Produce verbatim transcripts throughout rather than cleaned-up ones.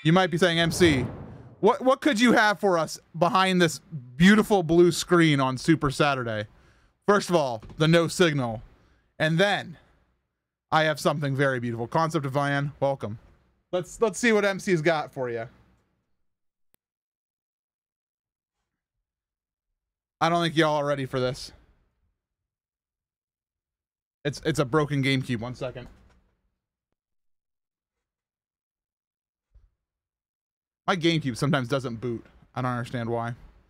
You might be saying, M C, what what could you have for us behind this beautiful blue screen on Super Saturday? First of all, the no signal. And then I have something very beautiful. Concept of Vian, welcome. Let's let's see what M C's got for you. I don't think y'all are ready for this. It's it's a broken GameCube. One second. My GameCube sometimes doesn't boot. I don't understand why.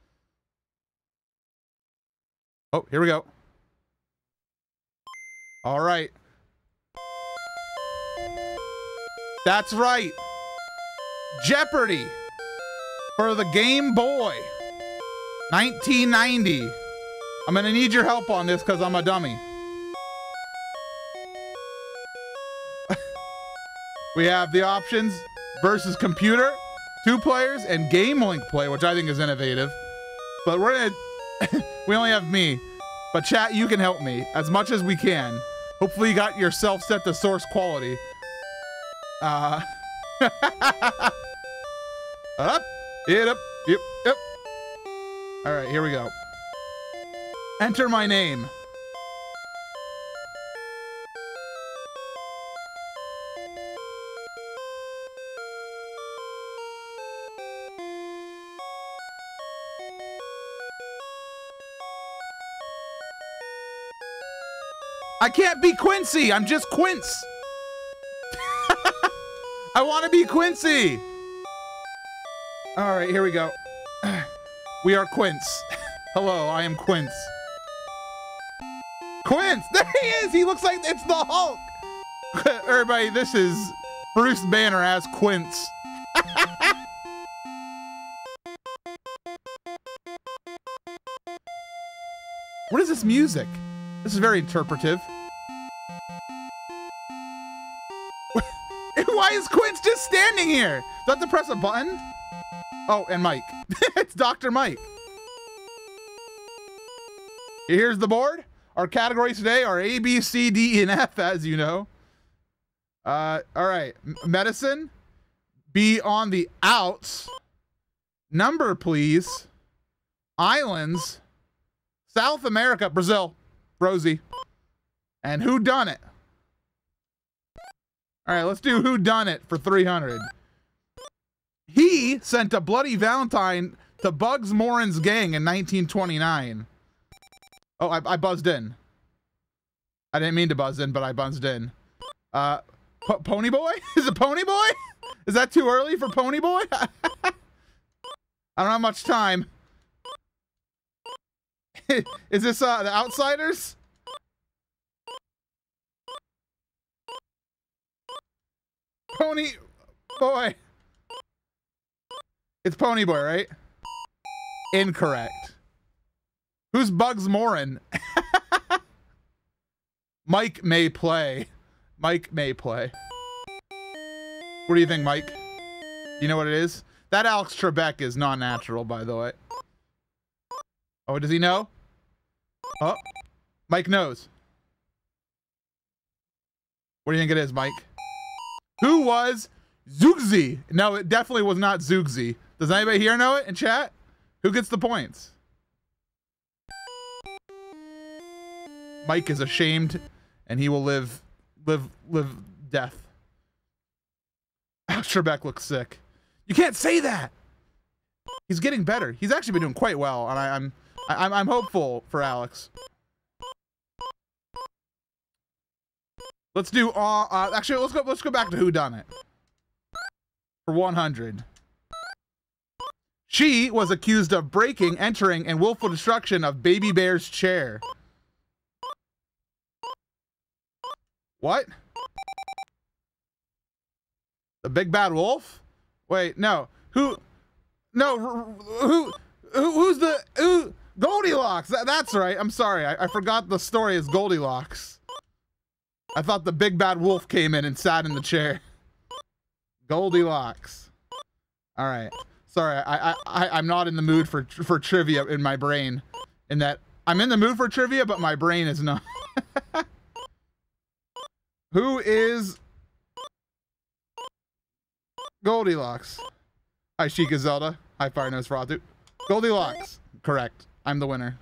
Oh, here we go. All right. That's right. Jeopardy for the Game Boy. nineteen ninety. I'm gonna need your help on this because I'm a dummy. We have the options versus computer, two players, and Game Link play, which I think is innovative. But we're gonna, we only have me. But chat, you can help me as much as we can. Hopefully you got yourself set to source quality. Uh, up, it up, yep, yep. All right, here we go. Enter my name. I can't be Quincy. I'm just Quince. I want to be Quincy. All right, here we go. We are Quince. Hello, I am Quince. Quince, there he is. He looks like it's the Hulk. Everybody, this is Bruce Banner as Quince. What is this music? This is very interpretive. Why is Quince just standing here? Do I have to press a button? Oh, and Mike. It's Doctor Mike. Here's the board. Our categories today are A, B, C, D, and F, as you know. Uh, all right. M- medicine. Be on the outs. Number, please. Islands. South America. Brazil. Rosie. And who done it? All right, let's do who done it for three hundred. He sent a bloody Valentine to Bugs Moran's gang in nineteen twenty-nine. Oh, I, I buzzed in. I didn't mean to buzz in, but I buzzed in. Uh, P Pony Boy? Is it Pony Boy? Is that too early for Pony Boy? I don't have much time. Is this uh, the Outsiders? Pony Boy. It's Pony Boy, right? Incorrect. Who's Bugs Moran? Mike may play. Mike may play. What do you think, Mike? You know what it is? That Alex Trebek is non-natural, by the way. Oh, does he know? Oh, Mike knows. What do you think it is, Mike? Who was Zugzi? No, it definitely was not Zugzi. Does anybody here know it in chat? Who gets the points? Mike is ashamed, and he will live, live, live death. Alex Trebek looks sick. You can't say that. He's getting better. He's actually been doing quite well, and I, I'm, I'm, I'm hopeful for Alex. Let's do. Uh, uh, actually, let's go. Let's go back to who done it for one hundred. She was accused of breaking, entering, and willful destruction of Baby Bear's chair. What? The Big Bad Wolf? Wait, no. Who? No. Who? Who? Who's the? Who? Goldilocks. That, that's right. I'm sorry. I, I forgot the story is Goldilocks. I thought the Big Bad Wolf came in and sat in the chair. Goldilocks. All right. Sorry, I, I, I, I'm not in the mood for for trivia in my brain. In that, I'm in the mood for trivia, but my brain is not. Who is Goldilocks. Hi, Sheikah Zelda. Hi, Fire Nose Frothu. Goldilocks. Correct. I'm the winner.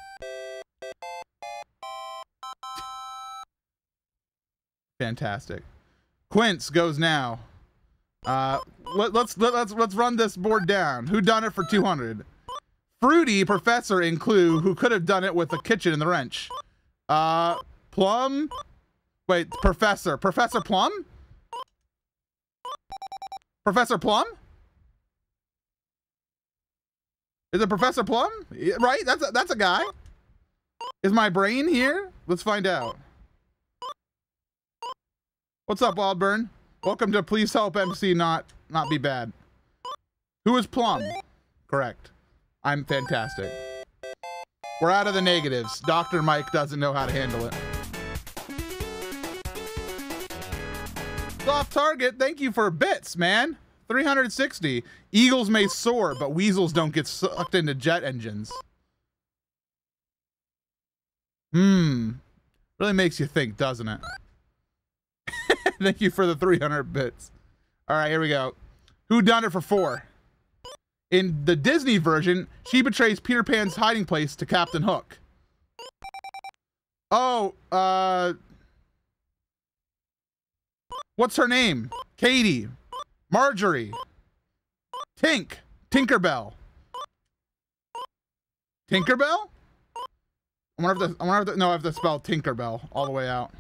Fantastic. Quince goes now. Uh, let, let's let, let's let's run this board down. Who done it for two hundred? Fruity Professor in Clue, who could have done it with a kitchen and the wrench. Uh, Plum. Wait, Professor. Professor Plum? Professor Plum? Is it Professor Plum? Right? That's a, that's a guy. Is my brain here? Let's find out. What's up, Wildburn? Welcome to Please Help M C Not Not Be Bad. Who is Plum? Correct. I'm fantastic. We're out of the negatives. Doctor Mike doesn't know how to handle it. Soft Target, thank you for bits, man. three hundred sixty. Eagles may soar, but weasels don't get sucked into jet engines. Hmm. Really makes you think, doesn't it? Thank you for the three hundred bits. All right, here we go. Who done it for four? In the Disney version, she betrays Peter Pan's hiding place to Captain Hook. Oh, uh... what's her name? Katie. Marjorie. Tink. Tinkerbell. Tinkerbell? I wonder if the, I wonder if the, no, I have to spell Tinkerbell all the way out.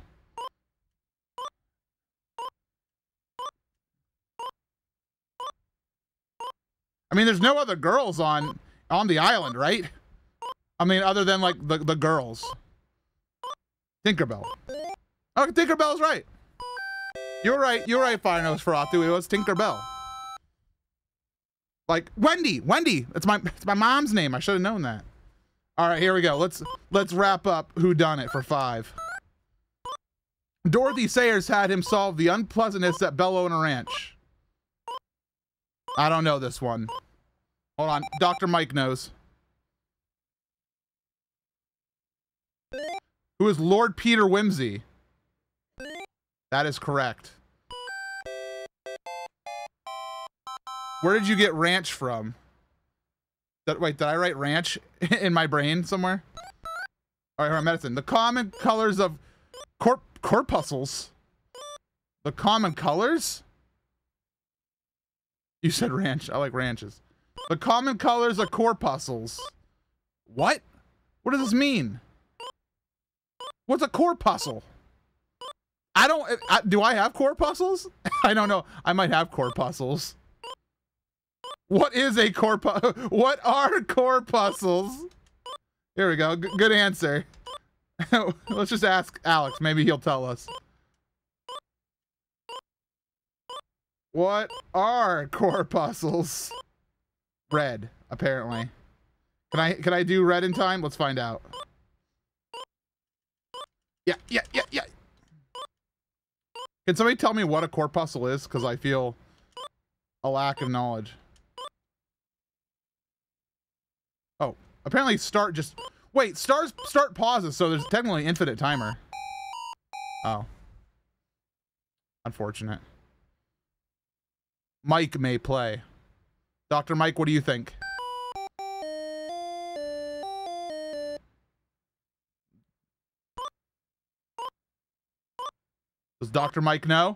I mean, there's no other girls on on the island, right? I mean, other than like the, the girls. Tinkerbell. Oh, Tinkerbell's right. You're right. You're right, Fire Nose Frothu. It was Tinkerbell. Like Wendy. Wendy. It's my it's my mom's name. I should have known that. All right, here we go. Let's let's wrap up Who Done It for five. Dorothy Sayers had him solve the unpleasantness at Bellona Ranch. I don't know this one. Hold on. Doctor Mike knows. Who is Lord Peter Whimsy? That is correct. Where did you get ranch from? That, wait, did I write ranch in my brain somewhere? All right, all right, medicine. The common colors of corp corpuscles. The common colors? You said ranch. I like ranches. The common colors of corpuscles. What? What does this mean? What's a corpuscle? I don't... I, do I have corpuscles? I don't know. I might have corpuscles. What is a corpus... What are corpuscles? Here we go. G good answer. Let's just ask Alex. Maybe he'll tell us. What are corpuscles? Red, apparently. Can I can I do red in time? Let's find out. Yeah, yeah, yeah, yeah. Can somebody tell me what a corpuscle is? Because I feel a lack of knowledge. Oh, apparently start just... Wait, stars start pauses, so there's technically an infinite timer. Oh. Unfortunate. Mike may play. Doctor Mike, what do you think? Does Doctor Mike know?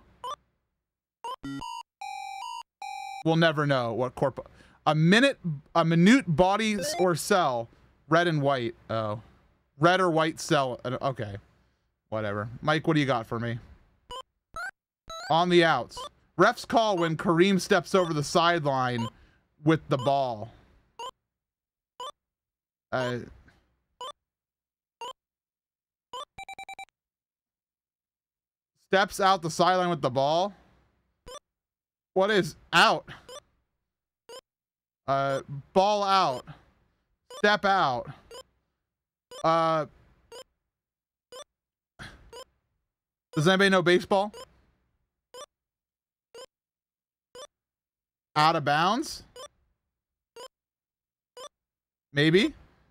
We'll never know what corp... A minute, a minute body or cell, red and white. Oh. Red or white cell. Okay. Whatever. Mike, what do you got for me? On the outs. Ref's call when Kareem steps over the sideline with the ball. Uh, steps out the sideline with the ball. What is out? Uh, ball out. Step out. Uh, does anybody know baseball? Out of bounds? Maybe?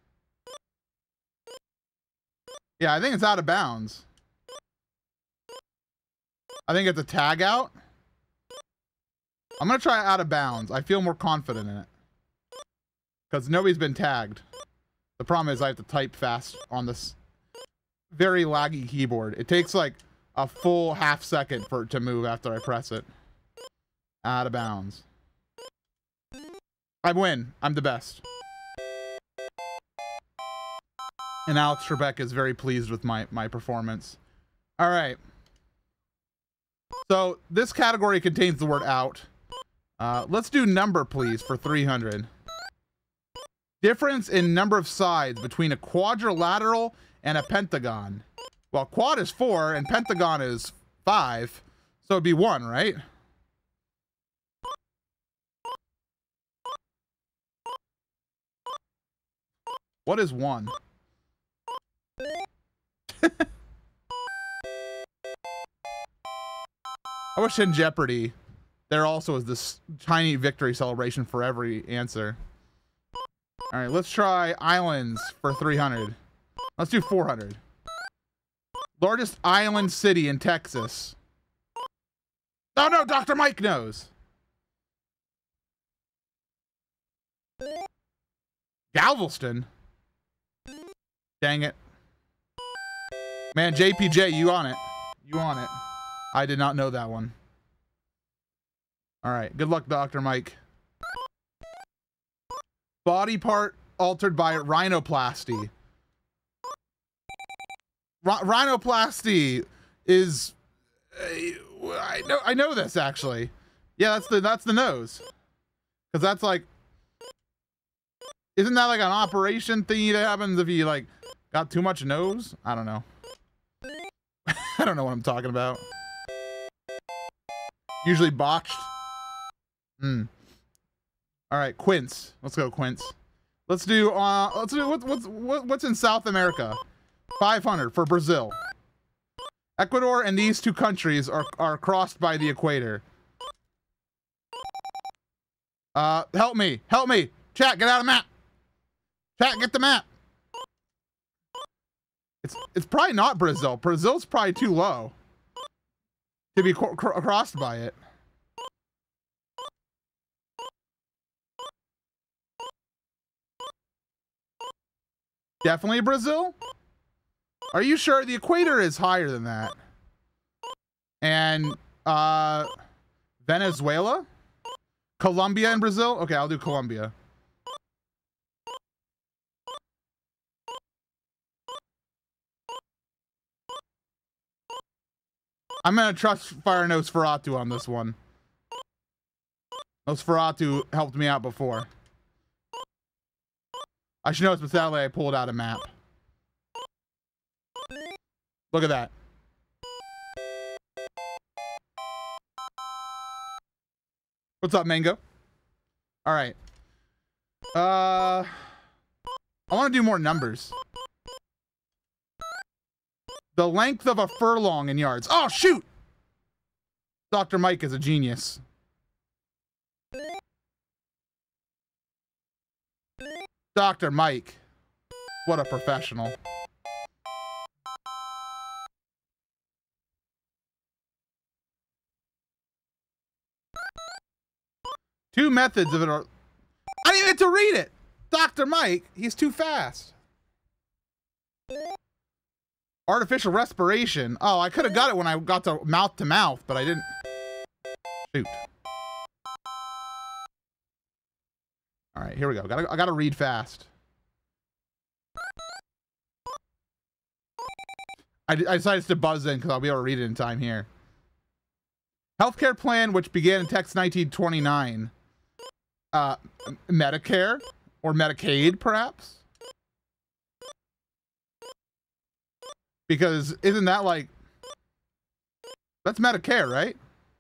Yeah, I think it's out of bounds. I think it's a tag out. I'm gonna try out of bounds. I feel more confident in it. Because nobody's been tagged. The problem is I have to type fast on this very laggy keyboard. It takes like a full half second for it to move after I press it. Out of bounds. I win. I'm the best. And Alex Trebek is very pleased with my, my performance. All right. So this category contains the word out. Uh, let's do number, please, for three hundred. Difference in number of sides between a quadrilateral and a pentagon. Well, quad is four and pentagon is five. So it'd be one, right? What is one? I wish in Jeopardy there also is this tiny victory celebration for every answer. All right, let's try islands for three hundred. Let's do four hundred. Largest island city in Texas. Oh no, Doctor Mike knows. Galveston. Dang it. Man, J P J, you on it. You on it. I did not know that one. All right, good luck, Doctor Mike. Body part altered by rhinoplasty. R rhinoplasty is uh, I know I know this actually. Yeah, that's the that's the nose. Cuz that's like isn't that like an operation thingy that happens if you like got too much nose? I don't know. I don't know what I'm talking about. Usually botched. Hmm. All right, Quince. Let's go, Quince. Let's do. Uh, let's do. What, what's what, what's in South America? five hundred for Brazil. Ecuador and these two countries are are crossed by the equator. Uh, help me, help me, chat. Get out of the map. Chat, get the map. It's it's probably not Brazil. Brazil's probably too low to be crossed by it. Definitely Brazil? Are you sure? The equator is higher than that. And, uh, Venezuela? Colombia and Brazil? Okay, I'll do Colombia. I'm gonna trust Fire Nosferatu on this one. Nosferatu helped me out before. I should know, but sadly I pulled out a map. Look at that. What's up, Mango? All right. Uh, I want to do more numbers. The length of a furlong in yards. Oh, shoot! Doctor Mike is a genius. Doctor Mike. What a professional. Two methods of it are... I didn't even get to read it! Doctor Mike, he's too fast. Artificial respiration. Oh, I could have got it when I got to mouth to mouth, but I didn't. Shoot. All right, here we go. Gotta, I gotta read fast. I, I decided to buzz in because I'll be able to read it in time here. Healthcare plan, which began in Texas nineteen twenty-nine. Uh, Medicare or Medicaid, perhaps? Because isn't that like... That's Medicare, right?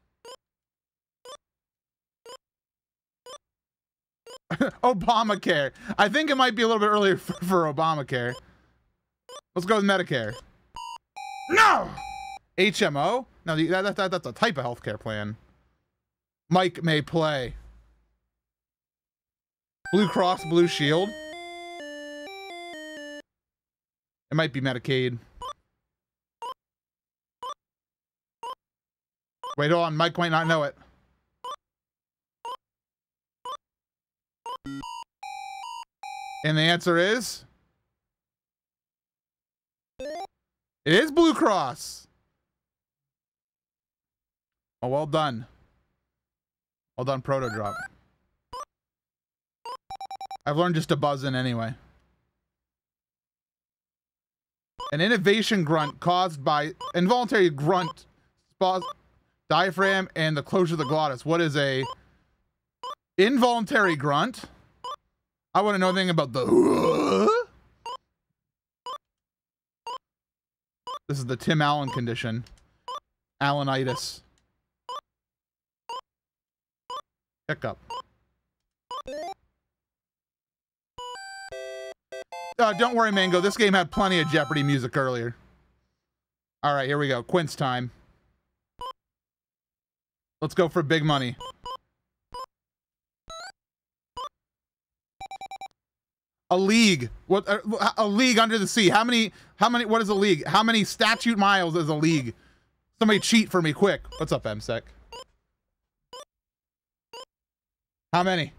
Obamacare. I think it might be a little bit earlier for, for Obamacare. Let's go with Medicare. No! H M O? No, the, that, that, that's a type of healthcare plan. Mike may play. Blue Cross Blue Shield. It might be Medicaid. Wait, hold on. Mike might not know it. And the answer is... It is Blue Cross. Oh, well done. Well done, Proto Drop. I've learned just to buzz in anyway. An innovation grunt caused by involuntary grunt, spaz, diaphragm, and the closure of the glottis. What is a involuntary grunt? I want to know anything about the... This is the Tim Allen condition. Allenitis. Hiccup. Uh, don't worry, Mango. This game had plenty of Jeopardy music earlier. All right, here we go. Quince time. Let's go for big money. A league. What? Uh, a league under the sea. How many? How many? What is a league? How many statute miles is a league? Somebody cheat for me, quick. What's up, M S E C? How many?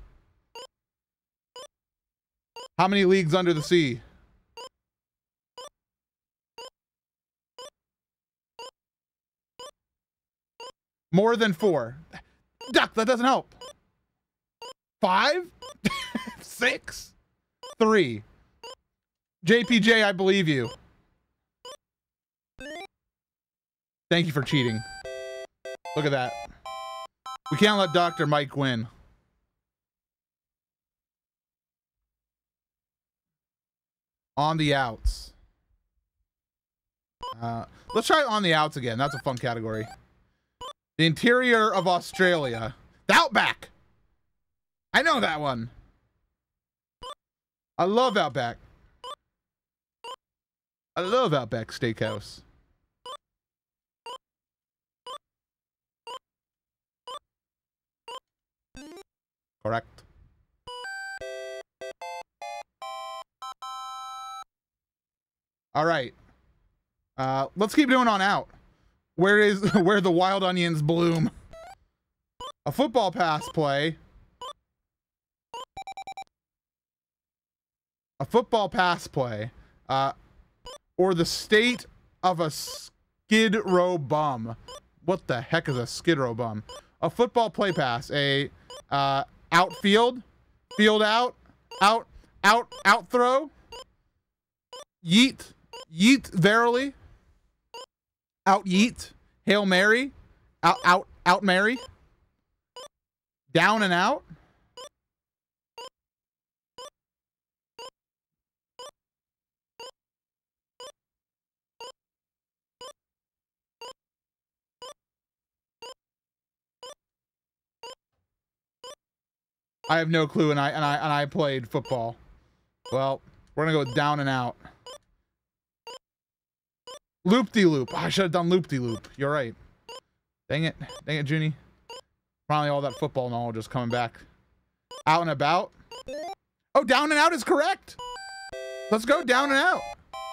How many leagues under the sea? More than four. Duck, that doesn't help. Five? Six? Three. J P J, I believe you. Thank you for cheating. Look at that. We can't let Doctor Mike win. On the outs. Uh, let's try on the outs again. That's a fun category. The interior of Australia. The Outback. I know that one. I love Outback. I love Outback Steakhouse. Correct. All right. Uh, let's keep doing on out. Where is where the wild onions bloom? A football pass play. A football pass play. Uh, or the state of a skid row bum. What the heck is a skid row bum? A football play pass. A uh, outfield. Field out. Out. Out. Out throw. Yeet. Yeet verily. Out yeet. Hail Mary. Out out out Mary. Down and out. I have no clue, and I and I and I played football. Well, we're gonna go with down and out. Loop-de-loop. Oh, I should have done loop-de-loop. You're right. Dang it. Dang it, Junie. Finally, all that football knowledge is coming back. Out and about. Oh, down and out is correct. Let's go down and out.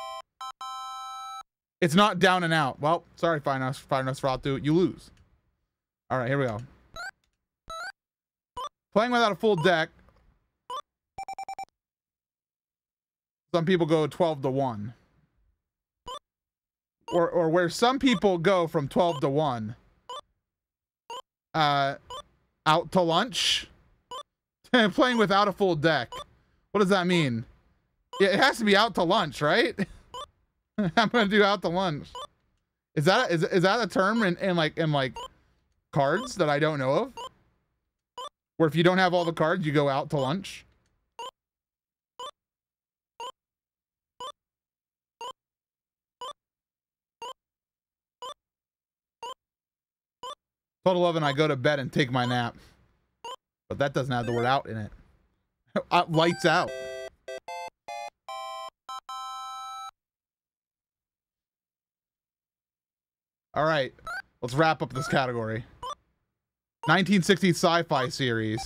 It's not down and out. Well, sorry, Fire Nosferatu. You lose. All right, here we go. Playing without a full deck. Some people go twelve to one. Or, or where some people go from twelve to one. Uh, out to lunch. Playing without a full deck. What does that mean? Yeah, it has to be out to lunch, right? I'm gonna do out to lunch. Is that is is that a term in, in like in like cards that I don't know of? Where if you don't have all the cards, you go out to lunch? twelve eleven, I go to bed and take my nap. But that doesn't have the word out in it. uh, lights out. All right, let's wrap up this category. nineteen sixties sci-fi series.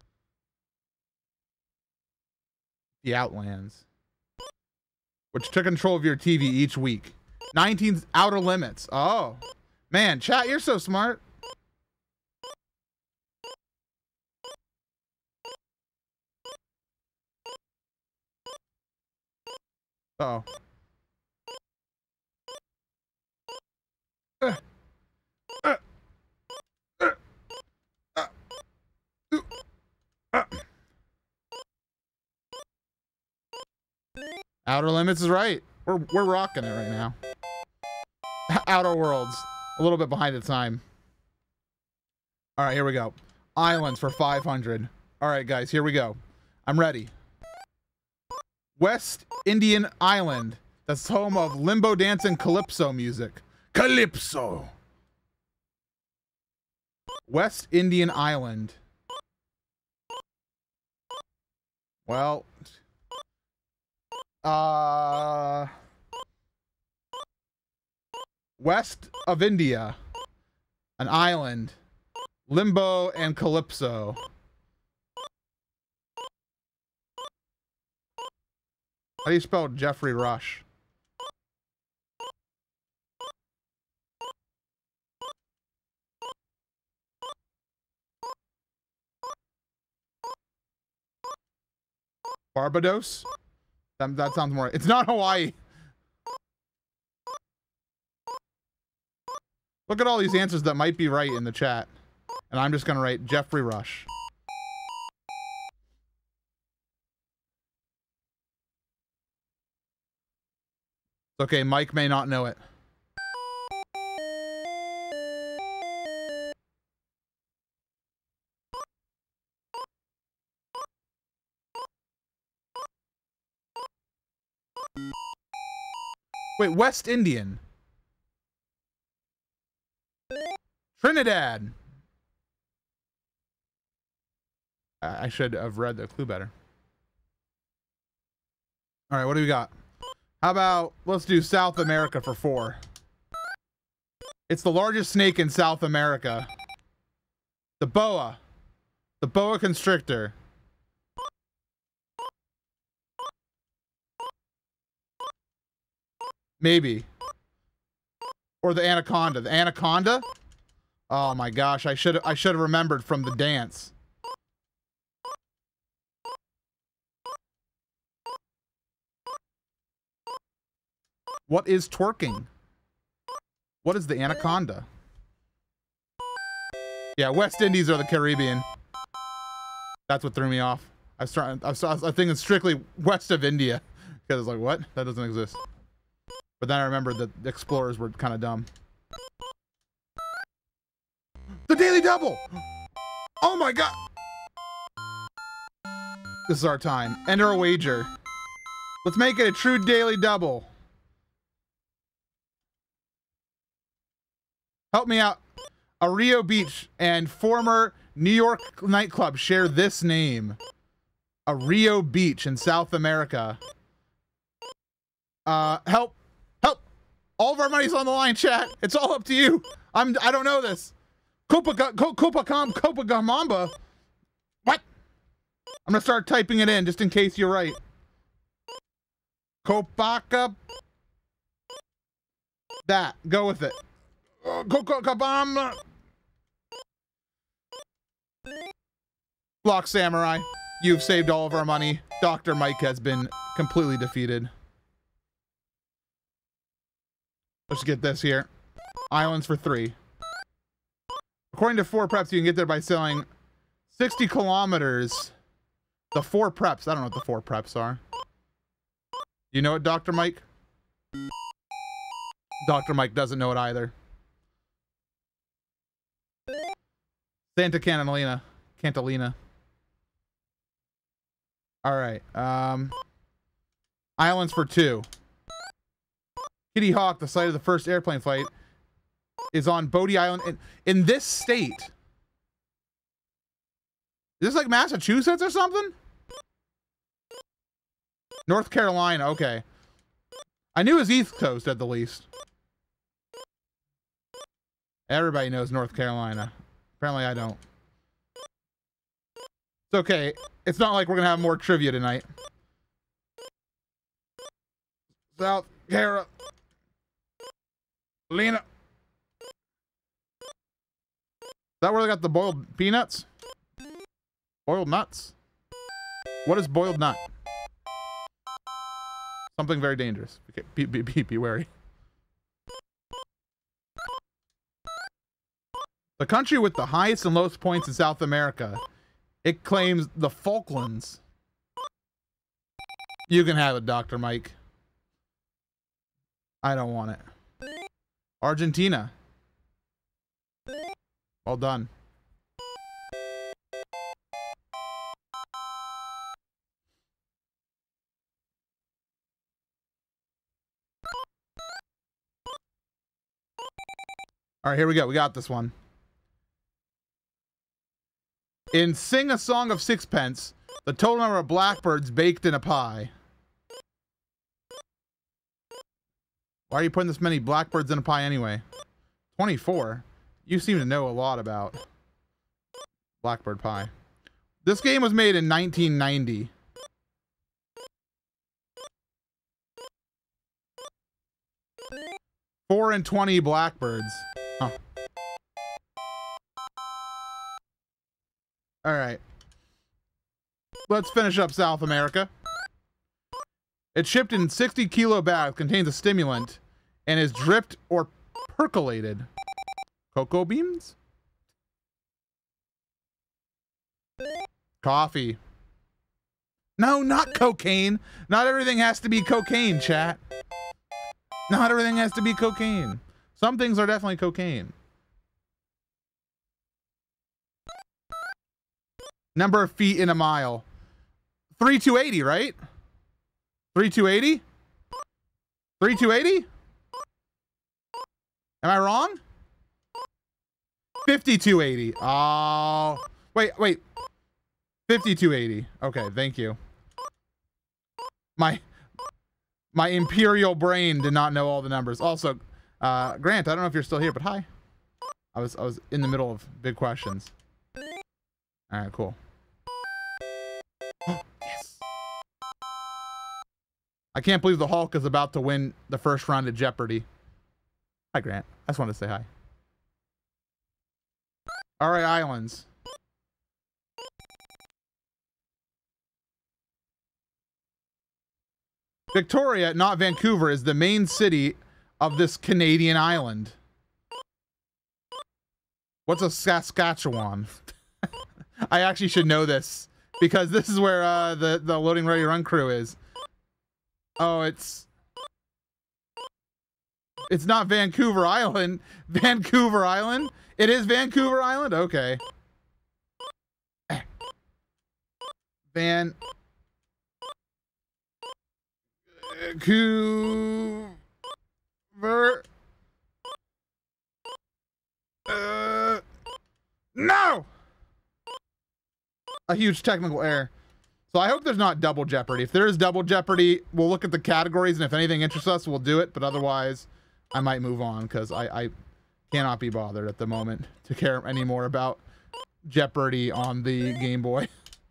The Outlands. Which took control of your T V each week. nineteen Outer Limits. Oh. Man, chat, you're so smart. Uh oh. Uh, uh, uh, uh, uh. Outer Limits is right. We're we're rocking it right now. Outer Worlds, a little bit behind the time. All right, here we go. Islands for five hundred. All right, guys, here we go. I'm ready. West Indian Island. That's home of limbo dance and calypso music. Calypso. West Indian Island. Well, uh, west of India, an island, limbo and calypso. How do you spell Jeffrey Rush? Barbados? That, that sounds more... It's not Hawaii. Look at all these answers that might be right in the chat. And I'm just going to write Jeffrey Rush. Okay, Mike may not know it. Wait, West Indian. Trinidad. I should have read the clue better. All right, what do we got? How about, let's do South America for four. It's the largest snake in South America. The boa. The boa constrictor. Maybe. Or the anaconda. The anaconda? Oh my gosh, I should I should have remembered from the dance. What is twerking? What is the anaconda? Yeah, West Indies are the Caribbean. That's what threw me off. I was trying. I was, I was thinking strictly west of India because I was like, what? That doesn't exist. But then I remembered that the explorers were kind of dumb. The Daily Double! Oh my god! This is our time. Enter a wager. Let's make it a true Daily Double. Help me out. A Rio Beach and former New York nightclub share this name. A Rio Beach in South America. Uh, help. Help. All of our money's on the line, chat. It's all up to you. I'm, I don't know this. Copacabana. What? I'm gonna start typing it in just in case you're right. Copacabana. That. Go with it. Copacabana. Block Samurai. You've saved all of our money. Doctor Mike has been completely defeated. Let's get this here. Islands for three. According to four preps, you can get there by sailing sixty kilometers. The four preps. I don't know what the four preps are. You know it, Doctor Mike? Doctor Mike doesn't know it either. Santa Catalina. Catalina. All right. Um, islands for two. Kitty Hawk, the site of the first airplane flight, is on Bodie Island in, in this state. Is this like Massachusetts or something? North Carolina, okay. I knew it was East Coast at the least. Everybody knows North Carolina. Apparently I don't. It's okay. It's not like we're gonna have more trivia tonight. South Carolina. Is that where they got the boiled peanuts? Boiled nuts? What is boiled nut? Something very dangerous. Okay, be, be, be, be wary. The country with the highest and lowest points in South America. It claims the Falklands. You can have it, Doctor Mike. I don't want it. Argentina. Well done. All right, here we go. We got this one. In Sing a Song of Sixpence, the total number of blackbirds baked in a pie. Why are you putting this many blackbirds in a pie anyway? twenty-four. You seem to know a lot about blackbird pie. This game was made in nineteen ninety. Four and twenty blackbirds. Huh. All right. Let's finish up South America. It's shipped in sixty kilo bags, contains a stimulant, and is dripped or percolated. Cocoa beans? Coffee. No, not cocaine. Not everything has to be cocaine, chat. Not everything has to be cocaine. Some things are definitely cocaine. Number of feet in a mile. three two eighty, right? three two eighty? three two eighty? Am I wrong? fifty-two eighty. Oh. Wait, wait. fifty-two eighty. Okay, thank you. My my imperial brain did not know all the numbers. Also, uh, Grant, I don't know if you're still here, but hi. I was I was in the middle of big questions. All right, cool. Yes. I can't believe the Hulk is about to win the first round of Jeopardy. Hi, Grant. I just wanted to say hi. All right, islands. Victoria, not Vancouver, is the main city of this Canadian island. What's a Saskatchewan? I actually should know this because this is where uh, the, the Loading Ready Run crew is. Oh, it's... It's not Vancouver Island. Vancouver Island? It is Vancouver Island? Okay. Van... Vancouver... Uh... No! A huge technical error. So I hope there's not double jeopardy. If there is double jeopardy, we'll look at the categories, and if anything interests us, we'll do it. But otherwise, I might move on because I, I cannot be bothered at the moment to care anymore about Jeopardy on the Game Boy.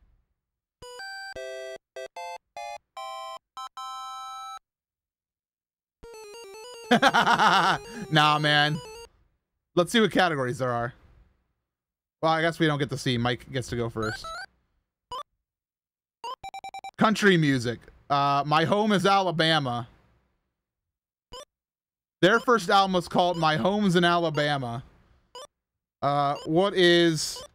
Nah, man. Let's see what categories there are. Well, I guess we don't get to see. Mike gets to go first. Country music. Uh, My Home is Alabama. Their first album was called My Home's in Alabama. Uh, what is...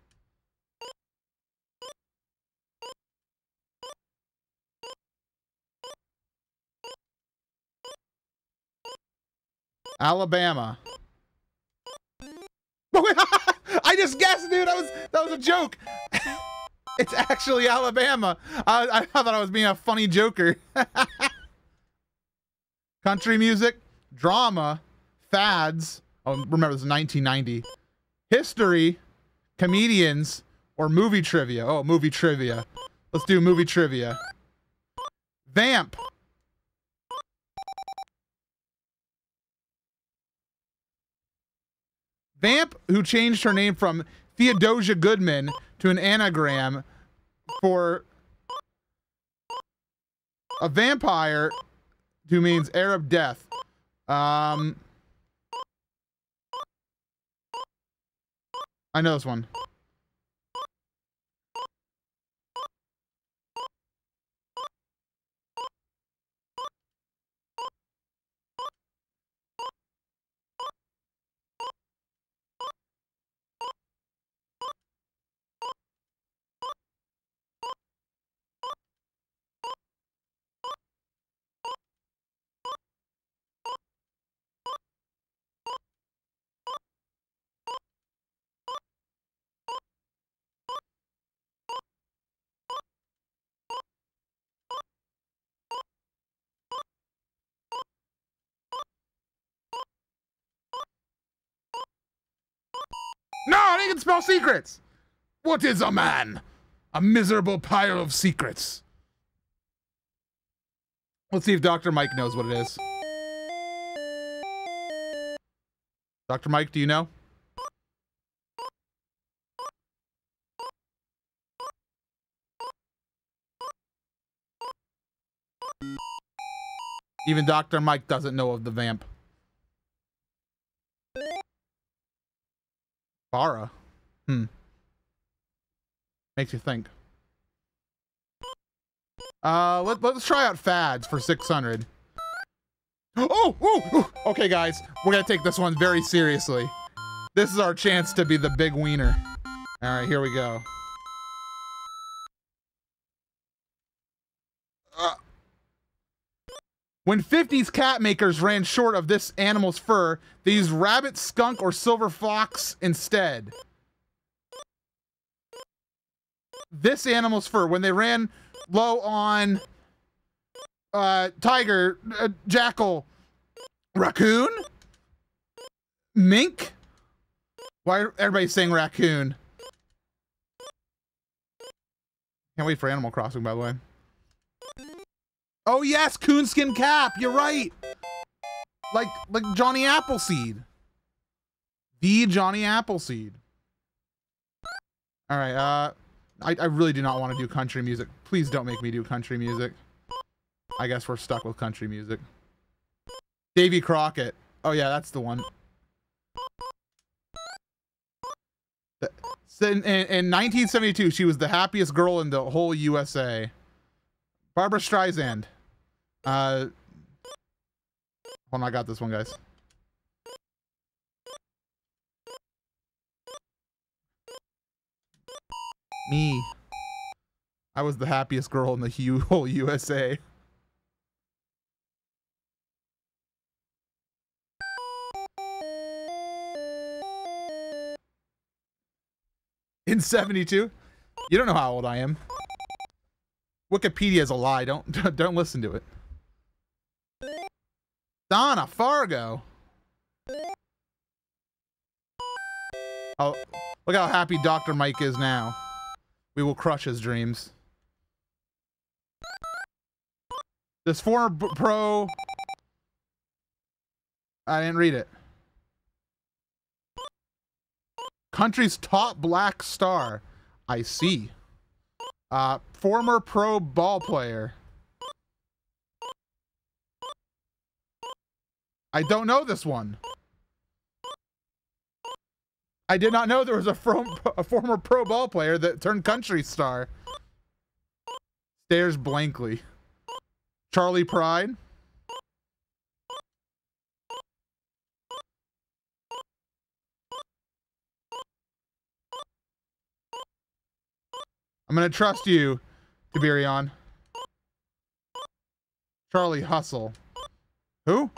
Alabama. I just guessed, dude. That was that was a joke. It's actually Alabama. I, I thought I was being a funny joker. Country music, drama, fads. Oh, remember this is nineteen ninety. History, comedians, or movie trivia. Oh, movie trivia. Let's do movie trivia. Vamp. Vamp, who changed her name from Theodosia Goodman to an anagram for a vampire who means Arab death. Um, I know this one. No, they can spell secrets. What is a man? A miserable pile of secrets. Let's see if Doctor Mike knows what it is. Doctor Mike, do you know? Even Doctor Mike doesn't know of the vamp. Bara. Hmm. Makes you think. Uh, let, let's try out fads for six hundred. Oh, oh, oh! Okay, guys. We're gonna take this one very seriously. This is our chance to be the big wiener. All right, here we go. Uh, when fifties cat makers ran short of this animal's fur, they used rabbit, skunk, or silver fox instead. This animal's fur. When they ran low on uh, tiger, uh, jackal, raccoon, mink. Why are everybody saying raccoon? Can't wait for Animal Crossing, by the way. Oh yes, coonskin cap. You're right. Like like Johnny Appleseed. The Johnny Appleseed. All right. Uh, I I really do not want to do country music. Please don't make me do country music. I guess we're stuck with country music. Davy Crockett. Oh yeah, that's the one. In, in, in nineteen seventy-two, she was the happiest girl in the whole U S A. Barbara Streisand. Uh, hold on, I got this one, guys. Me. I was the happiest girl in the whole U S A. In seventy-two? You don't know how old I am. Wikipedia is a lie. Don't don't listen to it. Donna Fargo. Oh, look how happy Doctor Mike is now. We will crush his dreams. This former pro... I didn't read it. Country's top black star. I see. Uh, former pro ball player. I don't know this one. I did not know there was a, from, a former pro ball player that turned country star. Stares blankly. Charlie Pride. I'm gonna trust you, Tiberion. Charlie Hustle. Who?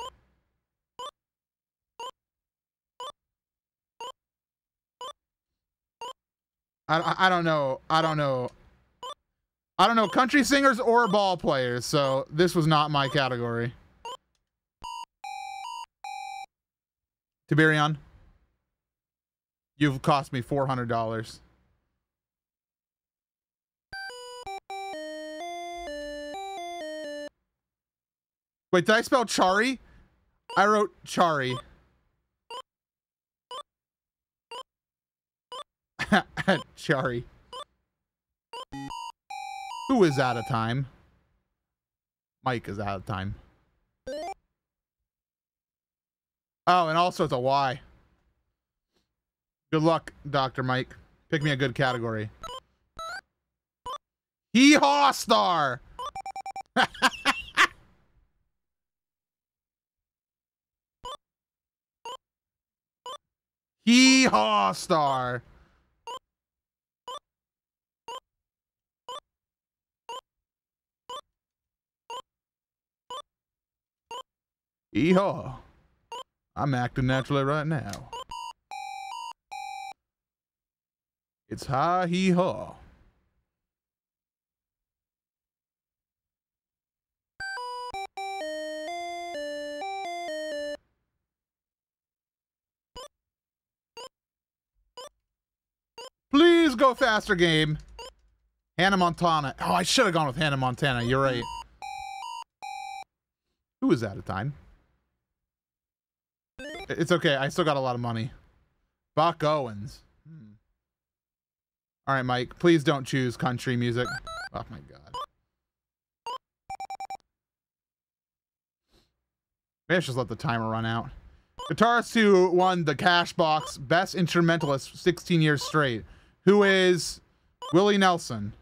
I, I don't know. I don't know. I don't know country singers or ball players, so this was not my category. Tiberion, you've cost me four hundred dollars. Wait, did I spell Chari? I wrote Chari. Chari. Who is out of time? Mike is out of time. Oh, and also it's a Y. Good luck, Doctor Mike. Pick me a good category. Hee-haw star! Hee-haw star! Hee-haw. I'm acting naturally right now. It's ha-hee-haw. go faster, game. Hannah Montana. Oh, I should have gone with Hannah Montana. You're right. Who was that at the time? It's okay. I still got a lot of money. Buck Owens. Hmm. All right, Mike. Please don't choose country music. Oh, my God. Maybe I should just let the timer run out. Guitarist who won the Cashbox Best Instrumentalist sixteen years straight. Who is Willie Nelson.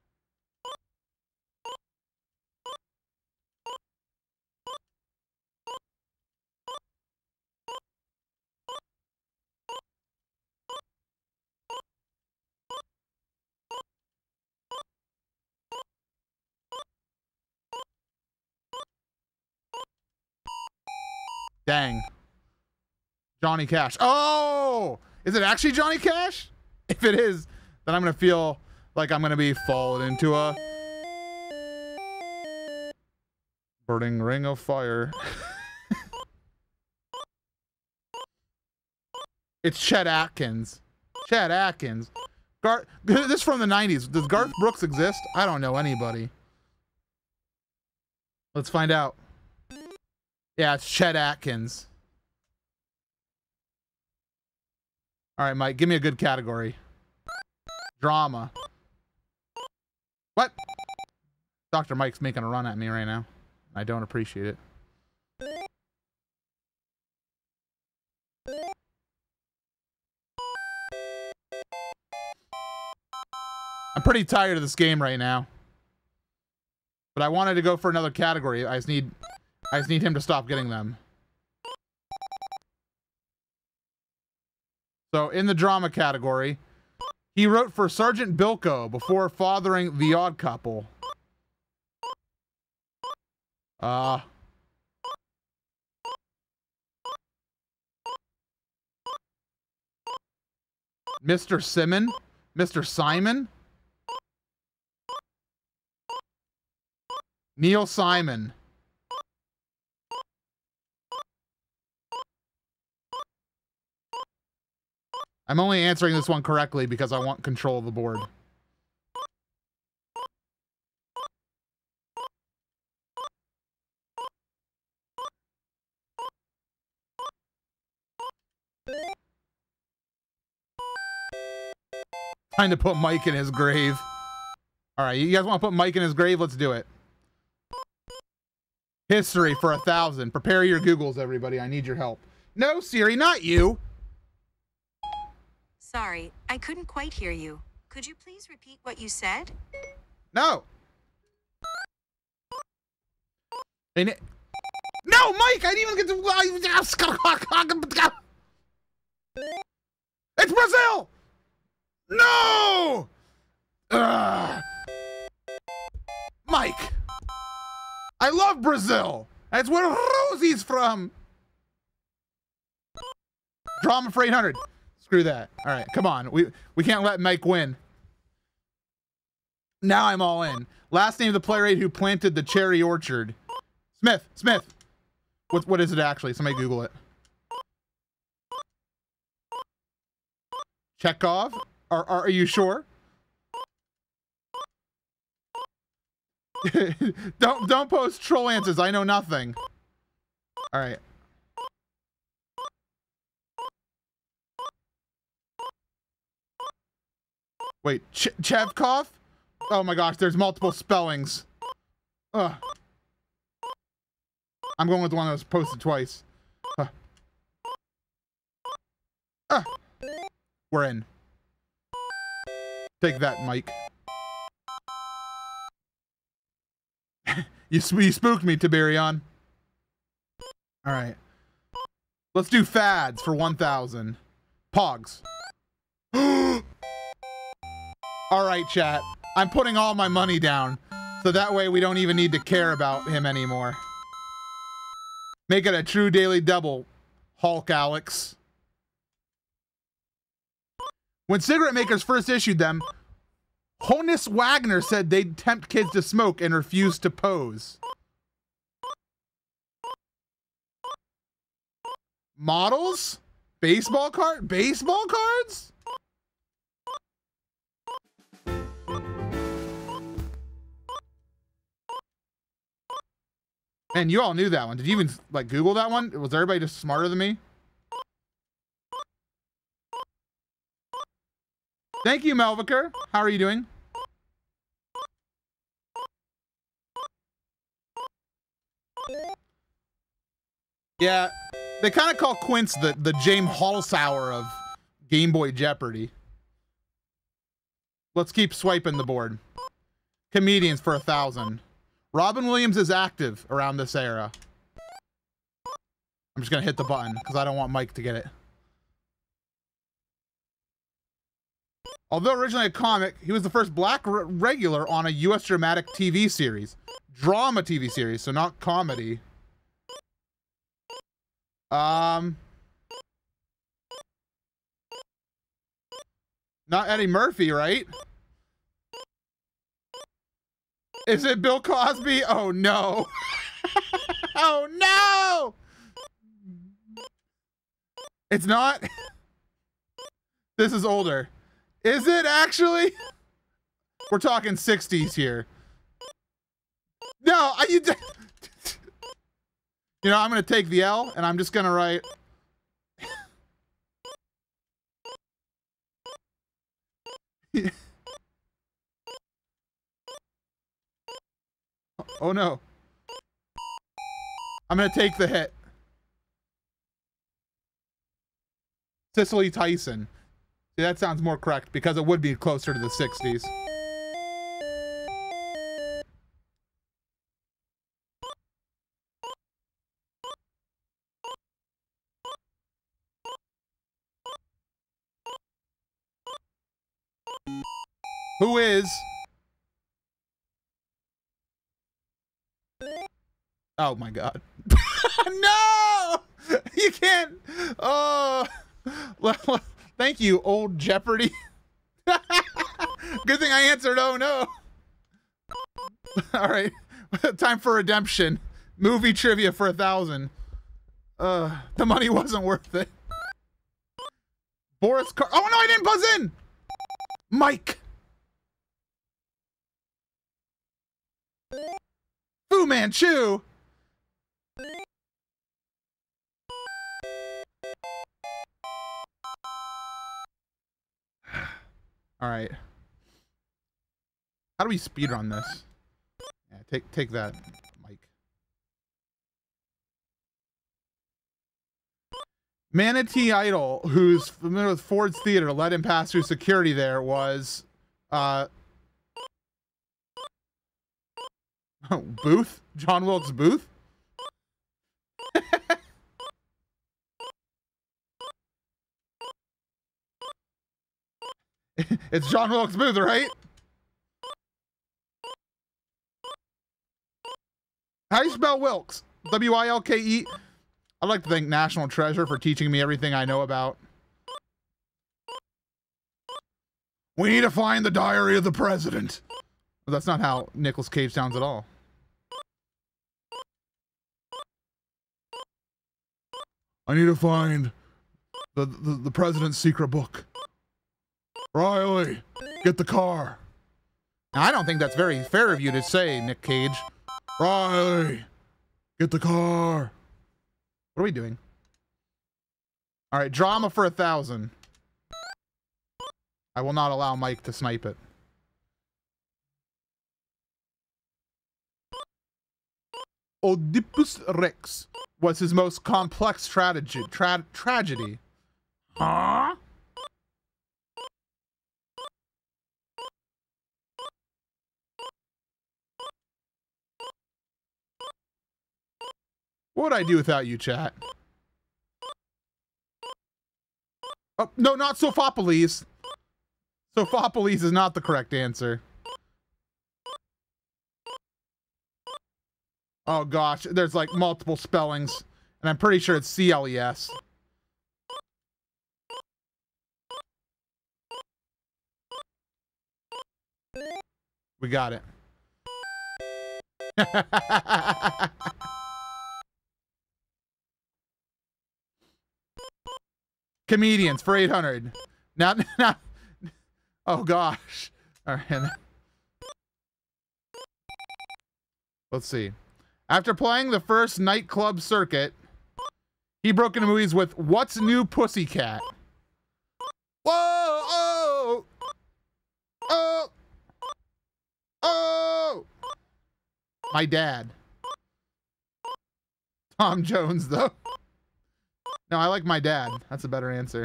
Dang. Johnny Cash. Oh! Is it actually Johnny Cash? If it is, then I'm going to feel like I'm going to be fallen into a burning ring of fire. It's Chet Atkins. Chet Atkins. Gar this is from the nineties. Does Garth Brooks exist? I don't know anybody. Let's find out. Yeah, it's Chet Atkins. All right, Mike, give me a good category. Drama. What? Doctor Mike's making a run at me right now. I don't appreciate it. I'm pretty tired of this game right now. But I wanted to go for another category. I just need I just need him to stop getting them. So in the drama category, he wrote for Sergeant Bilko before fathering The Odd Couple. Uh Mister Simon? Mister Simon? Neil Simon. I'm only answering this one correctly because I want control of the board. Time to put Mike in his grave. All right, you guys want to put Mike in his grave? Let's do it. History for a thousand. Prepare your Googles, everybody. I need your help. No, Siri, not you. Sorry, I couldn't quite hear you. Could you please repeat what you said? No. And it, no, Mike, I didn't even get to... It's Brazil! No! Ugh. Mike. I love Brazil. That's where Rosie's from. Drama for eight hundred. Screw that. All right, come on. We we can't let Mike win. Now I'm all in. Last name of the playwright who planted the cherry orchard. Smith. Smith. What what is it actually? Somebody Google it. Chekhov? Are are, are you sure? don't don't post troll answers. I know nothing. All right. Wait, Ch Chevkov? Oh my gosh, there's multiple spellings. Ugh. I'm going with the one that was posted twice. Uh. Uh. We're in. Take that, Mike. you, sp you spooked me, Tiberion. All right. Let's do fads for one thousand. Pogs. All right, chat. I'm putting all my money down, so that way we don't even need to care about him anymore. Make it a true daily double, Hulk Alex. When cigarette makers first issued them, Honus Wagner said they'd tempt kids to smoke and refused to pose. Models? Baseball card? Baseball cards? Man, you all knew that one. Did you even like Google that one? Was everybody just smarter than me? Thank you, Melviker. How are you doing? Yeah, they kind of call Quince the, the James Holzhauer of Game Boy Jeopardy. Let's keep swiping the board. Comedians for a thousand. Robin Williams is active around this era. I'm just gonna hit the button because I don't want Mike to get it. Although originally a comic, he was the first black re regular on a U S dramatic T V series. Drama T V series, so not comedy. Um... Not Eddie Murphy, right? Is it Bill Cosby? Oh no. Oh no! It's not? This is older. Is it actually? We're talking sixties here. No, I, you, you know, I'm gonna take the L and I'm just gonna write. Oh no. I'm gonna take the hit. Cicely Tyson. See, that sounds more correct because it would be closer to the sixties. Who is? Oh my God. No! You can't. Oh. Thank you, old Jeopardy. Good thing I answered, oh no. All right. Time for redemption. Movie trivia for a thousand. Uh, the money wasn't worth it. Boris Car- Oh no, I didn't buzz in! Mike! Fu Manchu! All right. How do we speedrun this? Yeah, take take that, Mike. Manatee Idol, who's familiar with Ford's Theater, let him pass through security there, was uh Booth? John Wilkes Booth? It's John Wilkes Booth, right? How do you spell Wilkes? W I L K E? I'd like to thank National Treasure for teaching me everything I know about. We need to find the diary of the president. Well, that's not how Nicolas Cage sounds at all. I need to find the, the, the president's secret book. Riley, get the car. Now, I don't think that's very fair of you to say, Nick Cage. Riley, get the car. What are we doing? All right, drama for a thousand. I will not allow Mike to snipe it. Oedipus Rex was his most complex tragedy. Tra tragedy. Huh? What would I do without you, chat? Oh, no, not Sophocles. Sophocles is not the correct answer. Oh gosh, there's like multiple spellings, and I'm pretty sure it's C L E S. We got it. Comedians for eight hundred. Now, now, oh gosh. All right. Let's see. After playing the first nightclub circuit, he broke into movies with What's New Pussycat? Whoa! Oh! Oh! Oh! My dad. Tom Jones, though. No, I like my dad. That's a better answer.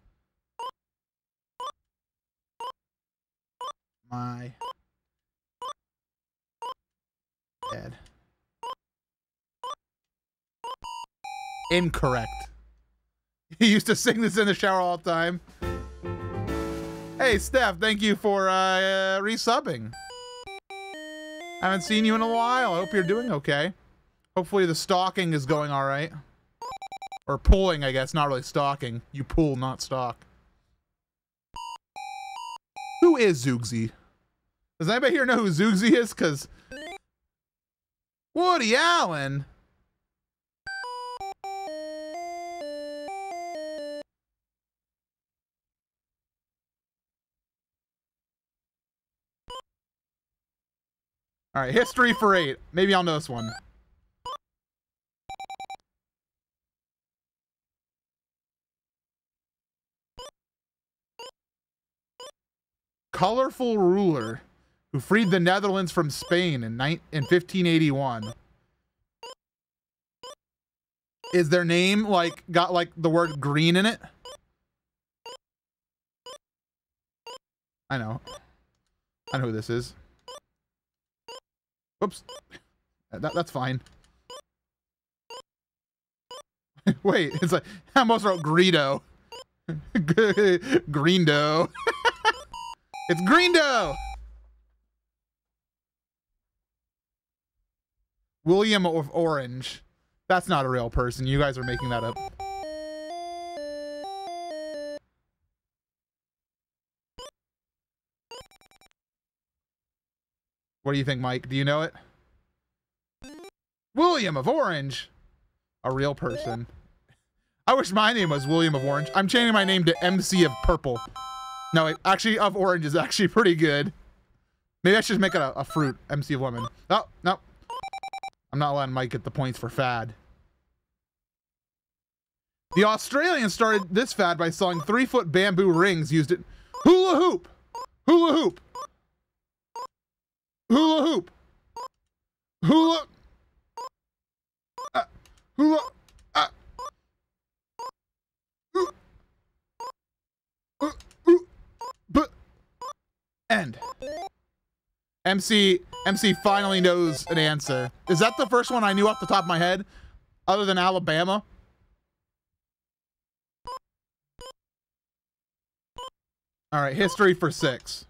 My dad. Incorrect. He used to sing this in the shower all the time. Hey, Steph, thank you for uh, uh, resubbing. Haven't seen you in a while. I hope you're doing okay. Hopefully the stalking is going all right. Or pulling, I guess. Not really stalking. You pull, not stalk. Who is Zoogsy? Does anybody here know who Zoogsy is? Because Woody Allen. All right, history for eight. Maybe I'll know this one. Colorful ruler who freed the Netherlands from Spain in, in fifteen eighty-one. Is their name like got like the word green in it? I know. I know who this is. Whoops. That, that's fine. Wait, it's like I almost wrote Greedo. Greendo. It's Greendo. William of Orange. That's not a real person. You guys are making that up. What do you think, Mike? Do you know it? William of Orange. A real person. I wish my name was William of Orange. I'm changing my name to M C of Purple. No, wait, actually, of Orange is actually pretty good. Maybe I should make it a, a fruit. M C of Lemon. Oh, no. I'm not letting Mike get the points for fad. The Australians started this fad by selling three-foot bamboo rings used in hula hoop. Hula hoop. Hula hoop. Hula. Uh, hula. Uh, uh, uh, uh, but end. M C M C finally knows an answer. Is that the first one I knew off the top of my head, other than Alabama? All right, history for six.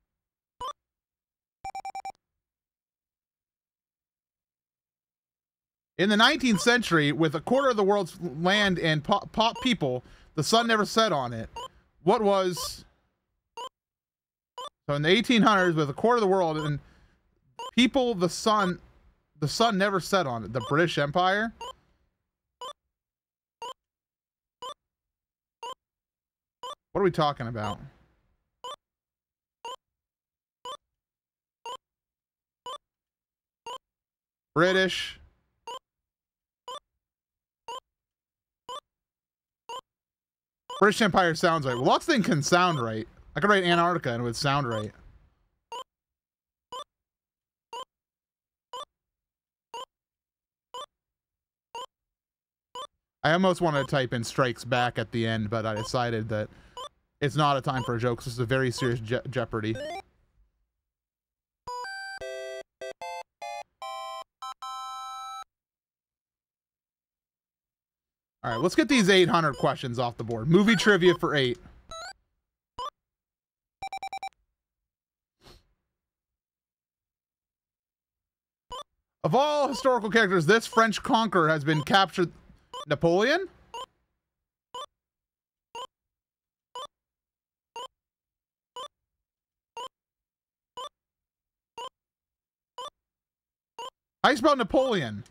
In the nineteenth century, with a quarter of the world's land and pop, pop people, the sun never set on it. What was... So in the eighteen hundreds, with a quarter of the world and people, the sun, the sun never set on it. The British Empire? What are we talking about? British. British Empire sounds right. Well, lots of things can sound right. I could write Antarctica and it would sound right. I almost wanted to type in strikes back at the end, but I decided that it's not a time for a joke. This is a very serious je Jeopardy. All right, let's get these eight hundred questions off the board. Movie trivia for eight. Of all historical characters, this French conqueror has been captured. Napoleon? How do you spell Napoleon?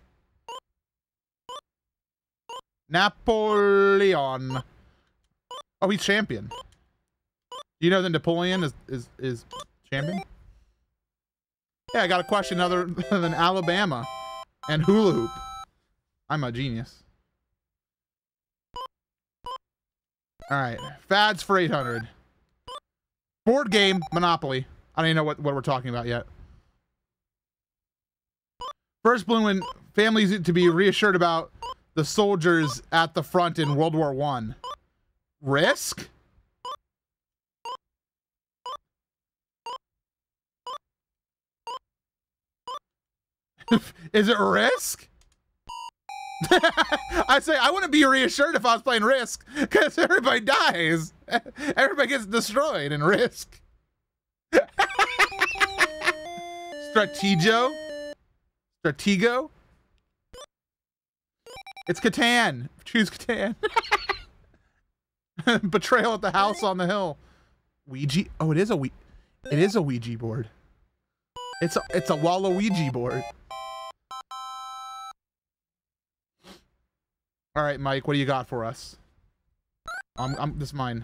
Napoleon. Oh, he's champion. Do you know that Napoleon is, is, is champion? Yeah, I got a question other than Alabama. And hula hoop. I'm a genius. All right, fads for eight hundred. Board game, Monopoly. I don't even know what, what we're talking about yet. First balloon when families to be reassured about the soldiers at the front in World War One. Risk? Is it Risk? I say I wouldn't be reassured if I was playing Risk, because everybody dies. Everybody gets destroyed in Risk. Stratego? Stratego? It's Catan. Choose Catan. Betrayal at the House on the Hill. Ouija? Oh, it is a we. It is a Ouija board. It's a it's a Waluigi board. All right, Mike, what do you got for us? I'm, I'm, this is mine.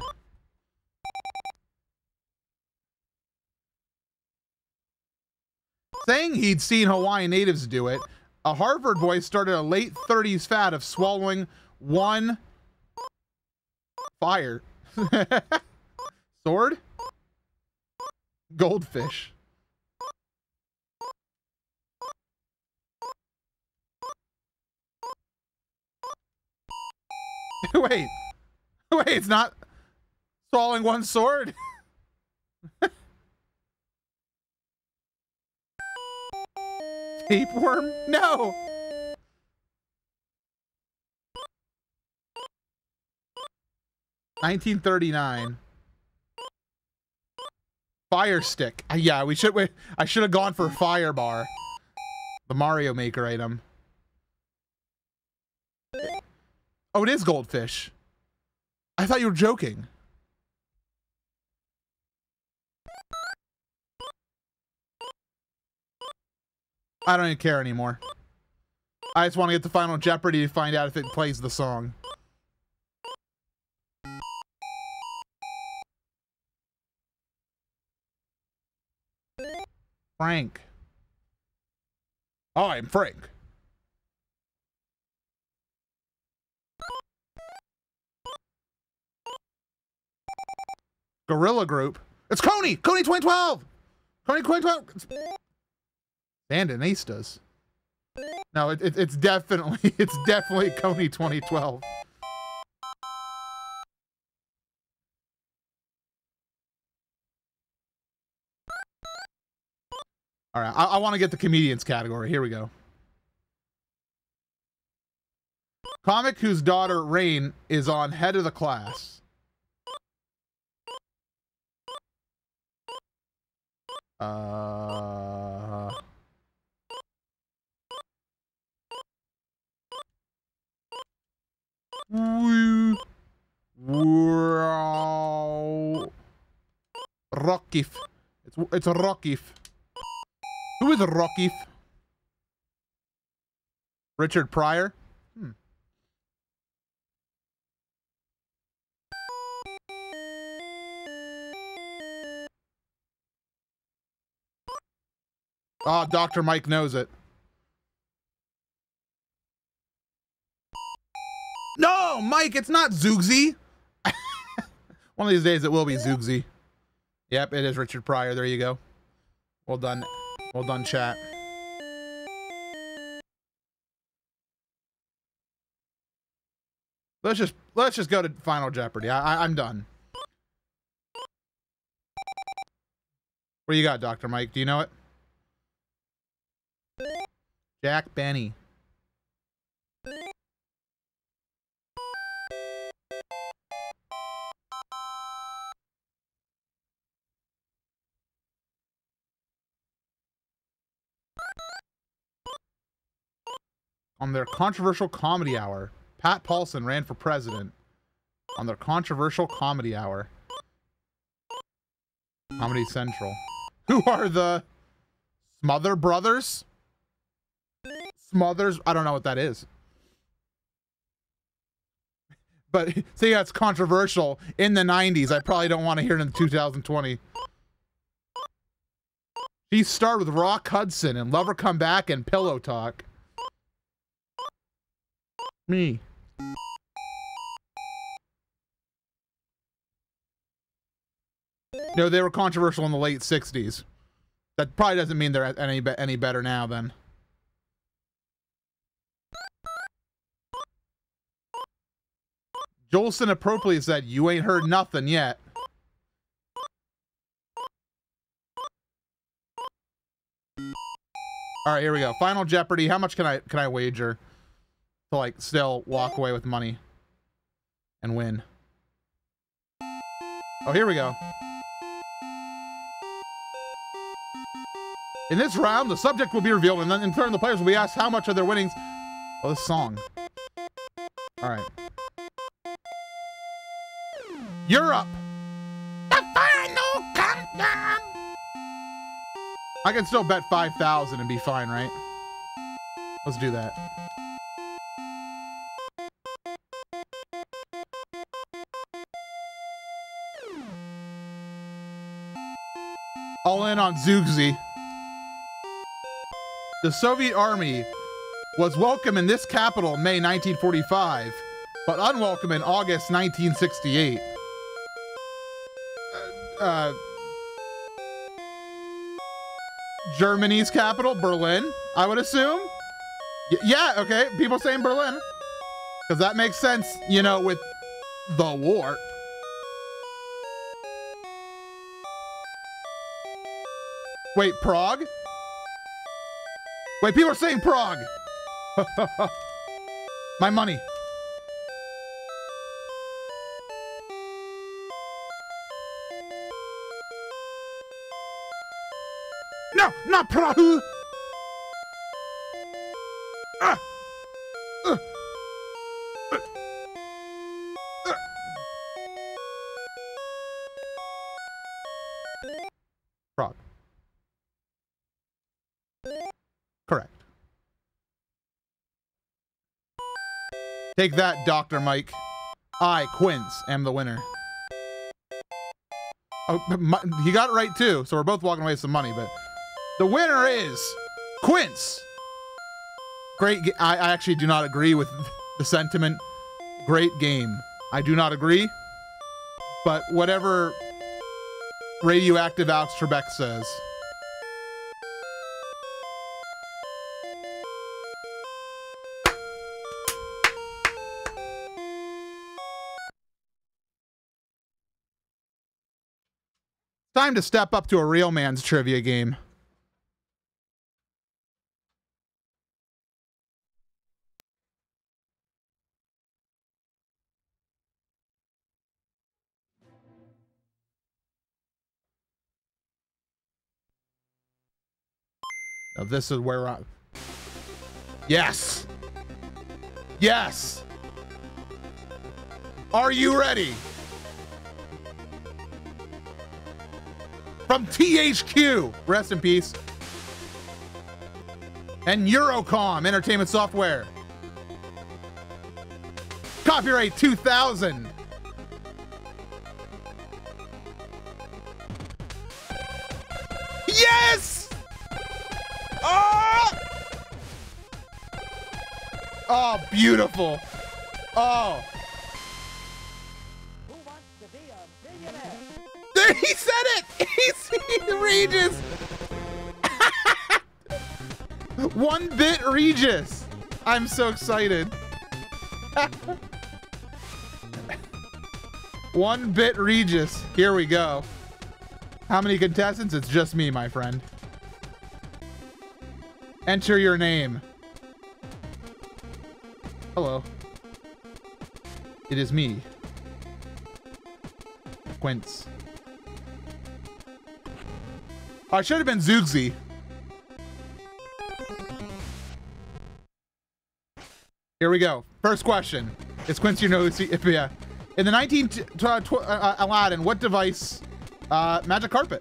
Saying he'd seen Hawaiian natives do it, a Harvard boy started a late thirties fad of swallowing one fire. Sword? Goldfish. Wait. Wait, it's not swallowing one sword? Tapeworm? No! nineteen thirty-nine. Fire stick. Uh, yeah, we should. Wait, I should have gone for fire bar. The Mario Maker item. Oh, it is goldfish. I thought you were joking. I don't even care anymore. I just want to get to Final Jeopardy to find out if it plays the song. Frank. Oh, I'm Frank. Gorilla Group. It's Coney! Coney twenty twelve! Coney twenty twelve! Sandinistas. No, it, it, it's definitely, it's definitely Coney twenty twelve. All right, I, I want to get the comedians category. Here we go. Comic whose daughter, Rain, is on head of the class. Uh... Woo. Wow. Rockif. It's it's a Rockif. Who is a Rockif? Richard Pryor? Hmm. Ah, Doctor Mike knows it. No, Mike, it's not Zoogsy. One of these days it will be Zoogsy. Yep, it is Richard Pryor. There you go. Well done. Well done, chat. Let's just let's just go to Final Jeopardy. I, I I'm done. What do you got, Doctor Mike? Do you know it? Jack Benny. On their controversial comedy hour, Pat Paulson ran for president. On their controversial comedy hour. Comedy Central. Who are the Smother Brothers? Smothers? I don't know what that is. But see, that's controversial in the nineties. I probably don't want to hear it in two thousand twenty. She starred with Rock Hudson and Lover Come Back and Pillow Talk. Me. No, they were controversial in the late sixties. That probably doesn't mean they're any be any better now then. Jolson appropriately said, "You ain't heard nothing yet." All right, here we go. Final Jeopardy. How much can I can I wager to like still walk away with money and win? Oh, here we go. In this round, the subject will be revealed, and then in turn, the players will be asked how much of their winnings. Oh, this song. All right. Europe. The final countdown. I can still bet five thousand and be fine, right? Let's do that. All in on Zugzi. The Soviet Army was welcome in this capital in May nineteen forty-five, but unwelcome in August nineteen sixty-eight. Uh, uh, Germany's capital, Berlin, I would assume. Y yeah, okay, people saying Berlin. Because that makes sense, you know, with the war. Wait, Prague? Wait, people are saying Prague. My money. No, not Prague. Ah. Uh. Uh. Uh. Prague. Correct. Take that, Doctor Mike. I, Quince, am the winner. Oh, my, he got it right too, so we're both walking away with some money, but the winner is Quince. Great. I, I actually do not agree with the sentiment. Great game. I do not agree, but whatever radioactive Alex Trebek says. Time to step up to a real man's trivia game. Now this is where I... Yes! Yes! Are you ready? From T H Q, rest in peace, and Eurocom Entertainment Software. Copyright two thousand. Yes! Oh! Oh, beautiful. Oh. Who wants to be a billionaire? There, he said it! He's, he Regis! One bit Regis! I'm so excited. One bit Regis. Here we go. How many contestants? It's just me, my friend. Enter your name. Hello. It is me. Quince. Oh, I should have been Zugzi. Here we go. First question. It's Quincy, you know, yeah. In the nineteen uh, uh, Aladdin, what device? Uh, magic carpet.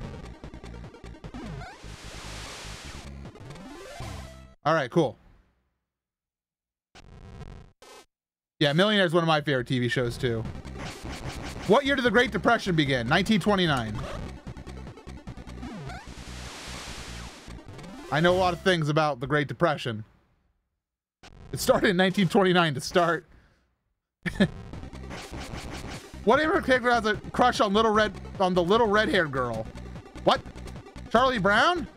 All right, cool. Yeah, Millionaire is one of my favorite T V shows too. What year did the Great Depression begin? nineteen twenty-nine. I know a lot of things about the Great Depression. It started in nineteen twenty-nine to start. What neighborhood character has a crush on little red on the little red-haired girl? What? Charlie Brown?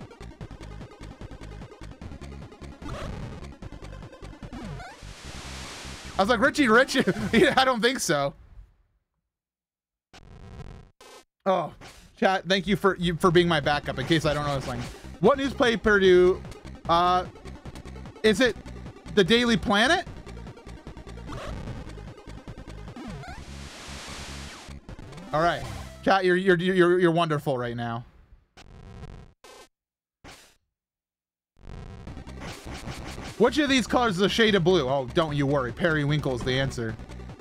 I was like, Richie Rich? Yeah, I don't think so. Oh, chat, thank you for you for being my backup in case I don't know this thing. What newspaper do uh is it the Daily Planet? All right. Chat, you're you're you're you're wonderful right now. Which of these colors is a shade of blue? Oh, don't you worry. Periwinkle is the answer.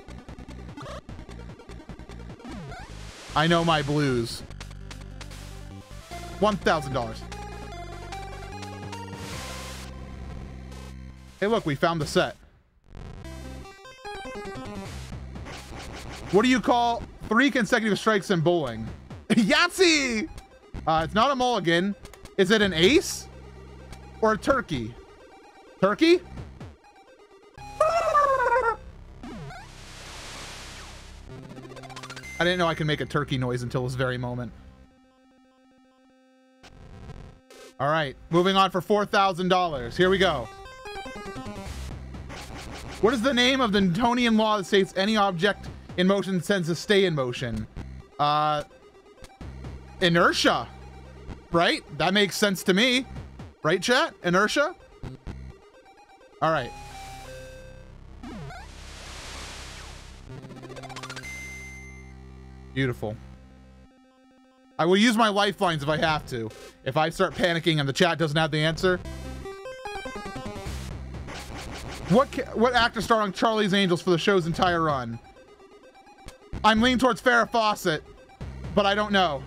I know my blues. one thousand dollars. Hey, look, we found the set. What do you call three consecutive strikes in bowling? Yahtzee! Uh, it's not a mulligan. Is it an ace? Or a turkey? Turkey? I didn't know I could make a turkey noise until this very moment. All right, moving on for four thousand dollars. Here we go. What is the name of the Newtonian law that states any object in motion tends to stay in motion? Uh, inertia, right? That makes sense to me. Right, chat? Inertia? All right. Beautiful. I will use my lifelines if I have to. If I start panicking and the chat doesn't have the answer. What ca what actor starred on Charlie's Angels for the show's entire run? I'm leaning towards Farrah Fawcett, but I don't know.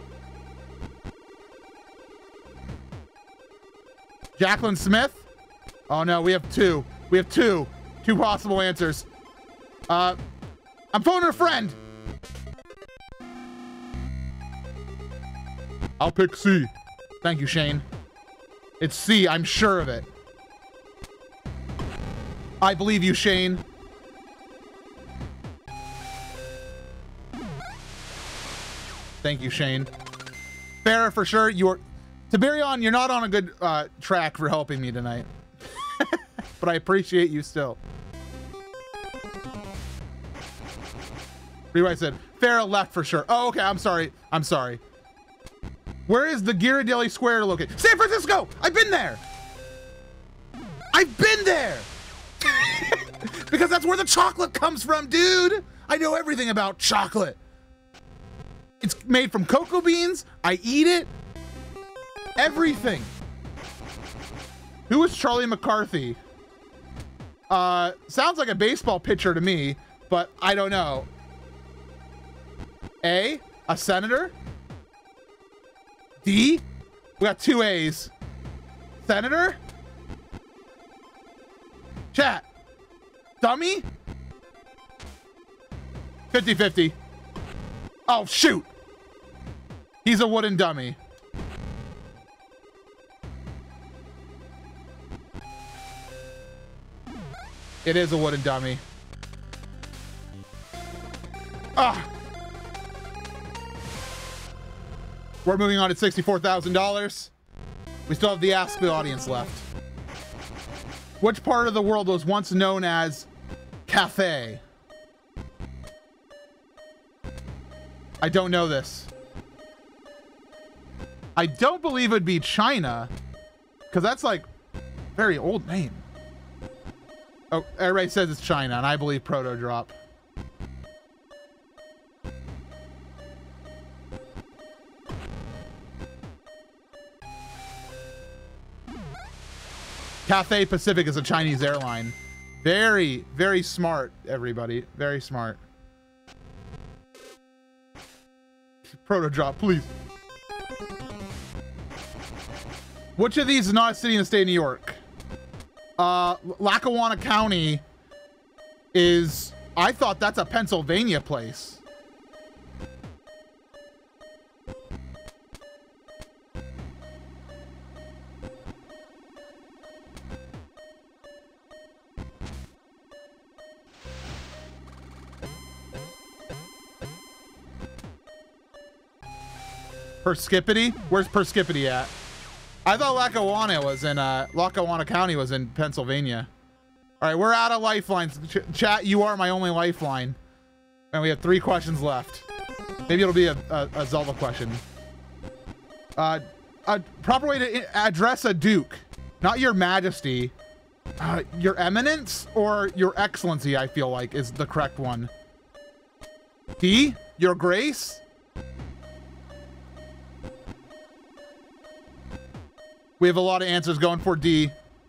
Jacqueline Smith? Oh no, we have two. We have two. Two possible answers. Uh, I'm phoning a friend. I'll pick C. Thank you, Shane. It's C, I'm sure of it. I believe you, Shane. Thank you, Shane. Farrah, for sure. You're Tiberion, you're not on a good uh, track for helping me tonight. But I appreciate you still. Rewrite said, Farrah left for sure. Oh, okay, I'm sorry. I'm sorry. Where is the Ghirardelli Square located? San Francisco! I've been there! I've been there! Because that's where the chocolate comes from, dude! I know everything about chocolate. It's made from cocoa beans. I eat it. Everything. Who is Charlie McCarthy? Uh, sounds like a baseball pitcher to me, but I don't know. A, a senator? D, we got two A's. Senator? Chat. Dummy? fifty fifty. Oh, shoot. He's a wooden dummy. It is a wooden dummy. Ah. We're moving on to sixty-four thousand dollars. We still have the Ask the Audience left. Which part of the world was once known as Cathay? I don't know this. I don't believe it'd be China, because that's like a very old name. Oh, everybody says it's China, and I believe Proto Drop. Cathay Pacific is a Chinese airline. Very, very smart, everybody. Very smart. Proto Drop, please. Which of these is not a city in the state of New York? Uh, Lackawanna County is... I thought that's a Pennsylvania place. Perskippity? Where's Perskippity at? I thought Lackawanna was in, uh, Lackawanna County was in Pennsylvania. All right, we're out of lifelines. Ch chat, you are my only lifeline. And we have three questions left. Maybe it'll be a, a, a Zelda question. Uh, a proper way to address a duke. Not your majesty. Uh, your eminence or your excellency, I feel like, is the correct one. D? Your grace? We have a lot of answers going for D.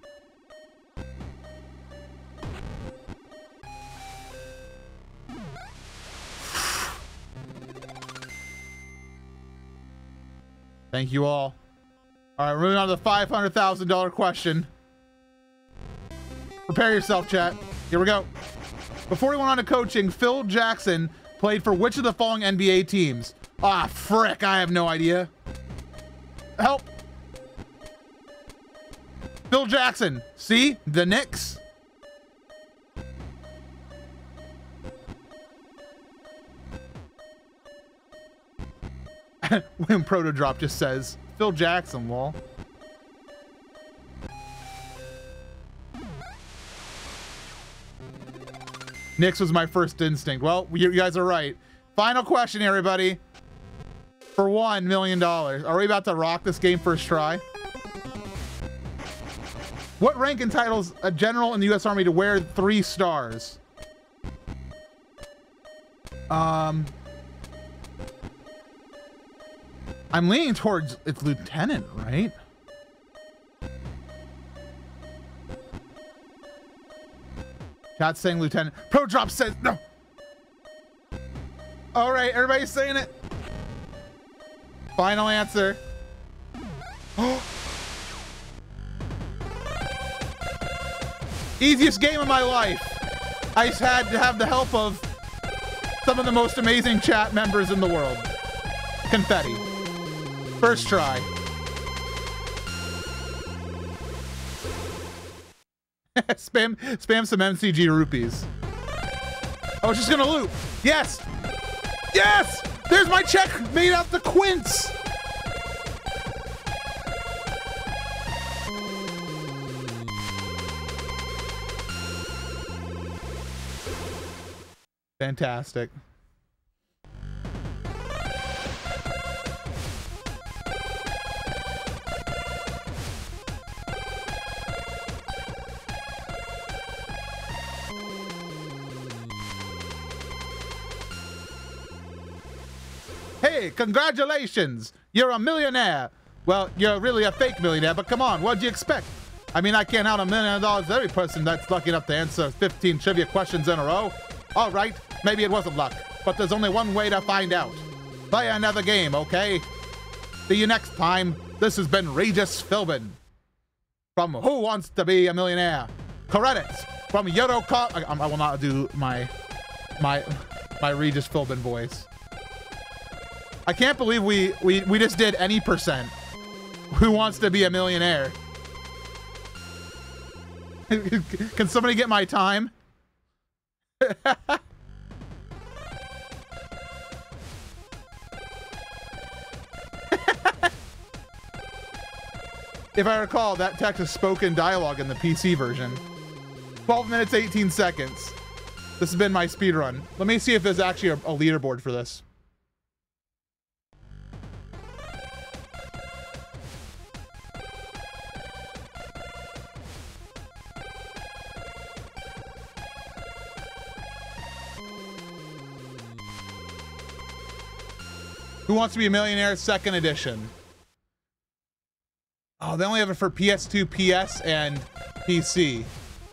Thank you all. All right, we're moving on to the five hundred thousand dollar question. Prepare yourself, chat. Here we go. Before he went on to coaching, Phil Jackson played for which of the following N B A teams? Ah, frick, I have no idea. Help. Phil Jackson. See? The Knicks. When Proto Drop just says, Phil Jackson, lol. Knicks was my first instinct. Well, you guys are right. Final question, everybody. For one million dollars. Are we about to rock this game first try? What rank entitles a general in the U S Army to wear three stars? Um... I'm leaning towards it's lieutenant, right? Chat's saying lieutenant. Pro Drop says no. All right, everybody's saying it. Final answer. Easiest game of my life. I just had to have the help of some of the most amazing chat members in the world. Confetti. First try. spam, spam some M C G rupees. I was just gonna loop. Yes, yes. There's my check made out the quints. Fantastic. Hey, congratulations! You're a millionaire! Well, you're really a fake millionaire, but come on, what'd you expect? I mean, I can't out a million dollars to every person that's lucky enough to answer fifteen trivia questions in a row. All right, maybe it wasn't luck, but there's only one way to find out. Play another game, okay? See you next time. This has been Regis Philbin from Who Wants to Be a Millionaire? Credits from Yodo Call. I, I will not do my my my Regis Philbin voice. I can't believe we, we, we just did any percent. Who Wants to Be a Millionaire? Can somebody get my time? If I recall, that text is spoken dialogue in the P C version. twelve minutes, eighteen seconds. This has been my speed run. Let me see if there's actually a, a leaderboard for this. Who Wants to Be a Millionaire second edition? Oh, they only have it for P S two, P S, and P C.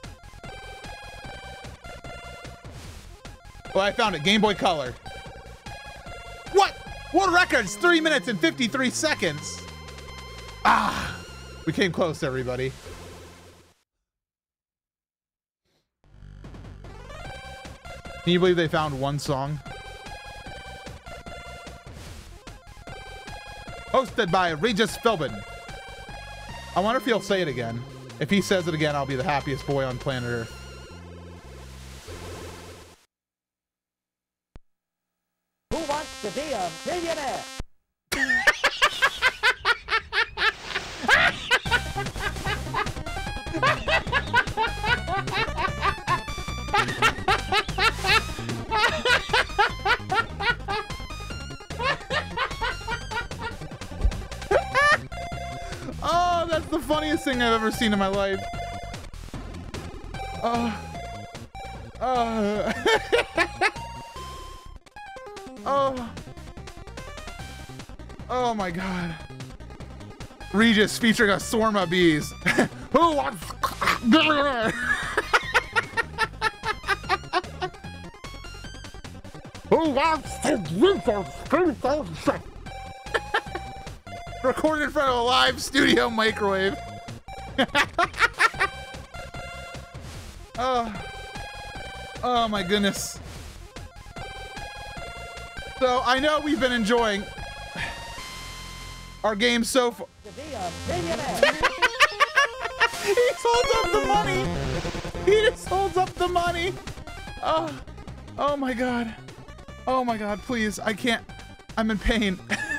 Oh, I found it. Game Boy Color. What? World records, three minutes and fifty-three seconds. Ah, we came close, everybody. Can you believe they found one song? Hosted by Regis Philbin. I wonder if he'll say it again. If he says it again, I'll be the happiest boy on planet Earth. Who wants to be a millionaire? that's the funniest thing I've ever seen in my life. Oh. Oh. Oh. Oh my god. Regis featuring a swarm of bees. Who wants... Who wants to drink a recorded in front of a live studio microwave. Oh. Oh my goodness. So I know we've been enjoying our game so far. To be a billionaire. He just holds up the money. He just holds up the money. Oh, oh my god. Oh my god, please. I can't. I'm in pain.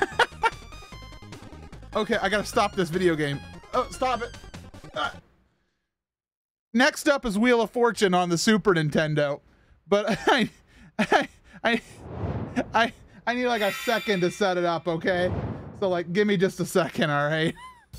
Okay, I gotta stop this video game. Oh, stop it. Ah. Next up is Wheel of Fortune on the Super Nintendo. But I, I, I, I, I need like a second to set it up, okay? So like, give me just a second, all right?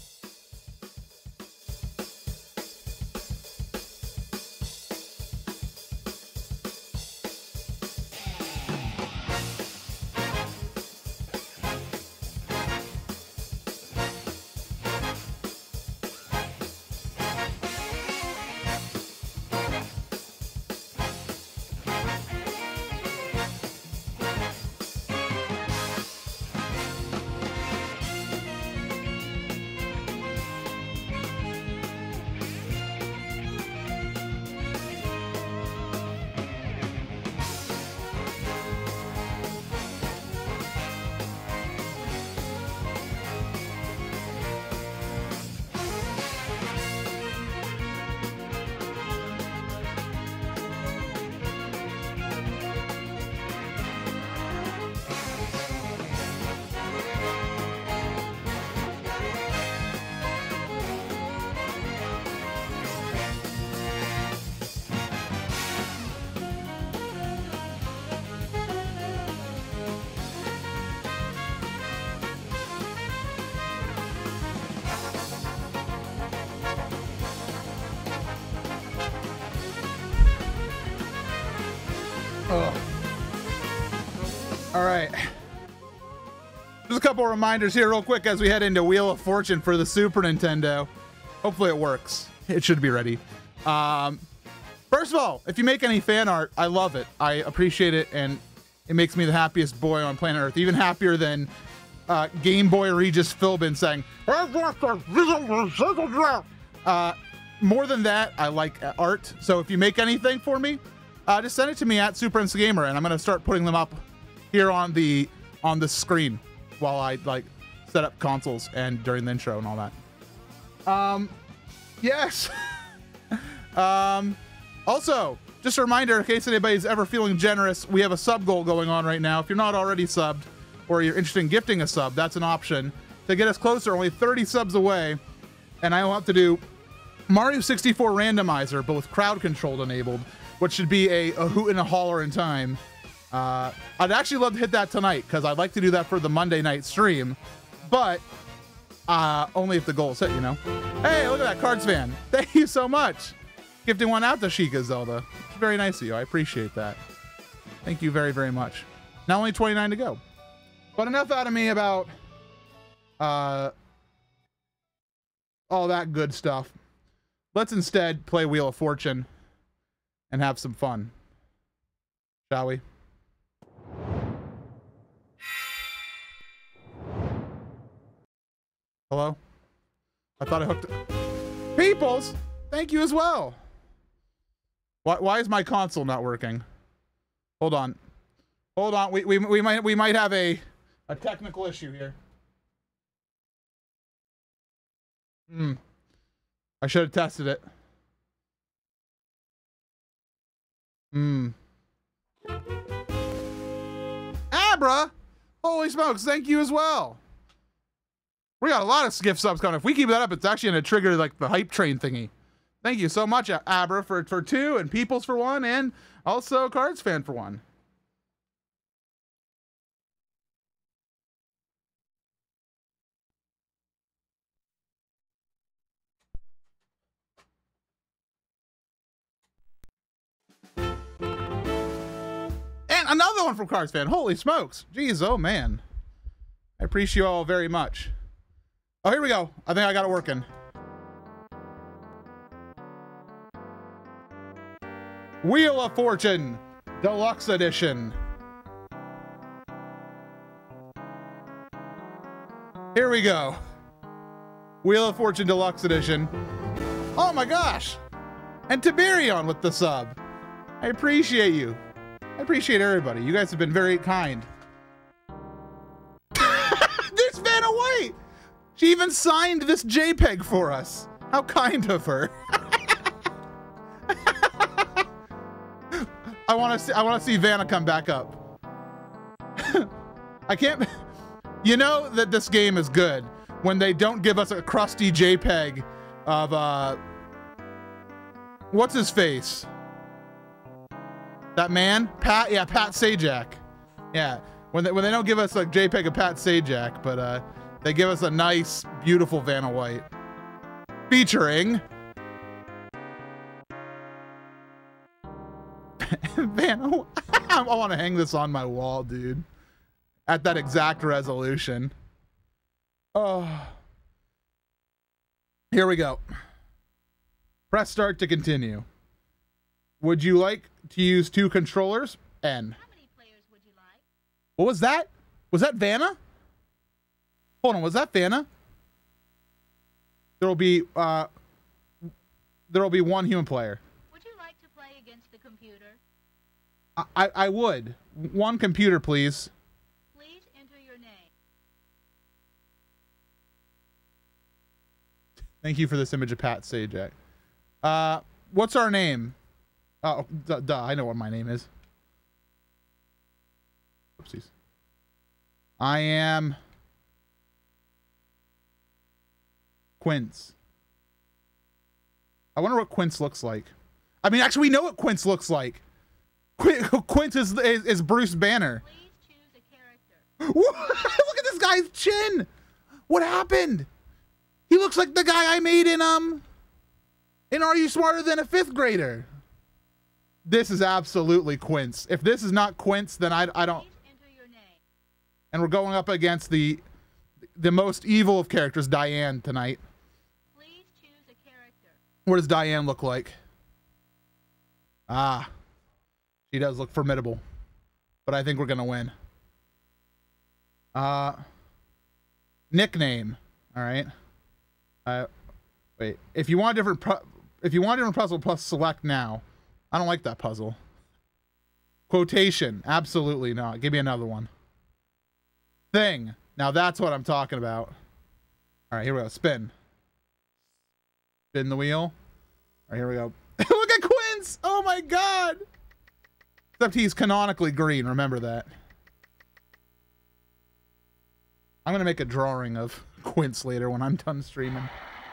All right. Just a couple reminders here real quick as we head into Wheel of Fortune for the Super Nintendo. Hopefully it works. It should be ready. Um, first of all, if you make any fan art, I love it. I appreciate it, and it makes me the happiest boy on planet Earth. Even happier than uh, Game Boy Regis Philbin saying, uh, more than that, I like art. So if you make anything for me, uh, just send it to me at Super Insta Gamer, and I'm gonna start putting them up here on the on the screen while I like set up consoles and during the intro and all that. Um, yes. um, also, just a reminder, in case anybody's ever feeling generous, we have a sub goal going on right now. If you're not already subbed or you're interested in gifting a sub, that's an option to get us closer. Only thirty subs away, and I will have to do Mario sixty-four randomizer, but with crowd control enabled, which should be a, a hoot and a holler in time. Uh, I'd actually love to hit that tonight because I'd like to do that for the Monday night stream, but uh, only if the goal's hit, you know. Hey, look at that, Cards fan. Thank you so much. Gifting one out to Sheikah Zelda. It's very nice of you. I appreciate that. Thank you very, very much. Now only twenty-nine to go. But enough out of me about uh, all that good stuff. Let's instead play Wheel of Fortune and have some fun. Shall we? Hello? I thought I hooked it. Peoples, thank you as well. Why, why is my console not working? Hold on. Hold on. We, we, we might we might have a, a technical issue here. Hmm. I should have tested it. Hmm. Abra! Holy smokes, thank you as well. We got a lot of gift subs coming. If we keep that up, it's actually going to trigger like the hype train thingy. Thank you so much, Abra, for, for two, and Peoples for one, and also Cards Fan for one. another one from Cars Fan. Holy smokes. Jeez, oh man. I appreciate you all very much. Oh, here we go. I think I got it working. Wheel of Fortune Deluxe Edition. Here we go. Wheel of Fortune Deluxe Edition. Oh my gosh. And Tiberion with the sub. I appreciate you. I appreciate everybody. You guys have been very kind. There's Vanna White. She even signed this JPEG for us. How kind of her. I want to see I want to see Vanna come back up. I can't. You know that this game is good when they don't give us a crusty JPEG of uh what's his face? That man? Pat, yeah, Pat Sajak. Yeah. When they when they don't give us a JPEG of Pat Sajak, but uh they give us a nice, beautiful Vanna White. Featuring Vanna. I want to hang this on my wall, dude. At that exact resolution. Oh. Here we go. Press start to continue. Would you like to use two controllers? N. How many players would you like? What was that? Was that Vanna? Hold on, was that Vanna? There'll be uh there'll be one human player. Would you like to play against the computer? I I, I would. One computer, please. Please enter your name. Thank you for this image of Pat Sajak. Uh, what's our name? Oh, duh, duh, I know what my name is. Oopsies. I am Quince. I wonder what Quince looks like. I mean, actually, we know what Quince looks like. Qu Quince is, is is Bruce Banner. Please choose a character. Look at this guy's chin. What happened? He looks like the guy I made in um in Are You Smarter Than a Fifth Grader? This is absolutely Quince. If this is not Quince, then I I don't. Please enter your name. And we're going up against the the most evil of characters, Diane, tonight. Please choose a character. What does Diane look like? Ah, she does look formidable, but I think we're gonna win. Uh, nickname. All right. Uh, wait. If you want a different, pu if you want a different puzzle, plus select now. I don't like that puzzle. Quotation. Absolutely not. Give me another one. Thing. Now that's what I'm talking about. All right, here we go. Spin. Spin the wheel. All right, here we go. Look at Quince! Oh my god! Except he's canonically green. Remember that. I'm gonna make a drawing of Quince later when I'm done streaming.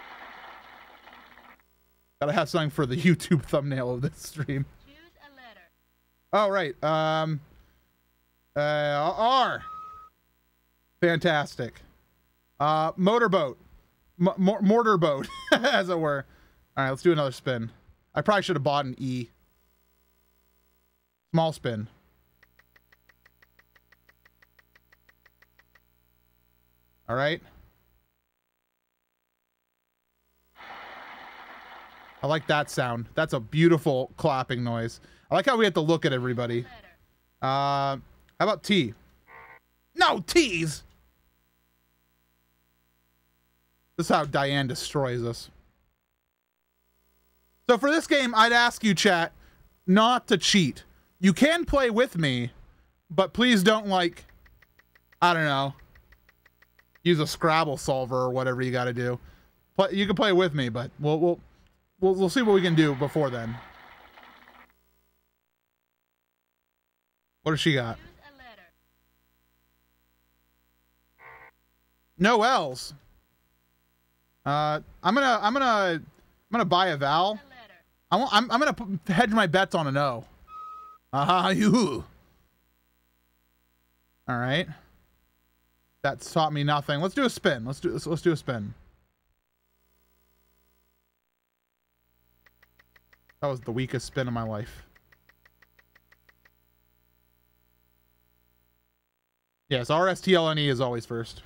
Gotta have something for the YouTube thumbnail of this stream. Choose a letter. Oh, right. Um, uh, R. Fantastic. Uh, motorboat. M mor mortar boat, as it were. All right, let's do another spin. I probably should have bought an E. Small spin. All right. I like that sound. That's a beautiful clapping noise. I like how we have to look at everybody. Uh, how about T? No, T's! This is how Diane destroys us. So for this game, I'd ask you, chat, not to cheat. You can play with me, but please don't, like, I don't know, use a Scrabble solver or whatever you got to do. But you can play with me, but we'll we'll we'll we'll see what we can do before then. What does she got? Choose a letter. No L's. Uh, I'm gonna I'm gonna I'm gonna buy a vowel. A letter. I want, I'm I'm gonna put, hedge my bets on an O. Aha, you. All right. That's taught me nothing. Let's do a spin. Let's do let's, let's do a spin. That was the weakest spin of my life. Yes, R S T L N E is always first.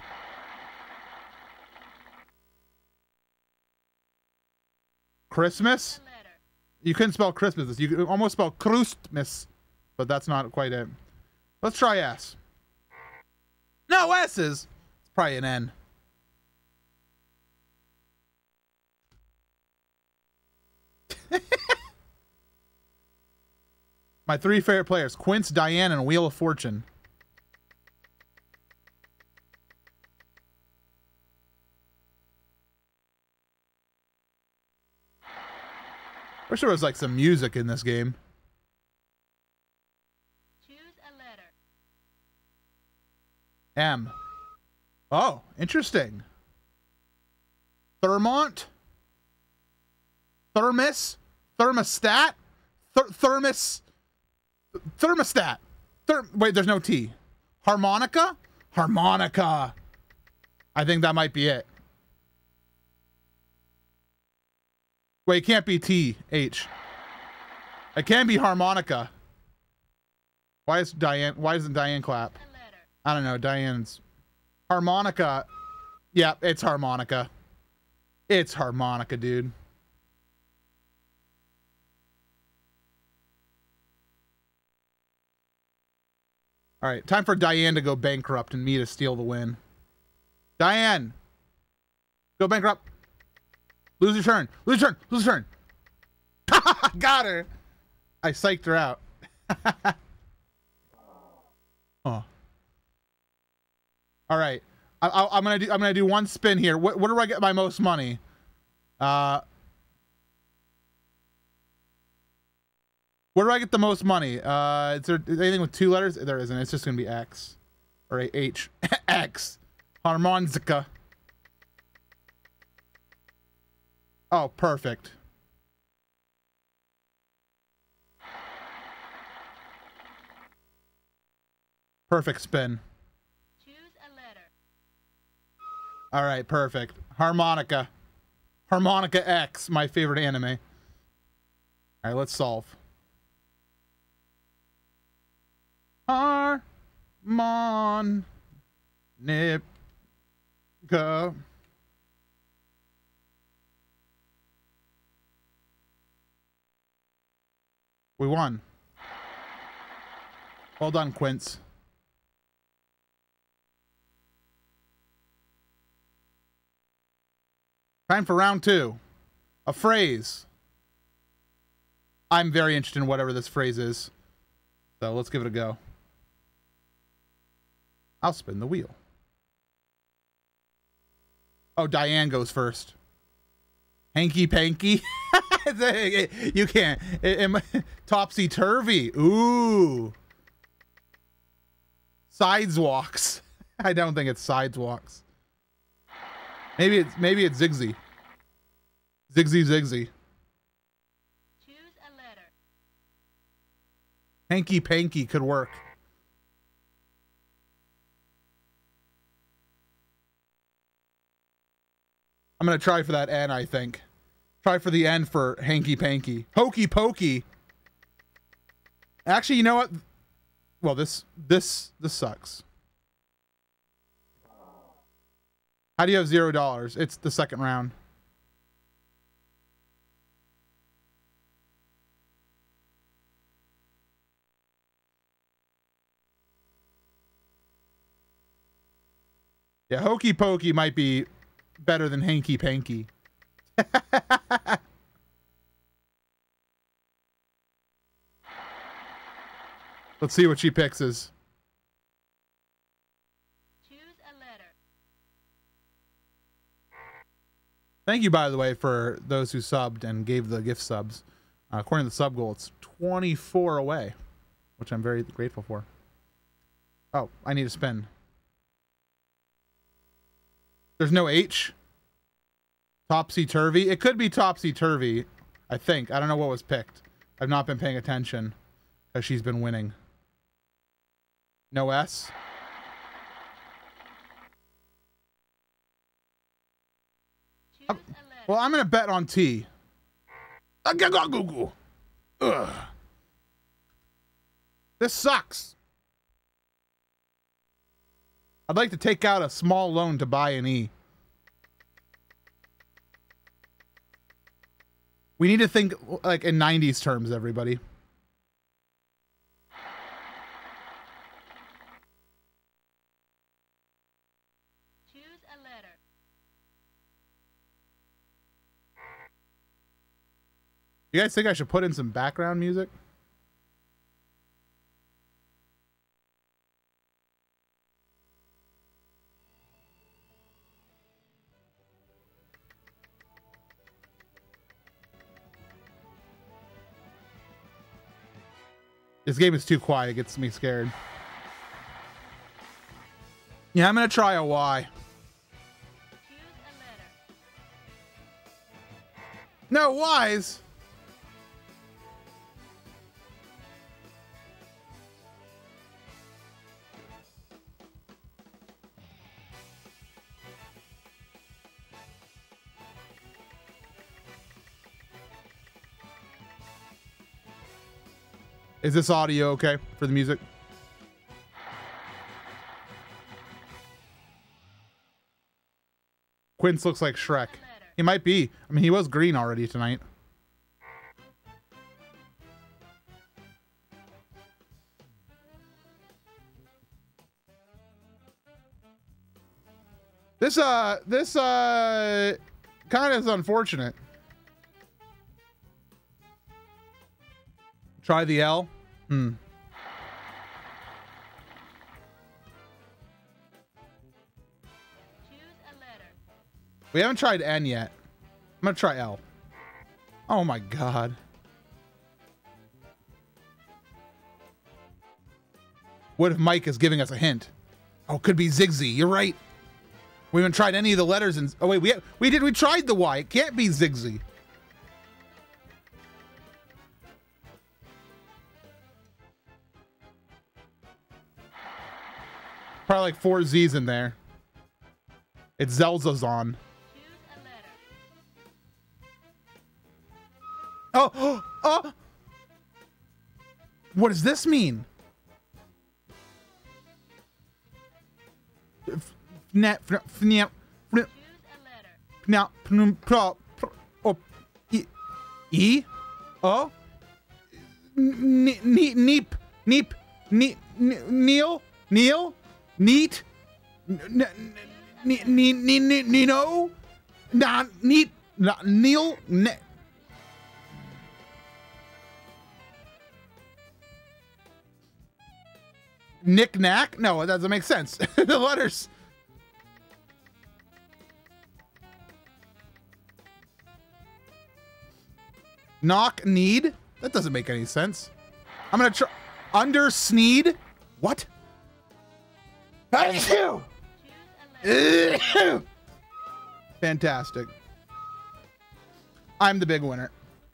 Christmas? A letter. You couldn't spell Christmas. You could almost spell Christmas, but that's not quite it. Let's try S. No S's. It's probably an N. My three favorite players: Quince, Diane, and Wheel of Fortune. Wish there was like some music in this game. Choose a letter. M. Oh, interesting. Thermont? Thermos? Thermostat? Ther thermos? Thermostat. Ther Wait, there's no T. Harmonica? Harmonica. I think that might be it. Wait, it can't be T H. It can be harmonica. Why is Diane? Why doesn't Diane clap? A letter. I don't know. Diane's harmonica. Yeah, it's harmonica. It's harmonica, dude. All right, time for Diane to go bankrupt and me to steal the win. Diane, go bankrupt. Lose your turn. Lose your turn. Lose your turn. Got her. I psyched her out. Oh. All right. I, I, I'm gonna do. I'm gonna do one spin here. What, what do I get my most money? Uh. Where do I get the most money? Uh, is there anything with two letters? There isn't. It's just gonna be X or a H. X. Harmonica. Oh, perfect. Perfect spin. Choose a letter. All right, perfect. Harmonica. Harmonica X, my favorite anime. All right, let's solve. Harmonica. We won. Well done, Quince. Time for round two. A phrase. I'm very interested in whatever this phrase is. So let's give it a go. I'll spin the wheel. Oh, Diane goes first. Hanky panky. You can't. Topsy turvy. Ooh. Sidewalks. I don't think it's sidewalks. Maybe it's maybe it's Zigzy. Zigzy Zigzy. Choose a letter. Hanky panky could work. I'm gonna try for that N, I think. Try for the N for hanky panky. Hokey pokey. Actually, you know what? Well, this this this sucks. How do you have zero dollars? It's the second round. Yeah, hokey pokey might be better than hanky panky. Let's see what she picks is. Choose a letter. Thank you, by the way, for those who subbed and gave the gift subs. Uh, according to the sub goal, it's twenty-four away, which I'm very grateful for. Oh, I need to spin. There's no H. Topsy-turvy. It could be topsy-turvy, I think. I don't know what was picked. I've not been paying attention because she's been winning. No S. Choose Um, a letter. Well, I'm going to bet on T. Ugh. This sucks. I'd like to take out a small loan to buy an E. We need to think like in nineties terms, everybody. Choose a letter. You guys think I should put in some background music? This game is too quiet. It gets me scared. Yeah, I'm going to try a Y. Choose a letter. No, Y's. Is this audio okay for the music? Quince looks like Shrek. He might be. I mean, he was green already tonight. This, uh, this, uh, kind of is unfortunate. Try the L. Hmm. Choose a letter. We haven't tried N yet. I'm gonna try L. Oh my god. What if Mike is giving us a hint? Oh, it could be Zigzee. You're right. We haven't tried any of the letters in. Oh wait, we we did. We tried the Y. It can't be Zigzee. Probably like four Z's in there. It's Zelzazon. Choose a letter. Oh, oh, oh! What does this mean? Fnap, fnap, fnap, fnap, Choose a letter. fnap, fnap, pro, pro, oh, E, E, oh, N- ne- neep, neep, ne- ne- Neil, Neil, neat, N- n- n- ne- ne- ne- Nino, nah, neat, nah, Neil, ne- Knick knack? No, it doesn't make sense. The letters. Knock need? That doesn't make any sense. I'm gonna try. Under sneed? What? Choose a letter. Fantastic. I'm the big winner.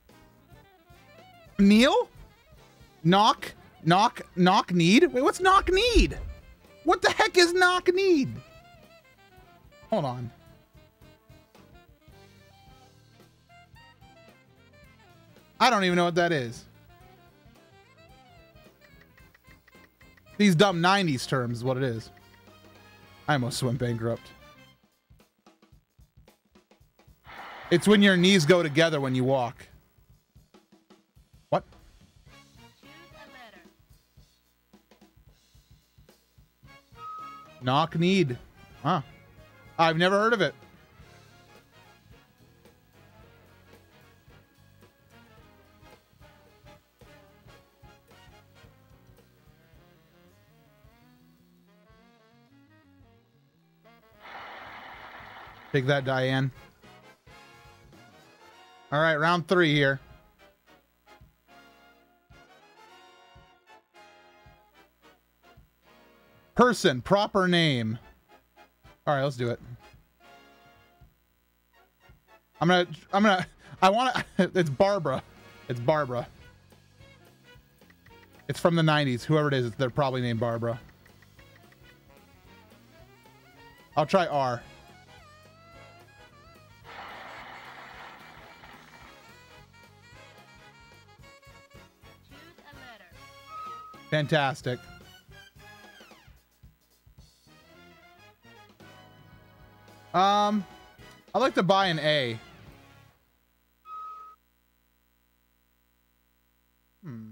Neil? Knock? Knock? Knock need? Wait, what's knock need? What the heck is knock need? Hold on. I don't even know what that is. These dumb nineties terms is what it is. I almost went bankrupt. It's when your knees go together when you walk. What? Choose a letter. Knock need. Huh. I've never heard of it. Take that, Diane. All right, round three here. Person, proper name. All right, let's do it. I'm gonna, I'm gonna, I want to, it's Barbara. It's Barbara. It's from the nineties. Whoever it is, they're probably named Barbara. I'll try R. Choose a letter. Fantastic. Um, I'd like to buy an A. Hmm.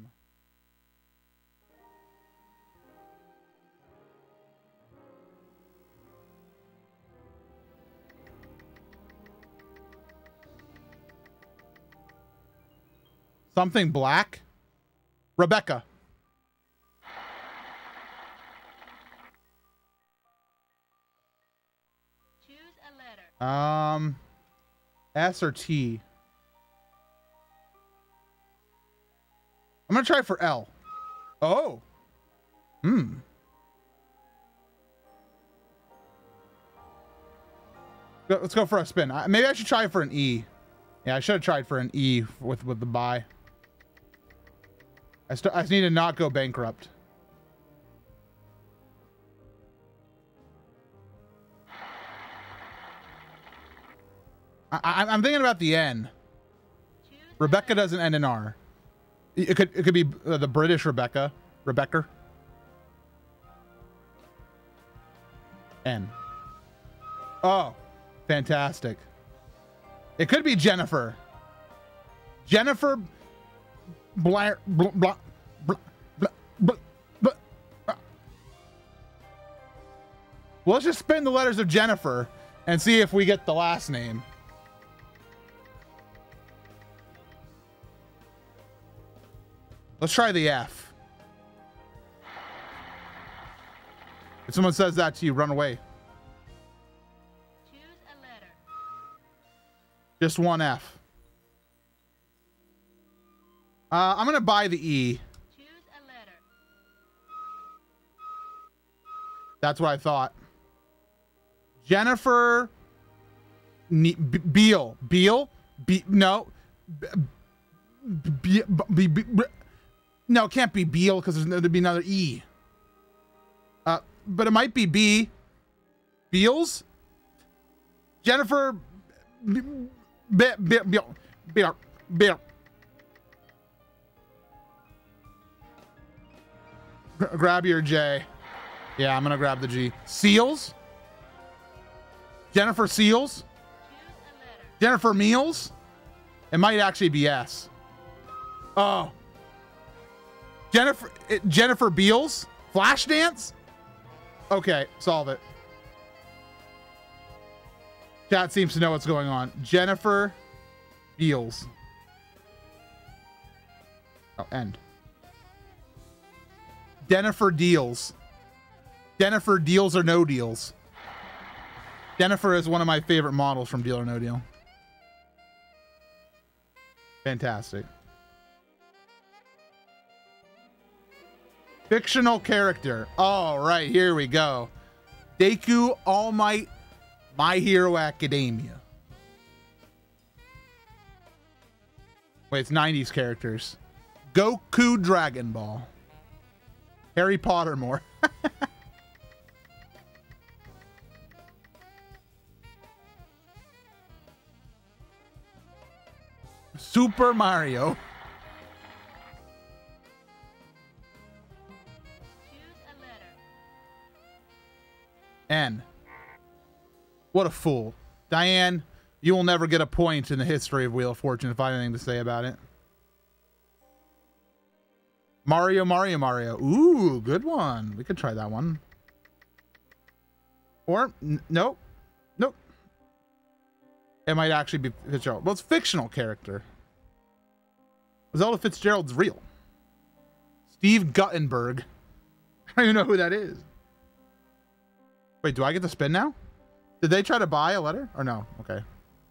Something black? Rebecca. Choose a letter. Um, S or T? I'm gonna try for L. Oh. Hmm. Go- Let's go for a spin. I- Maybe I should try for an E. Yeah, I should have tried for an E with with the buy. I, st I just need to not go bankrupt. I, I, I'm thinking about the N. Choose a Rebecca letter. doesn't end in R. It could it could be uh, the British Rebecca. Rebecca. N. Oh, fantastic. It could be Jennifer. Jennifer Blair. Blah, blah, blah, blah, blah, blah. Uh. Well, let's just spin the letters of Jennifer and see if we get the last name. Let's try the F. If someone says that to you, run away. Choose a letter. Just one F. Uh, I'm gonna buy the E. Choose a letter. That's what I thought. Jennifer Ne- B- Beal. Beal? Be- no. B- B- B- B- B- no, it can't be Beal because there'd be another E. Uh, but it might be B. Beals? Jennifer B- B- B- Beal. Beal. Beal. Gra- Grab your J. Yeah, I'm gonna grab the G. Seals? Jennifer Seals? Choose a letter. Jennifer Meals? It might actually be S. Oh. Jennifer it, Jennifer Beals? Flashdance? Okay, solve it. Chat seems to know what's going on. Jennifer Beals. Oh, end. Jennifer Deals. Jennifer Deals or No Deals. Jennifer is one of my favorite models from Deal or No Deal. Fantastic. Fictional character. All right, here we go. Deku All Might, My Hero Academia. Wait, it's nineties characters. Goku Dragon Ball. Harry Potter more. Super Mario. Choose a letter. N. What a fool. Diane, you will never get a point in the history of Wheel of Fortune if I have anything to say about it. Mario, Mario, Mario. Ooh, good one. We could try that one. Or, n nope. Nope. It might actually be Fitzgerald. Well, it's fictional character. Zelda Fitzgerald's real. Steve Guttenberg. I don't even know who that is. Wait, do I get to spin now? Did they try to buy a letter? Or no? Okay.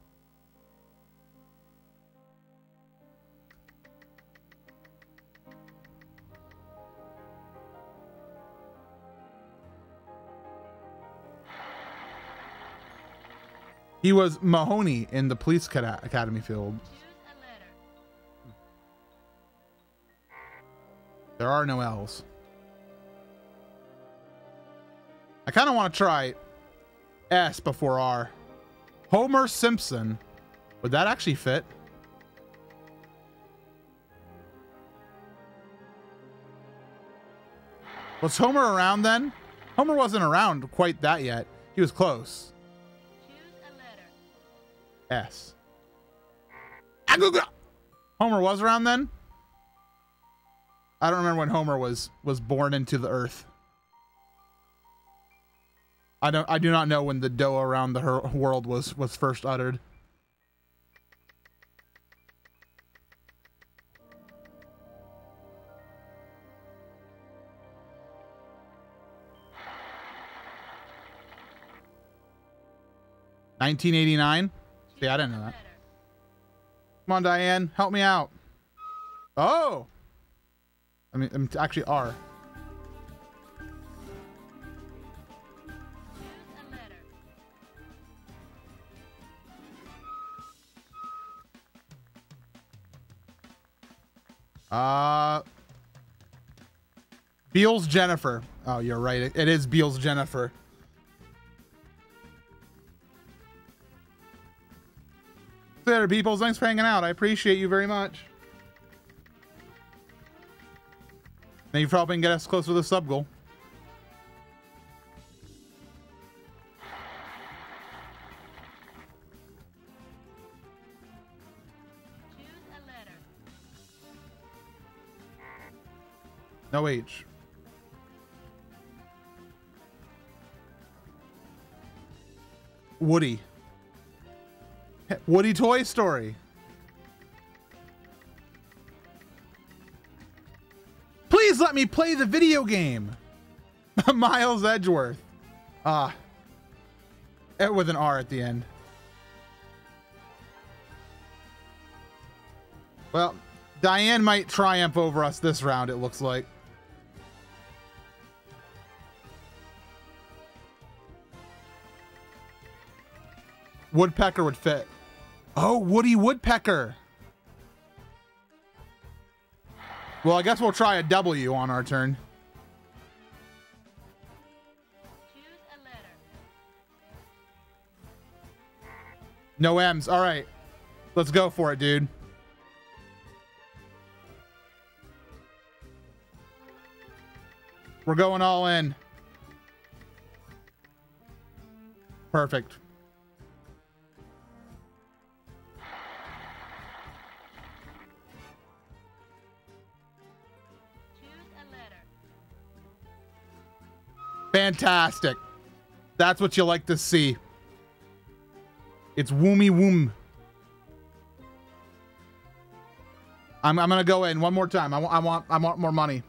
He was Mahoney in the police Cad- academy field. Choose a letter. There are no L's. I kind of want to try S before R. Homer Simpson. Would that actually fit? Was Homer around then? Homer wasn't around quite that yet. He was close. Choose S. Homer was around then? I don't remember when Homer was was born into the earth. I don't I do not know when the dough around the her world was was first uttered. nineteen eighty-nine? See, I didn't know that. Come on, Diane, help me out. Oh! I mean, I'm actually R. Choose a letter. Uh, Beals Jennifer. Oh, you're right. It, it is Beals Jennifer. There, people. Thanks for hanging out. I appreciate you very much. Thank you for helping get us closer to the sub goal. Choose a letter. No H. Woody. Woody Toy Story. Please let me play the video game. Miles Edgeworth. Ah. Uh, with an R at the end. Well, Diane might triumph over us this round, it looks like. Woodpecker would fit. Oh, Woody Woodpecker. Well, I guess we'll try a W on our turn. Choose a letter. No M's. All right. Let's go for it, dude. We're going all in. Perfect. Fantastic. That's what you like to see. It's woomy woom. I'm, I'm gonna go in one more time. I, I want I want more money.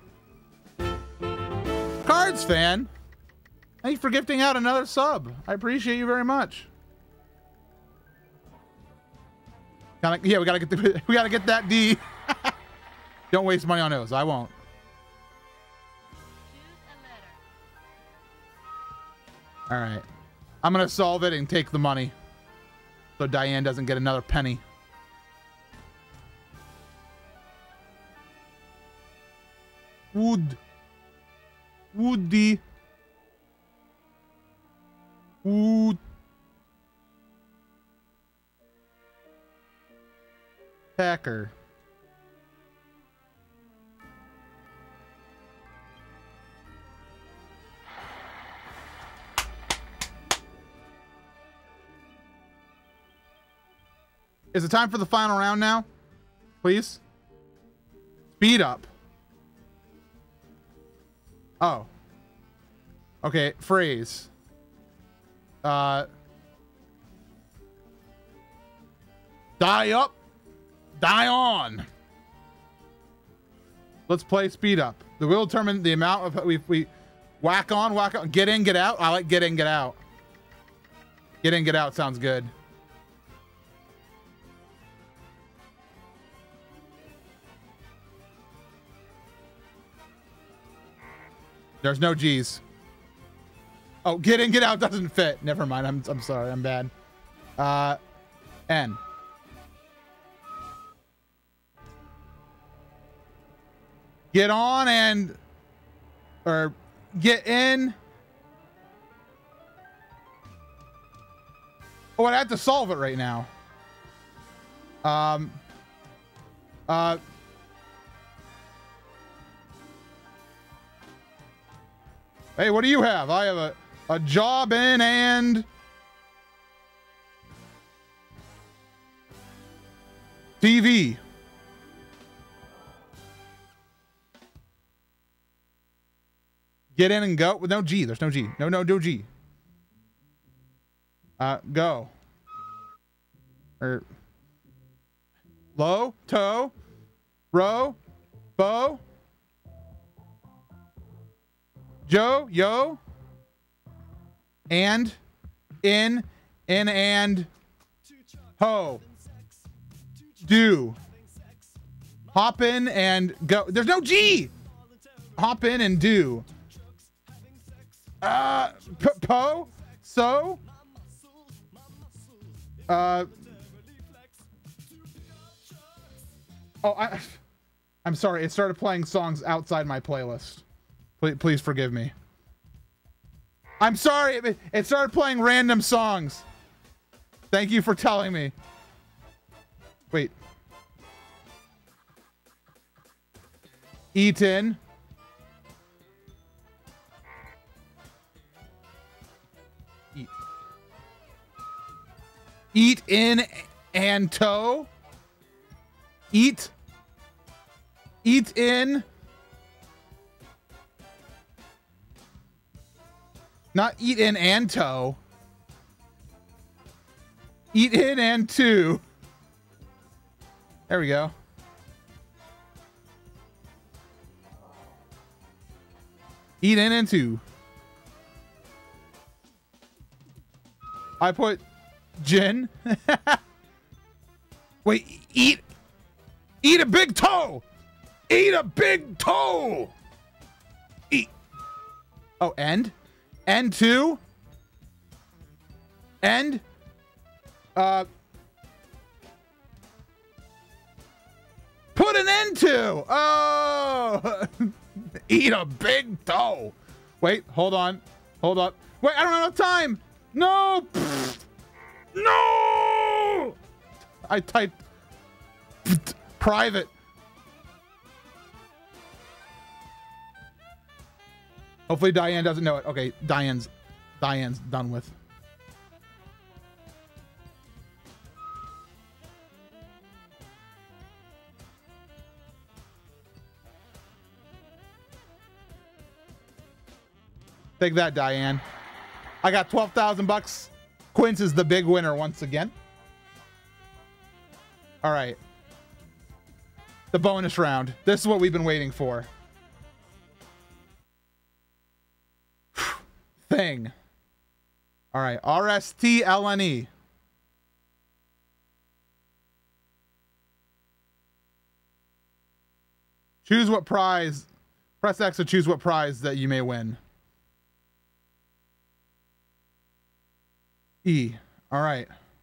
Cards fan. Thank you for gifting out another sub. I appreciate you very much. Kinda, yeah, we gotta get the we gotta get that D. Don't waste money on those. I won't. All right. I'm going to solve it and take the money so Diane doesn't get another penny. Wood. Woody. Wood. Packer. Is it time for the final round now? Please? Speed up. Oh. Okay, phrase. Uh. Die up. Die on. Let's play speed up. The will determine the amount of we we whack on, whack on, get in, get out. I like get in, get out. Get in, get out sounds good. There's no G's. Oh, get in, get out doesn't fit. Never mind. I'm I'm sorry. I'm bad. Uh, N. Get on and or get in. Oh, I have to solve it right now. Um. Uh. Hey, what do you have? I have a, a job in and... T V. Get in and go. With no G. There's no G. No, no, no G. Uh, go. Or low, toe, row, bow, Joe, yo, and, in, in, and, ho, do, hop in and go. There's no G. Hop in and do. Uh, p po, so, uh, oh, I, I'm sorry. It started playing songs outside my playlist. Please, please forgive me. I'm sorry. It, it started playing random songs. Thank you for telling me. Wait. Eaton. Eat. Eat in and toe. Eat. Eat in. Not eat in and toe. Eat in and two. There we go. Eat in and two. I put gin. Wait, eat. Eat a big toe. Eat a big toe. Eat. Oh, end. End two. End. Uh. Put an end to. Oh. Eat a big toe. Wait, hold on. Hold up. Wait, I don't have enough time. No. No. I typed private. Hopefully Diane doesn't know it. Okay, Diane's Diane's done with. Take that, Diane. I got twelve thousand bucks. Quince is the big winner once again. All right. The bonus round. This is what we've been waiting for. Thing. All right. R S T L N E. Choose what prize. Press X to choose what prize that you may win. E. All right.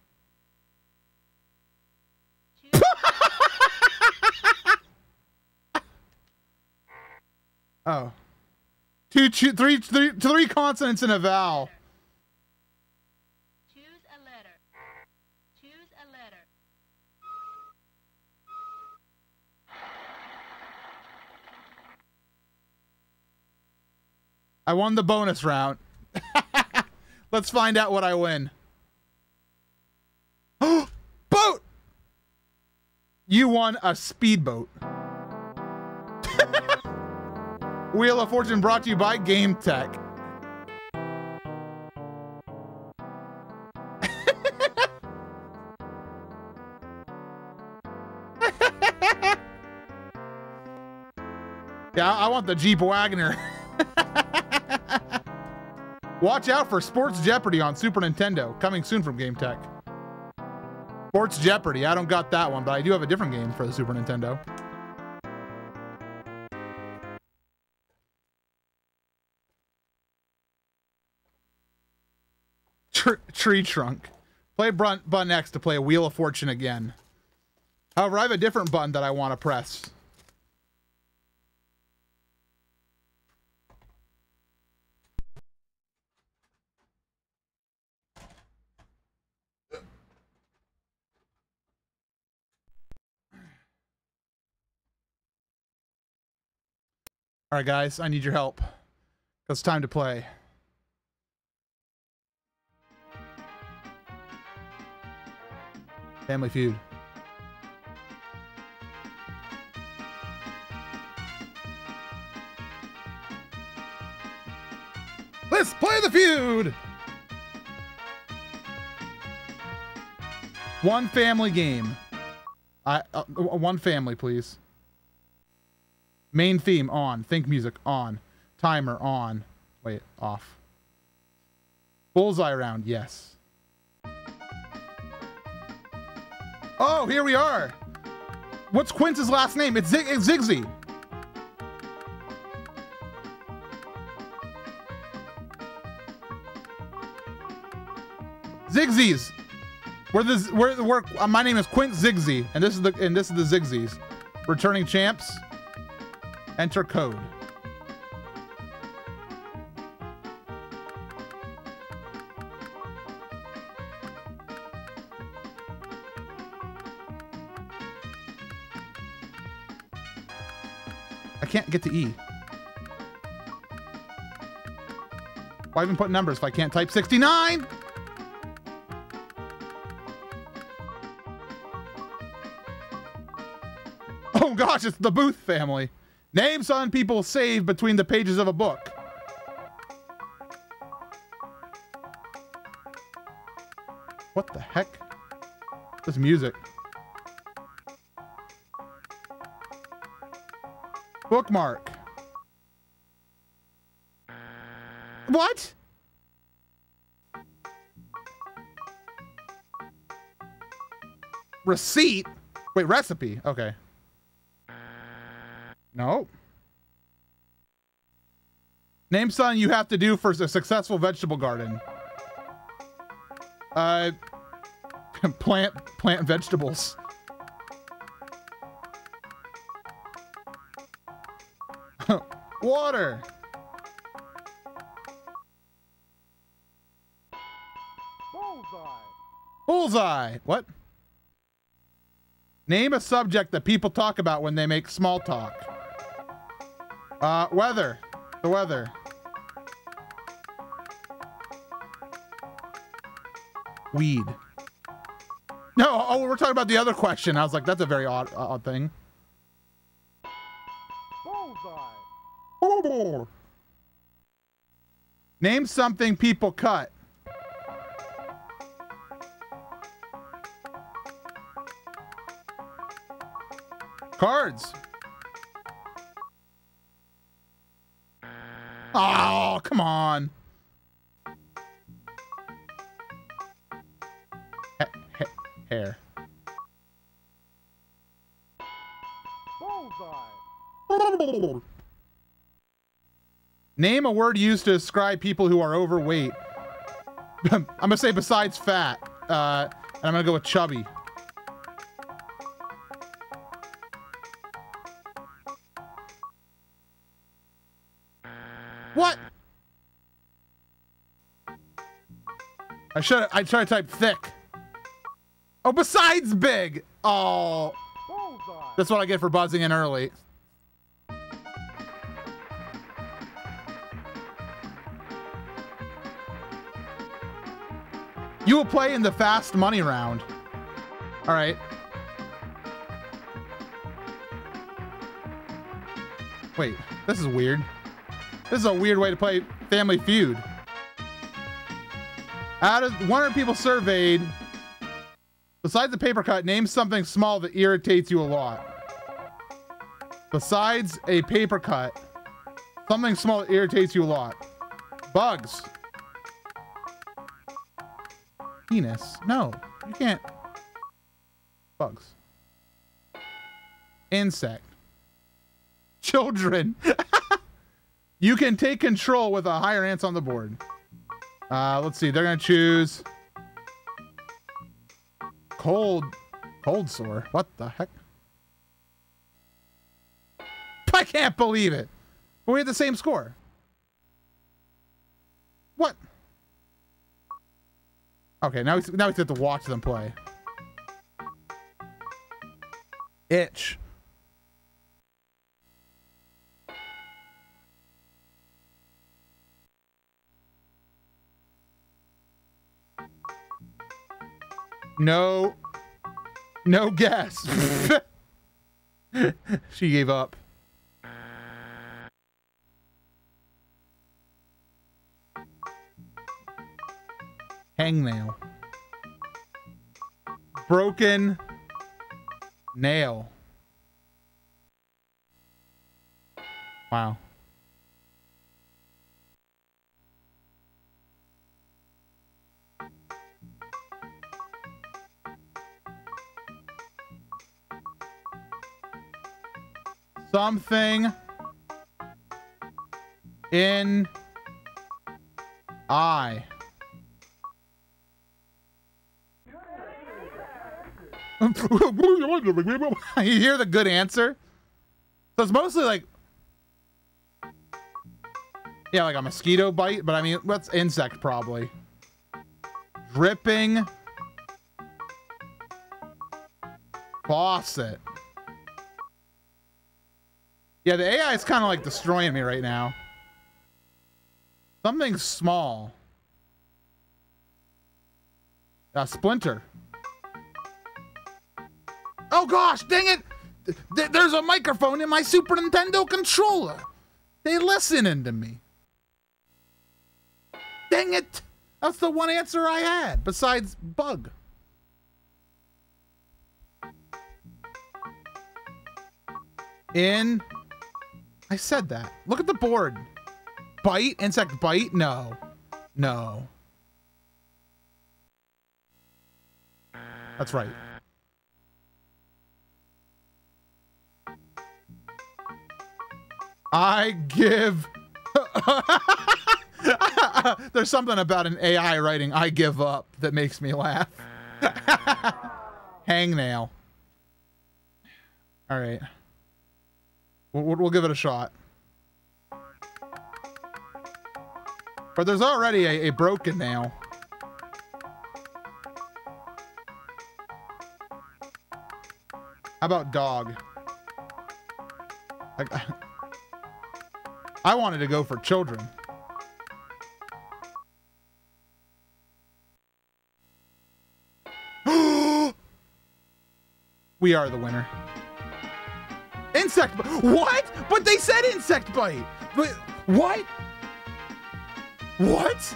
Oh. Two, two, three, three, three consonants in a vowel. Choose a letter. Choose a letter. I won the bonus round. Let's find out what I win. Boat! You won a speedboat. Wheel of Fortune brought to you by Game Tech. Yeah, I want the Jeep Wagoner. Watch out for Sports Jeopardy on Super Nintendo, coming soon from Game Tech. Sports Jeopardy, I don't got that one, but I do have a different game for the Super Nintendo. Tree trunk. Play button X to play a Wheel of Fortune again. However, I have a different button that I want to press. All right, guys, I need your help. It's time to play. Family Feud. Let's play the feud. One family game. I uh, one family, please. Main theme on. Think music on. Timer on. Wait, off. Bullseye round, yes. Oh, here we are. What's Quince's last name? It's, Zig it's Zigzy. Zigzies. We're the we're the work. Uh, my name is Quint Zigzy, and this is the and this is the Zigzies. Returning champs. Enter code. I can't get to E. Why even put numbers if I can't type sixty-nine? Oh gosh, it's the Booth family. Name something people save between the pages of a book. What the heck? This music. Bookmark. What? Receipt? Wait, recipe. Okay. No. Name something you have to do for a successful vegetable garden. Uh, plant plant vegetables. Water. Bullseye. Bullseye. What? Name a subject that people talk about when they make small talk. Uh, weather. The weather. Weed. No, oh, we're talking about the other question. I was like, that's a very odd, odd thing. Bullseye. Name something people cut. Cards. Oh, come on. Ha ha hair. Bullseye. Name a word used to describe people who are overweight. I'm gonna say besides fat. Uh, and I'm gonna go with chubby. What? I should I tried to type thick. Oh, besides big. Oh. Bullseye. That's what I get for buzzing in early. You will play in the fast money round. All right. Wait, this is weird. This is a weird way to play Family Feud. Out of one hundred people surveyed, besides the paper cut, name something small that irritates you a lot. Besides a paper cut, something small that irritates you a lot. Bugs. Penis. No, you can't. Bugs. Insect. Children. You can take control with a higher ants on the board. Uh, let's see. They're going to choose cold, cold sore. What the heck? I can't believe it. But we had the same score. What? Okay, now we now we have to watch them play. Itch. No. No guess. She gave up. Hangnail. Broken nail. Wow. Something in eye. You hear the good answer? So it's mostly like, yeah, like a mosquito bite, but I mean, that's insect probably. Dripping faucet. Yeah, the A I is kind of like destroying me right now. Something small. A splinter. Oh gosh, dang it! Th there's a microphone in my Super Nintendo controller. They listening to me. Dang it! That's the one answer I had, besides bug. In... I said that. Look at the board. Bite? Insect bite? No. No. That's right. I give... There's something about an A I writing I give up that makes me laugh. Hangnail. All right. We'll, we'll give it a shot. But there's already a, a broken nail. How about dog? Like, I wanted to go for children. We are the winner. Insect bite. What? But they said insect bite. But what? What?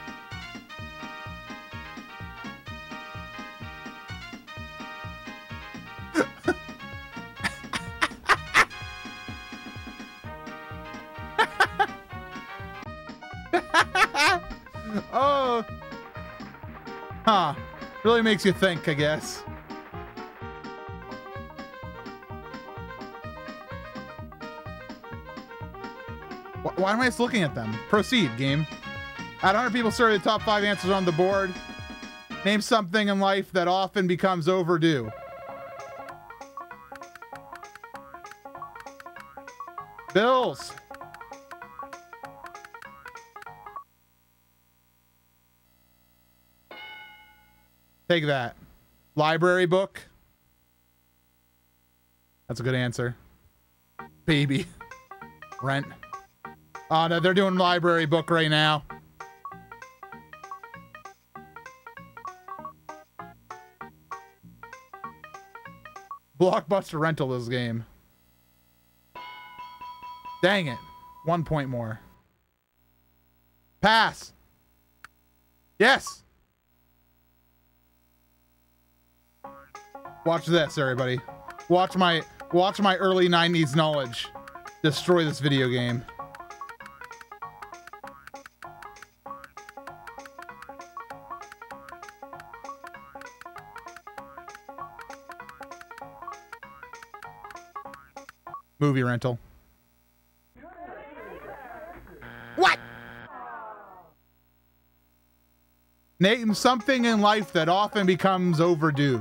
Oh. Huh. Really makes you think, I guess. Why am I just looking at them? Proceed, game. At one hundred people survey, the top five answers on the board. Name something in life that often becomes overdue. Bills. Take that. Library book. That's a good answer. Baby. Rent. Oh, no, they're doing library book right now. Blockbuster rental this game. Dang it. One point more. Pass. Yes. Watch this, everybody. Watch my watch my early nineties knowledge destroy this video game. Movie rental. What? Name something in life that often becomes overdue.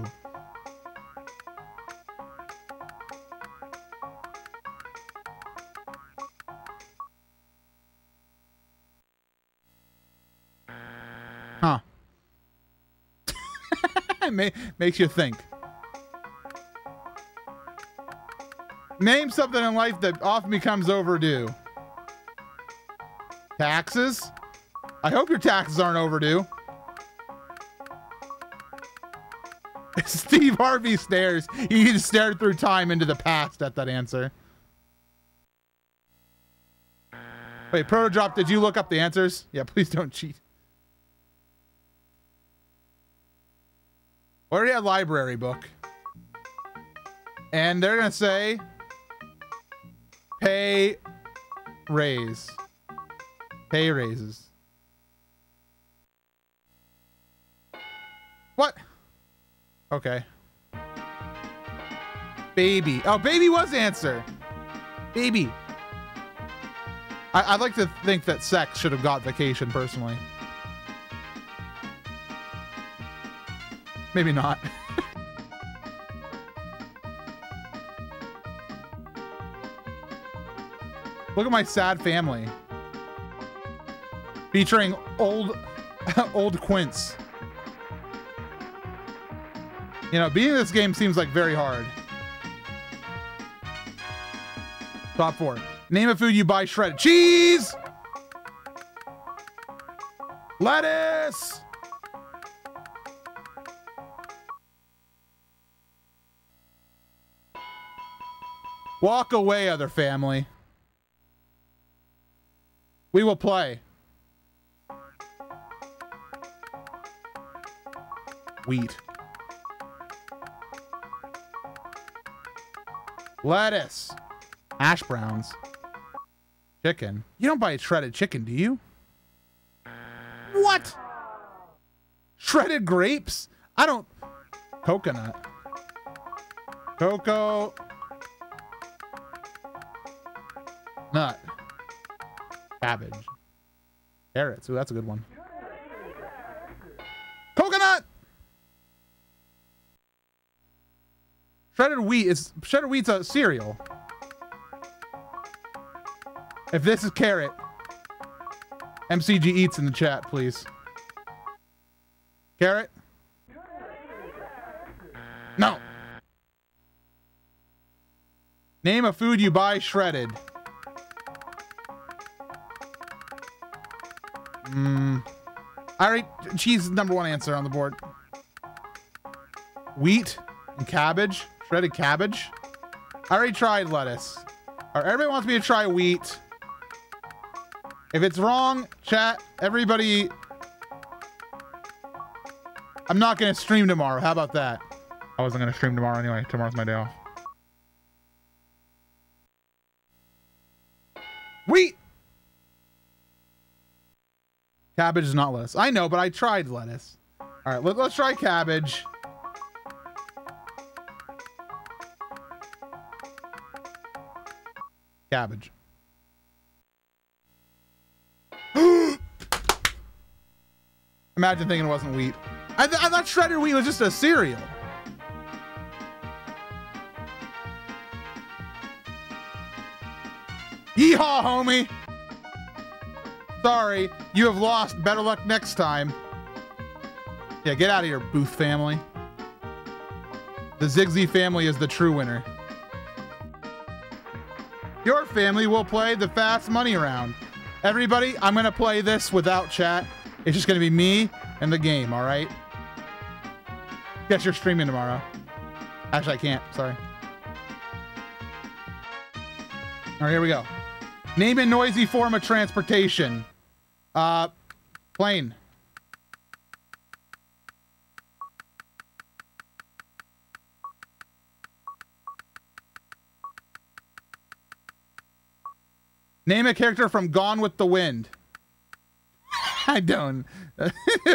Huh. Makes you think. Name something in life that often becomes overdue. Taxes? I hope your taxes aren't overdue. Steve Harvey stares. He just stared through time into the past at that answer. Wait, Protodrop, did you look up the answers? Yeah, please don't cheat. Already had library book. And they're gonna say pay raise. Pay raises. What? Okay. Baby. Oh, baby was the answer. Baby. I, I'd like to think that sex should have got vacation, personally. Maybe not. Look at my sad family. Featuring old, old Quince. You know, beating this game seems like very hard. Top four. Name a food you buy shredded. Cheese! Lettuce! Walk away, other family. We will play. Wheat. Lettuce. Hash browns. Chicken. You don't buy shredded chicken, do you? What? Shredded grapes? I don't... Coconut. Cocoa. Nut. Cabbage. Carrots. Ooh, that's a good one. Coconut! Shredded wheat is... Shredded wheat's a cereal. If this is carrot, M C G eats in the chat, please. Carrot? No. Name a food you buy shredded. Hmm. I already... Cheese is number one answer on the board. Wheat and cabbage. Shredded cabbage. I already tried lettuce. All right, everybody wants me to try wheat. If it's wrong, chat, everybody... I'm not going to stream tomorrow. How about that? I wasn't going to stream tomorrow anyway. Tomorrow's my day off. Wheat! Cabbage is not lettuce. I know, but I tried lettuce. All right, let, let's try cabbage. Cabbage. Imagine thinking it wasn't wheat. I, th I thought shredded wheat was just a cereal. Yeehaw, homie. Sorry, you have lost. Better luck next time. Yeah, get out of here, Booth family. The Ziggsy family is the true winner. Your family will play the fast money round. Everybody, I'm gonna play this without chat. It's just gonna be me and the game, all right? Guess you're streaming tomorrow. Actually, I can't, sorry. All right, here we go. Name a noisy form of transportation. Uh, plane. Name a character from Gone with the Wind. I don't. uh,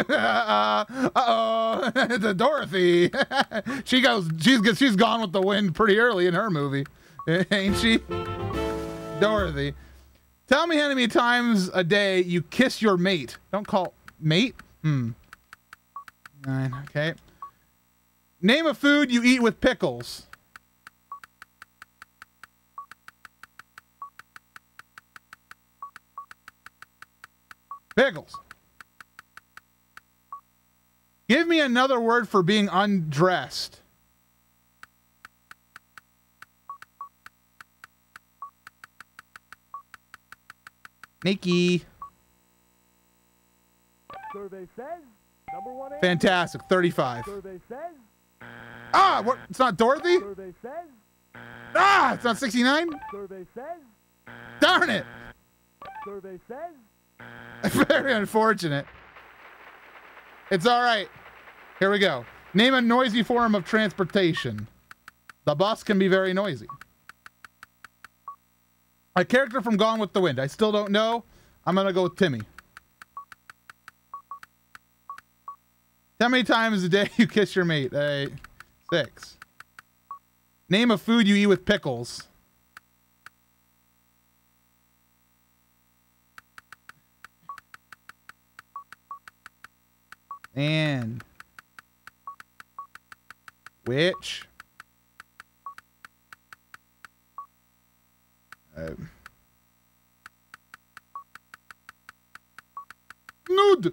uh-oh, it's a Dorothy. she goes, she's, she's gone with the wind pretty early in her movie. Ain't she? Dorothy. Tell me how many times a day you kiss your mate. Don't call mate? Hmm. Nine, okay. Name a food you eat with pickles. Pickles. Give me another word for being undressed. Nikki. Survey says number one answer. Fantastic. thirty-five. Survey says. Ah, what? It's not Dorothy? Survey says. Ah, it's not sixty-nine? Survey says. Darn it. Survey says. Very unfortunate. It's all right. Here we go. Name a noisy form of transportation. The bus can be very noisy. A character from Gone with the Wind. I still don't know. I'm gonna go with Timmy. How many times a day you kiss your mate? Uh, six. Name a food you eat with pickles. And which uh, nude.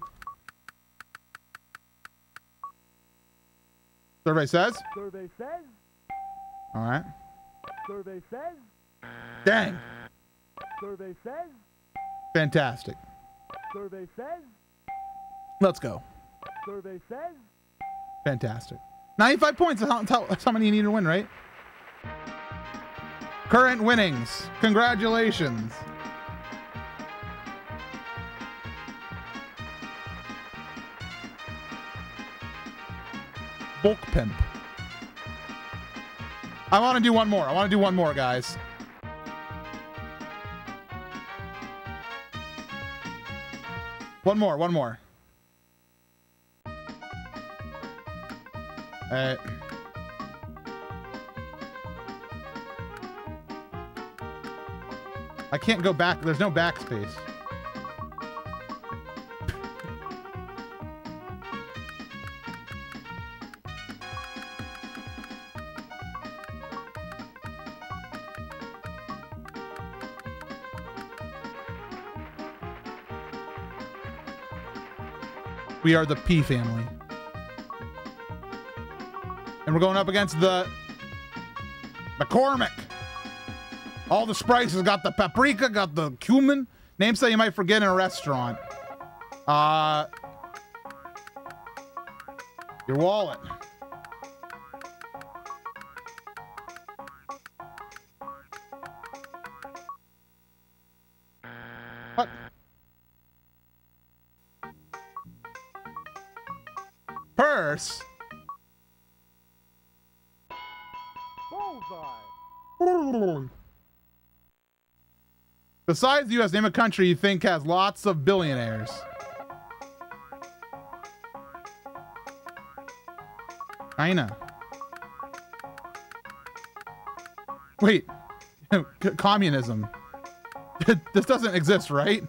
Survey says. Survey says. All right. Survey says. Dang. Survey says. Fantastic. Survey says. Let's go. Survey says. Fantastic. ninety-five points. That's how, that's how, that's how many you need to win, right? Current winnings. Congratulations. Bulk pimp. I want to do one more. I want to do one more, guys. One more, one more. Uh, I can't go back. There's no backspace. We are the P family. And we're going up against the McCormick. All the sprites has got the paprika, got the cumin. Names that you might forget in a restaurant. Uh, your wallet. What? Purse? Bullseye. Besides the U S, name a country you think has lots of billionaires. China. Wait. C- communism. This doesn't exist, right?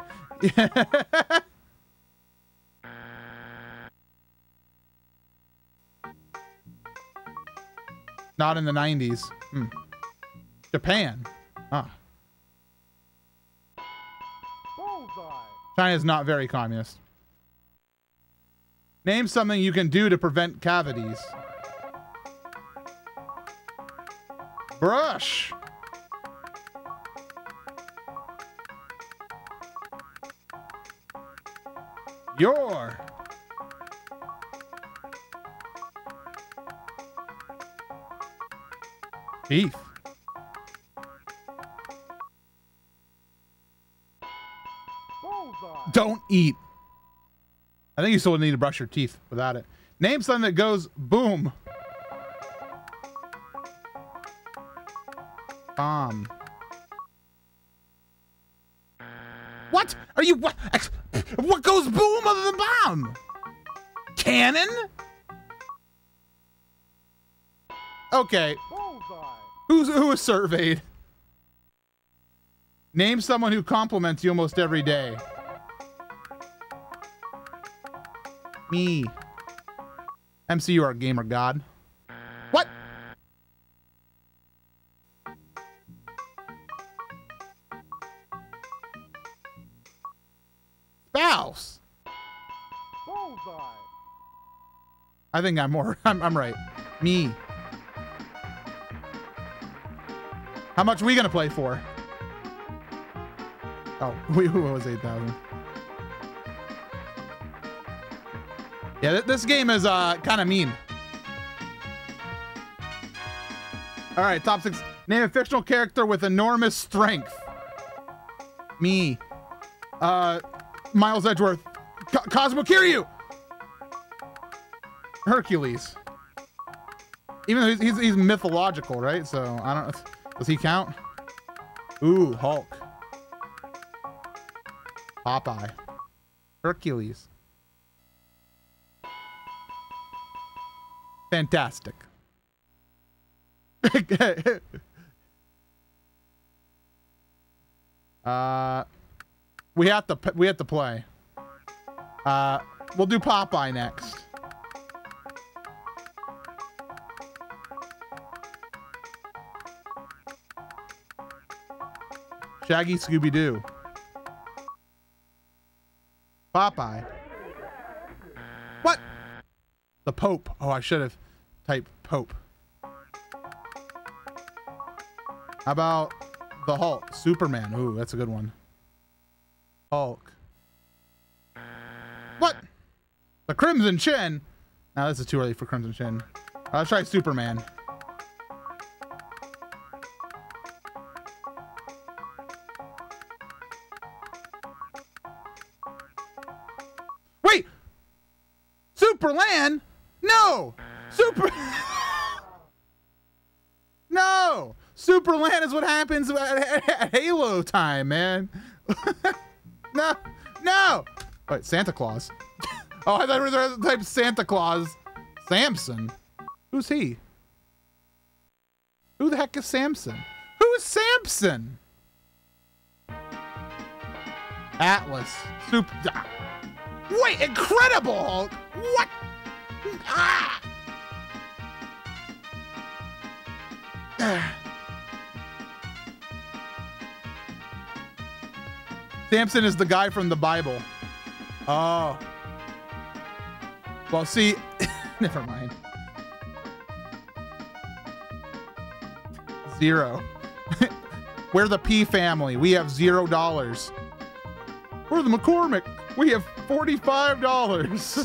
Not in the nineties. Hmm. Japan. Ah. Bullseye. China is not very communist. Name something you can do to prevent cavities. Brush. Your. Teeth. Bullseye. Don't eat. I think you still need to brush your teeth without it. Name something that goes boom. Bomb. What? Are you what? What goes boom other than bomb? Cannon? Okay. Bullseye. Who's who was surveyed? Name someone who compliments you almost every day. Me. M C, you are a gamer god. What? Spouse. Bullseye. I think I'm more. I'm, I'm right. Me. How much are we gonna play for? Oh, we who was eight thousand. Yeah, th this game is uh kind of mean. All right, top six. Name a fictional character with enormous strength. Me. Uh, Miles Edgeworth. Co Cosmo Kiryu. Hercules. Even though he's, he's, he's mythological, right? So I don't, does he count? Ooh, Hulk. Popeye. Hercules. Fantastic. uh, we have to we have to play. Uh, we'll do Popeye next. Shaggy Scooby-Doo. Popeye. What? The Pope. Oh, I should have typed Pope. How about the Hulk? Superman. Ooh, that's a good one. Hulk. What? The Crimson Chin. Now this is too early for Crimson Chin. Uh, let's try Superman. Wait! Superland? No! Super... No! Superland is what happens at, at Halo time, man. No! No! Wait, Santa Claus. Oh, I thought we were the type Santa Claus. Samson? Who's he? Who the heck is Samson? Who is Samson? Atlas. Super... Ah. Wait, Incredible Hulk? What? Ah! Samson is the guy from the Bible. Oh. Well, see, never mind. Zero. We're the P family. We have zero dollars. We're the McCormick. We have forty-five dollars.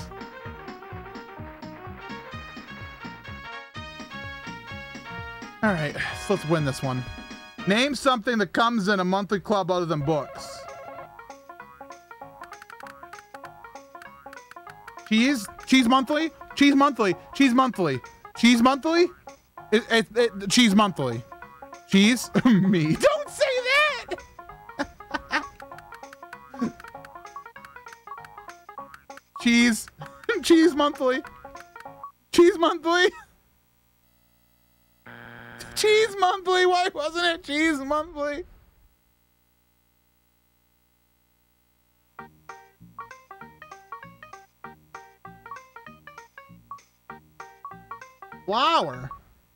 All right, so let's win this one. Name something that comes in a monthly club other than books. Cheese? Cheese monthly? Cheese monthly? Cheese monthly? Cheese monthly? It, it, it, cheese monthly. Cheese? Me. Don't say that! Cheese. Cheese monthly. Cheese monthly. Cheese monthly. Why wasn't it cheese monthly? Flour.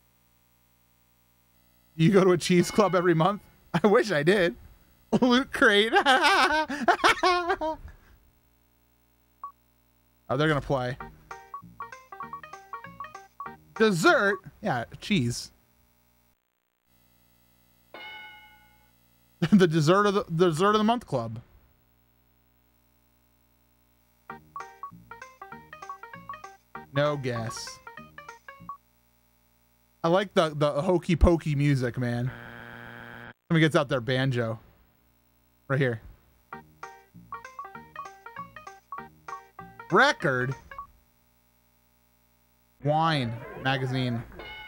You go to a cheese club every month? I wish I did. Loot crate. Oh, they're gonna play. Dessert. Yeah, cheese. The dessert of the, the dessert of the month club. No guess. I like the the hokey pokey music, man. Somebody gets out their banjo. Right here. Record. Wine magazine.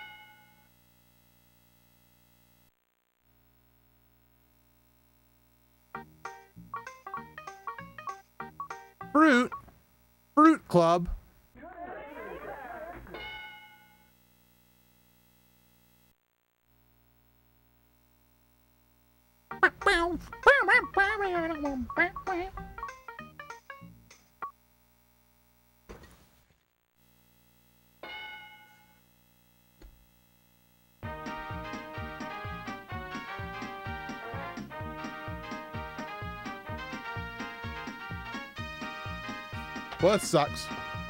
Fruit. Fruit club. Well, that sucks.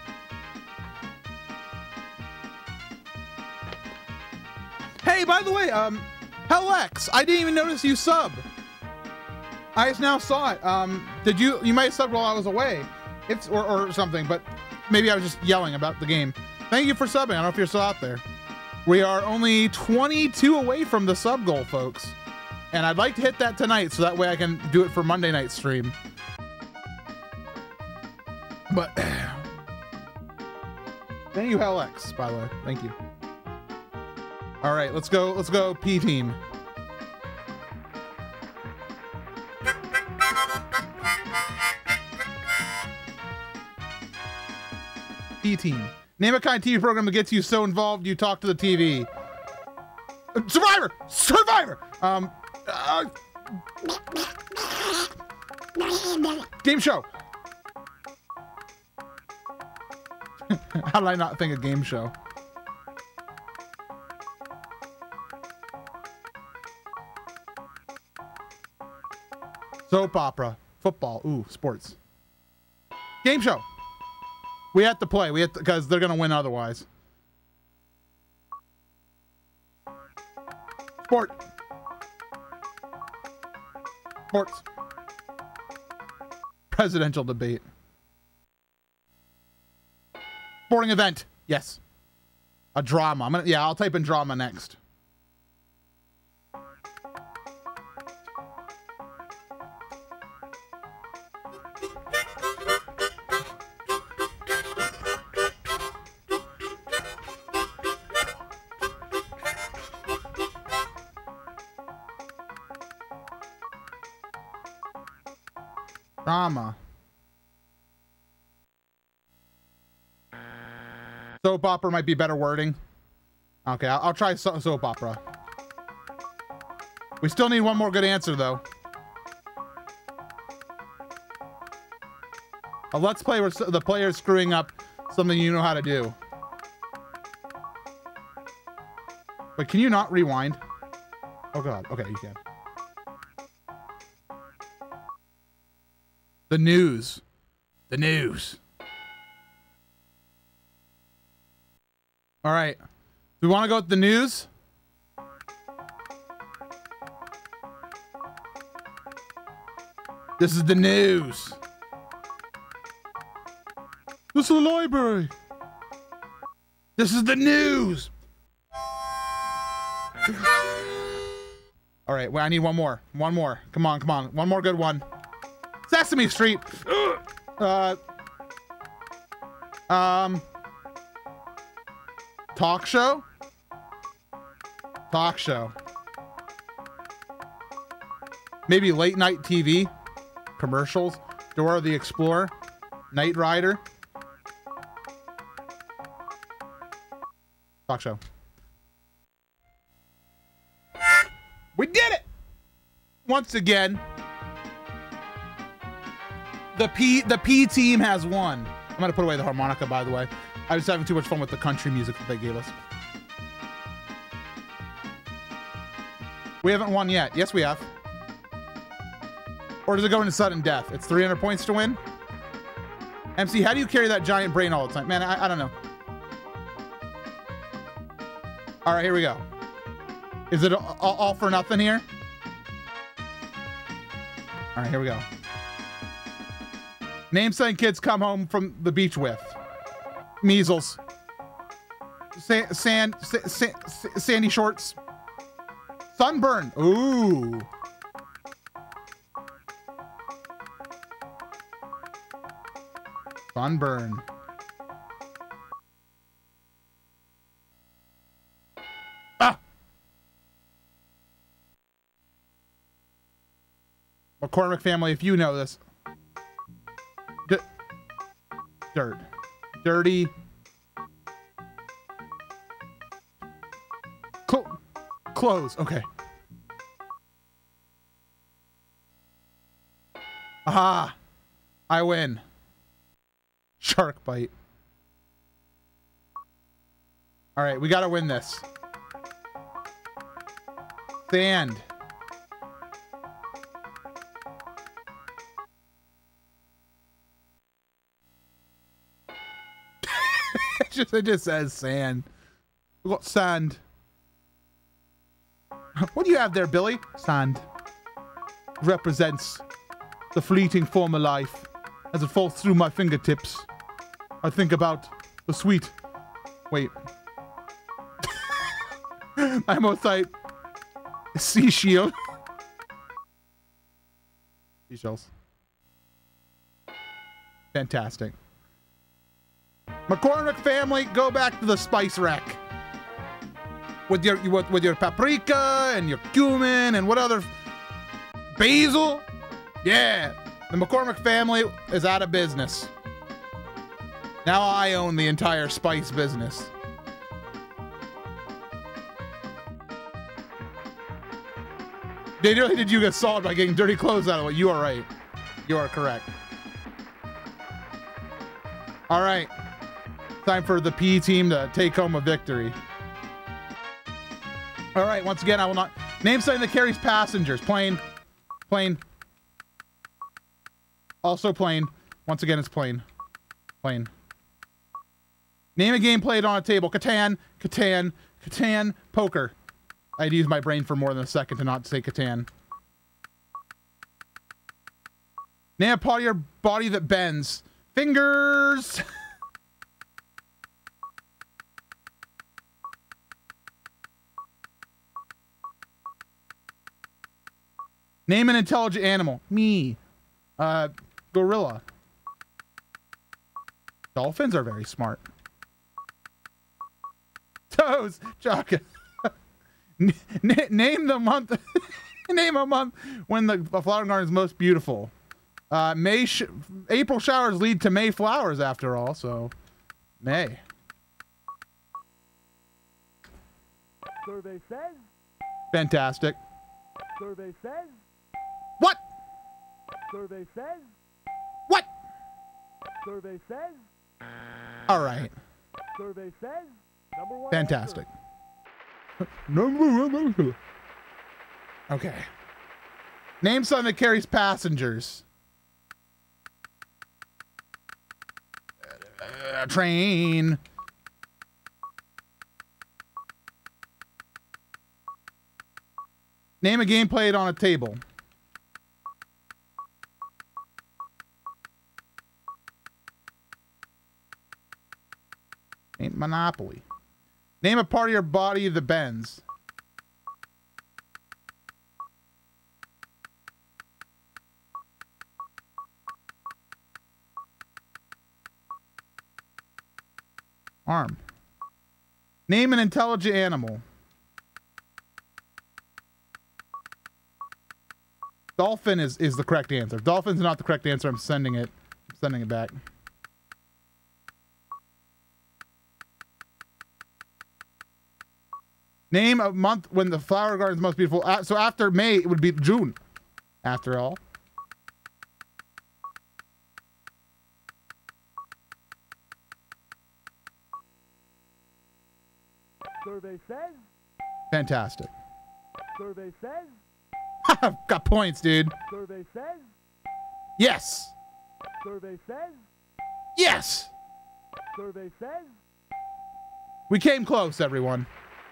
Hey, by the way, um, Hellx, I didn't even notice you sub. I just now saw it. Um, did you? You might have subbed while I was away. It's or or something, but maybe I was just yelling about the game. Thank you for subbing. I don't know if you're still out there. We are only twenty-two away from the sub goal, folks, and I'd like to hit that tonight so that way I can do it for Monday night stream. But thank you, Hellx, by the way. Thank you. All right, let's go. Let's go P team. P team. Name a kind of T V program that gets you so involved you talk to the T V. Uh, Survivor! Survivor! Um, uh, game show. How did I not think of game show? Soap opera. Football. Ooh, sports. Game show. We have to play. We have to, because they're going to win otherwise. Sport. Sports. Presidential debate. Sporting event. Yes. A drama. I'm gonna, yeah, I'll type in drama next. Drama. Soap opera might be better wording. Okay, I'll, I'll try so soap opera. We still need one more good answer, though. A let's play where the player's screwing up something you know how to do. But can you not rewind? Oh, God. Okay, you can. The news. The news. All right. Do we want to go with the news? This is the news. This is the library. This is the news. All right. Well, I need one more. One more. Come on, come on. One more good one. Sesame Street. Uh, um, talk show. Talk show. Maybe late night T V. Commercials. Dora the Explorer. Knight Rider. Talk show. We did it! Once again. The P the P team has won. I'm gonna put away the harmonica, by the way. I was having too much fun with the country music that they gave us. We haven't won yet. Yes, we have. Or does it go into sudden death? It's three hundred points to win. M C, how do you carry that giant brain all the time? Man, I, I don't know. All right, here we go. Is it all, all for nothing here? All right, here we go. Name something kids come home from the beach with. Measles. Sa sand, sa sa sandy shorts. Sunburn. Ooh. Sunburn. Ah. McCormick family, if you know this. D dirt. Dirty. Cl clothes. Okay. Aha. I win. Shark bite. All right, we got to win this. Sand. it just it just says sand. We got sand. What do you have there, Billy? Sand. Represents the fleeting form of life as it falls through my fingertips. I think about the sweet. Wait. I almost like sea shield. Seashells. Fantastic. McCormick family, go back to the spice rack. with your with, with your paprika and your cumin and what other basil. Yeah, the McCormick family is out of business. Now I own the entire spice business. They really did you get solved by getting dirty clothes out of it. You are right. You are correct. All right. Time for the P team to take home a victory. All right. Once again, I will not name something that carries passengers. Plane. Plane. Also plane. Once again, it's plane. Plane. Name a game played on a table. Catan. Catan. Catan. Poker. I'd use my brain for more than a second to not say Catan. Name a part of your body that bends. Fingers. Name an intelligent animal. Me. Uh, gorilla. Dolphins are very smart. Toes. Chaka. N name the month. Name a month when the flower garden is most beautiful. Uh, May. Sh April showers lead to May flowers, after all. So, May. Survey says. Fantastic. Survey says. What? Survey says. What? Survey says. All right. Survey says. Number one. Fantastic. Number one. Okay. Name something that carries passengers. Uh, train. Name a game played on a table. Name Monopoly. Name a part of your body that bends. Arm. Name an intelligent animal. Dolphin is, is the correct answer. If dolphin's not the correct answer, I'm sending it. I'm sending it back. Name a month when the flower garden is most beautiful. Uh, so after May, it would be June. After all. Survey says. Fantastic. Survey says. Got points, dude. Survey says. Yes. Survey says. Yes. Survey says. We came close, everyone.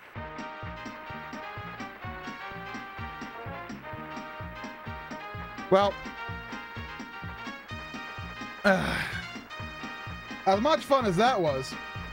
Well, uh, as much fun as that was,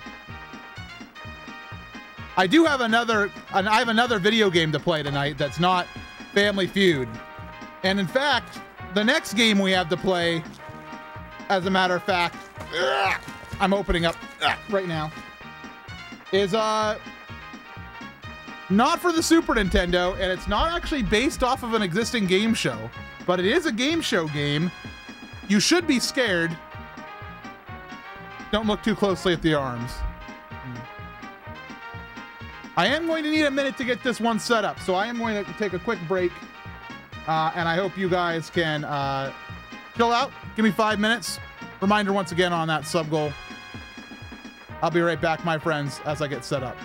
I do have another, and I have another video game to play tonight that's not Family Feud. And in fact, the next game we have to play, as a matter of fact, ugh, I'm opening up ugh, right now, is uh, not for the Super Nintendo, and it's not actually based off of an existing game show. But it is a game show game. You should be scared. Don't look too closely at the arms. I am going to need a minute to get this one set up, so I am going to take a quick break. Uh, and I hope you guys can uh, chill out. Give me five minutes. Reminder once again on that sub goal. I'll be right back, my friends, as I get set up.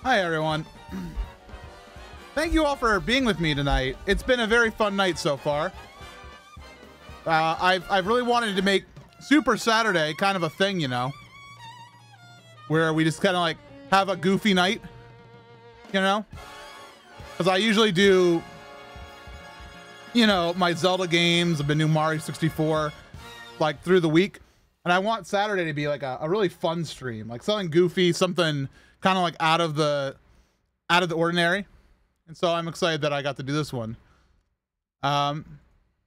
Hi, everyone. Thank you all for being with me tonight. It's been a very fun night so far. Uh, I've, I've really wanted to make Super Saturday kind of a thing, you know, where we just kind of like have a goofy night, you know, because I usually do, you know, my Zelda games, the new Mario sixty-four, like through the week. And I want Saturday to be like a, a really fun stream, like something goofy, something kind of like out of the, out of the ordinary. And so I'm excited that I got to do this one. Um,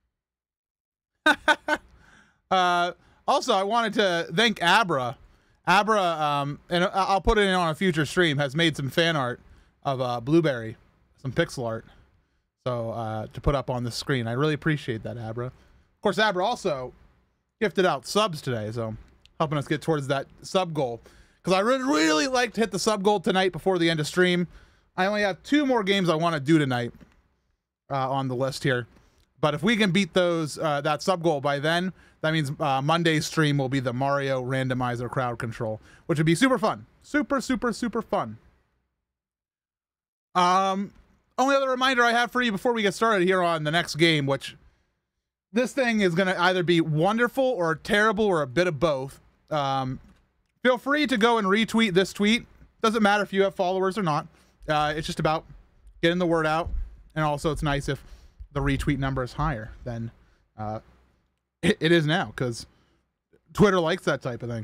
uh, also, I wanted to thank Abra. Abra, um, and I'll put it in on a future stream, has made some fan art of uh, Blueberry, some pixel art, so uh, to put up on the screen. I really appreciate that, Abra. Of course, Abra also gifted out subs today, so helping us get towards that sub goal. Because I would really like to hit the sub goal tonight before the end of stream. I only have two more games I want to do tonight uh, on the list here. But if we can beat those, uh, that sub goal by then, that means uh, Monday's stream will be the Mario Randomizer Crowd Control, which would be super fun. Super, super, super fun. Um, only other reminder I have for you before we get started here on the next game, which this thing is going to either be wonderful or terrible or a bit of both. Um, feel free to go and retweet this tweet. Doesn't matter if you have followers or not. Uh, it's just about getting the word out. And also it's nice if the retweet number is higher than uh, it, it is now, because Twitter likes that type of thing.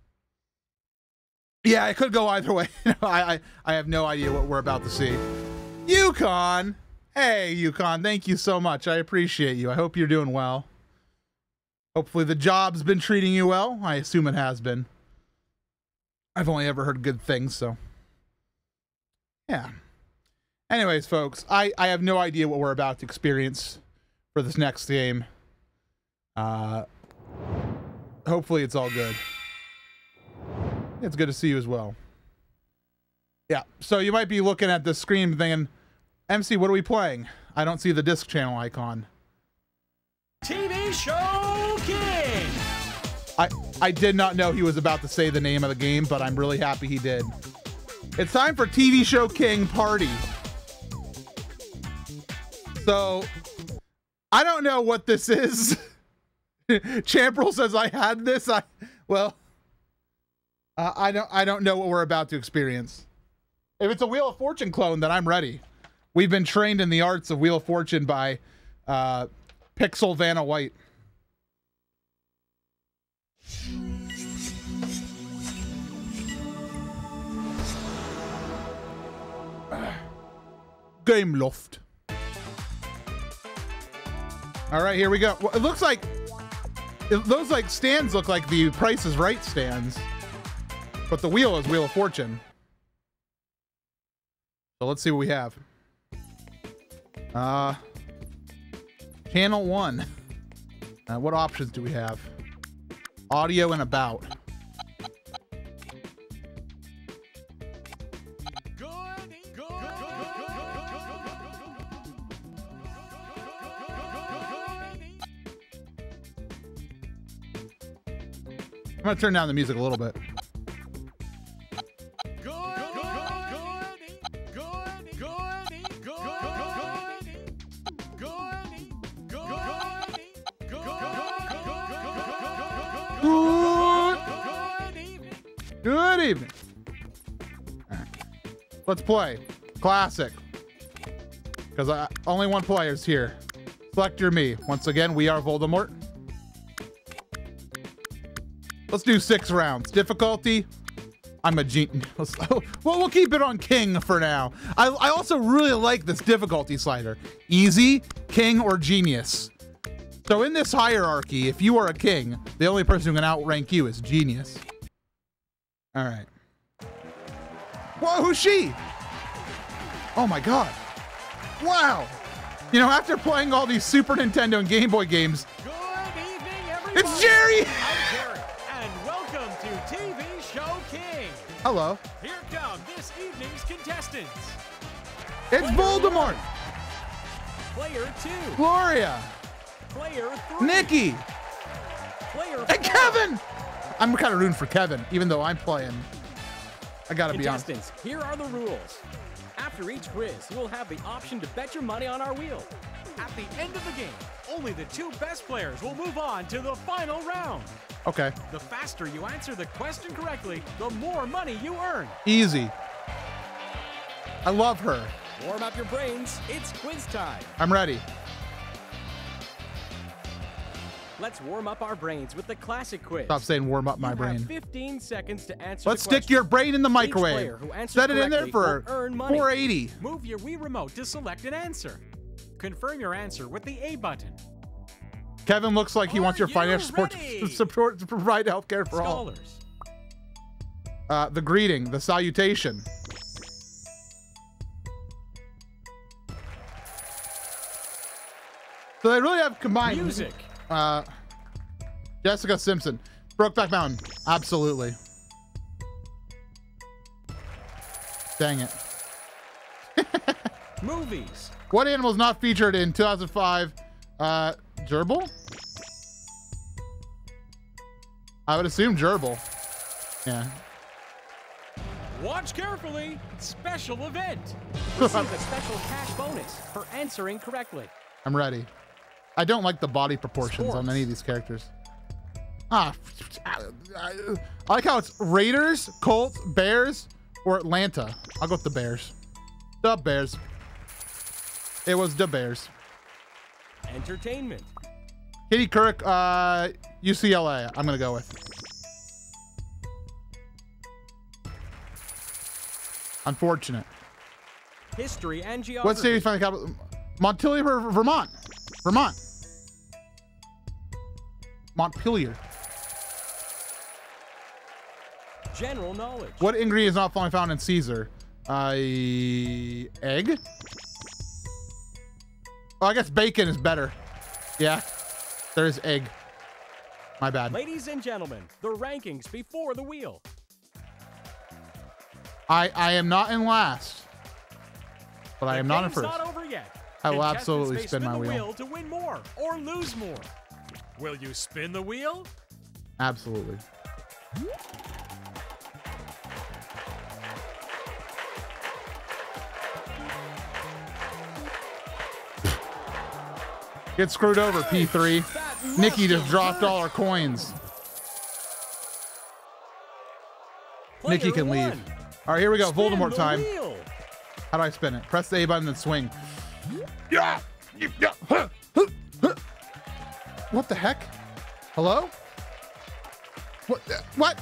Yeah, it could go either way. I, I I have no idea what we're about to see. Yukon! Hey, Yukon, thank you so much. I appreciate you. I hope you're doing well. Hopefully the job's been treating you well. I assume it has been. I've only ever heard good things, so. Yeah. Anyways, folks, I, I have no idea what we're about to experience for this next game. Uh, hopefully it's all good. It's good to see you as well. Yeah, so you might be looking at the screen thinking, M C, what are we playing? I don't see the disc channel icon. T V Show King! I, I did not know he was about to say the name of the game, but I'm really happy he did. It's time for T V Show King Party. So, I don't know what this is. Champrel says I had this. I well, uh, I don't. I don't know what we're about to experience. If it's a Wheel of Fortune clone, then I'm ready. We've been trained in the arts of Wheel of Fortune by uh, Pixel Vanna White. Game Loft. All right, here we go. Well, it looks like it, those like stands look like the Price is Right stands, but the wheel is Wheel of Fortune. So let's see what we have. Uh, channel one. Uh, what options do we have? Audio and about. I'm gonna turn down the music a little bit. Good evening. All right. Let's play classic, because I only one player's here. Select your me. Once again, we are Voldemort. Let's do six rounds. Difficulty, I'm a genius. Well, we'll keep it on King for now. I, I also really like this difficulty slider. Easy, King, or Genius. So in this hierarchy, if you are a King, the only person who can outrank you is Genius. All right. Whoa, who's she? Oh my God. Wow. You know, after playing all these Super Nintendo and Game Boy games, Good evening, everybody. it's Jerry! I'm Jerry, and welcome to T V Show King. Hello. Here come this evening's contestants. It's Player Voldemort. one, Player two. Gloria. Player three. Nikki. Player And four. Kevin. I'm kind of rooting for Kevin, even though I'm playing I gotta be honest. Contestants, here are the rules. After each quiz, you will have the option to bet your money on our wheel. At the end of the game, only the two best players will move on to the final round. Okay. The faster you answer the question correctly, the more money you earn. Easy. I love her. Warm up your brains. It's quiz time. I'm ready. Let's warm up our brains with the classic quiz. Stop saying warm up my You brain. have fifteen seconds to answer Let's the stick question. your brain in the Each microwave. player who answers Set it in there correctly for will earn money. four eighty. Move your Wii remote to select an answer. Confirm your answer with the A button. Kevin looks like he Are wants your you financial support ready? to, support to provide healthcare for all. Scholars. Uh, the greeting, the salutation. So they really have combined. Music. Uh, Jessica Simpson. Brokeback Mountain. Absolutely. Dang it. Movies. What animal is not featured in two thousand five? Uh, gerbil? I would assume gerbil. Yeah. Watch carefully. Special event. Receive a special cash bonus for answering correctly. I'm ready. I don't like the body proportions Sports. on any of these characters. Ah, I like how it's Raiders, Colts, Bears, or Atlanta. I'll go with the Bears. The Bears. It was the Bears. Entertainment. Katie Couric, uh, U C L A. I'm gonna go with. Unfortunate. History and geography. What state is finally capital? Montpelier, Vermont. Vermont. Montpelier. General knowledge. What ingredient is not finally found in Caesar? Uh, egg? Oh, I guess bacon is better. Yeah, there is egg. My bad. Ladies and gentlemen, the rankings before the wheel. I I am not in last, but I am The not in game's first. not over yet. I will Contestants absolutely may spin my the wheel. to win more or lose more. Will you spin the wheel? Absolutely. Get screwed over, P three. Nikki just dropped all our coins. Nikki can Player leave. one. All right, here we go. Spin Voldemort the time. wheel. How do I spin it? Press the A button and swing. Yeah. Yeah. Huh. Huh. Huh. What the heck? Hello? What? uh, What?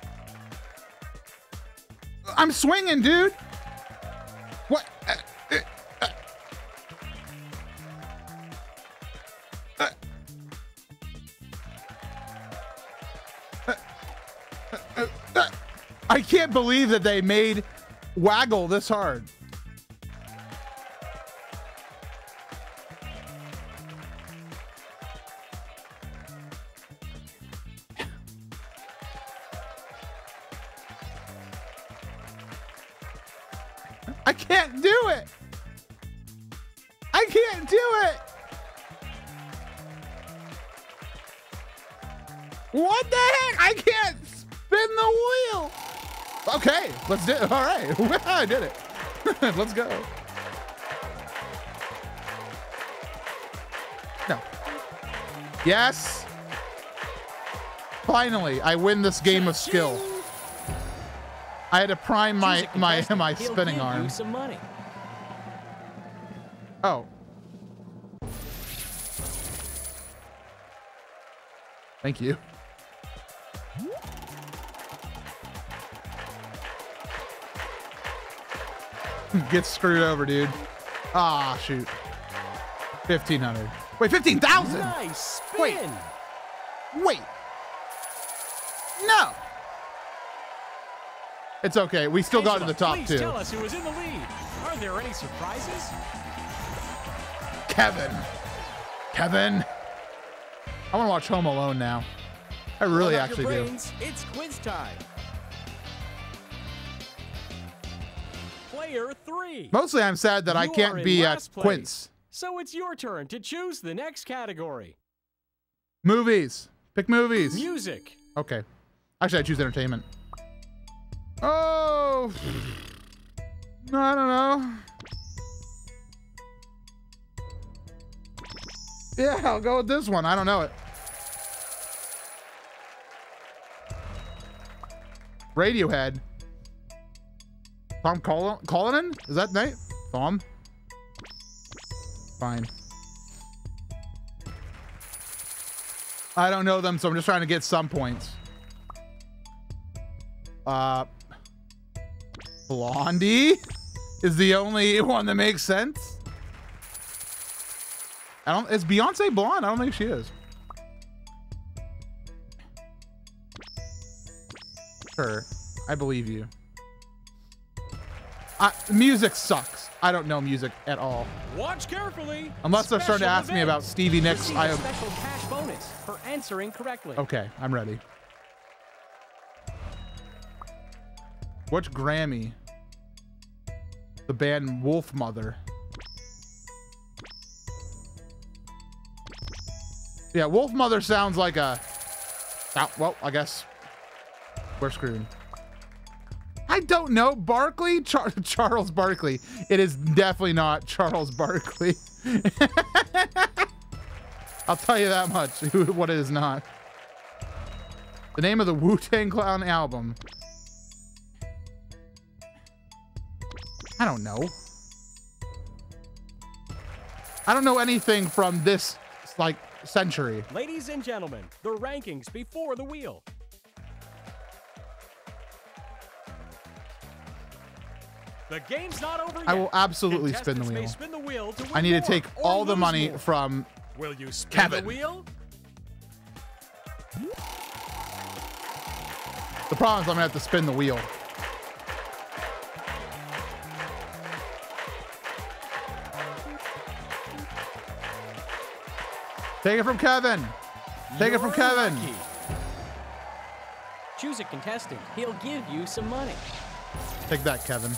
I'm swinging, dude. What? Uh, uh, uh. Uh. Uh, uh, uh. I can't believe that they made Waggle this hard. I can't do it. I can't do it. What the heck? I can't spin the wheel. Okay, let's do it. All right, I did it. Let's go. No. Yes. Finally, I win this game of skill. I had to prime my Choose a my contestant. my He'll spinning give arm. you some money. Oh. Thank you. Get screwed over, dude. Ah, shoot. fifteen hundred. Wait, fifteen thousand? Nice spin. Wait. Wait. No. It's okay. We still got to the top Please two. tell us who is in the lead. Are there any surprises? Kevin. Kevin. I want to watch Home Alone now. I really Warm up actually your do. brains. It's quiz time. Player three. Mostly I'm sad that I You are can't in be at last place. Quince. So it's your turn to choose the next category. Movies. Pick movies. Music. Okay. Actually, I choose entertainment. Oh, I don't know. Yeah, I'll go with this one. I don't know it. Radiohead. Tom Col Cullinan? Is that name? Tom? Fine. I don't know them, so I'm just trying to get some points. Uh, Blondie is the only one that makes sense. I don't. Is Beyonce blonde? I don't think she is. Sure, I believe you. I, music sucks. I don't know music at all. Watch carefully. Unless they're starting to ask Special me event. about Stevie Nicks. Receive I a have. special cash bonus for answering correctly. Okay, I'm ready. Which Grammy? The band Wolf Mother. Yeah, Wolf Mother sounds like a. Oh, well, I guess we're screwed. I don't know. Barkley? Char Charles Barkley. It is definitely not Charles Barkley. I'll tell you that much. What it is not. The name of the Wu-Tang Clan album. I don't know. I don't know anything from this, like, century. Ladies and gentlemen, the rankings before the wheel. The game's not over yet. I will absolutely spin the Contestants may wheel. spin the wheel to win I need to more take or all the lose money more. from Will you spin Kevin. the wheel? The problem is I'm gonna have to spin the wheel. Take it from Kevin. Take it from You're Kevin. lucky. Choose a contestant. He'll give you some money. Take that, Kevin.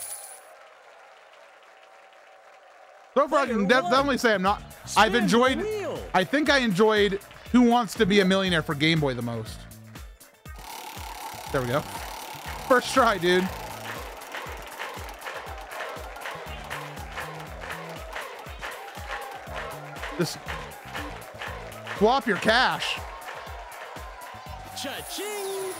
So far, I can Player def- one. definitely say I'm not. I've Spin the enjoyed. wheel. I think I enjoyed Who Wants to Be a Millionaire for Game Boy the most. There we go. First try, dude. Just swap your cash. Cha-ching!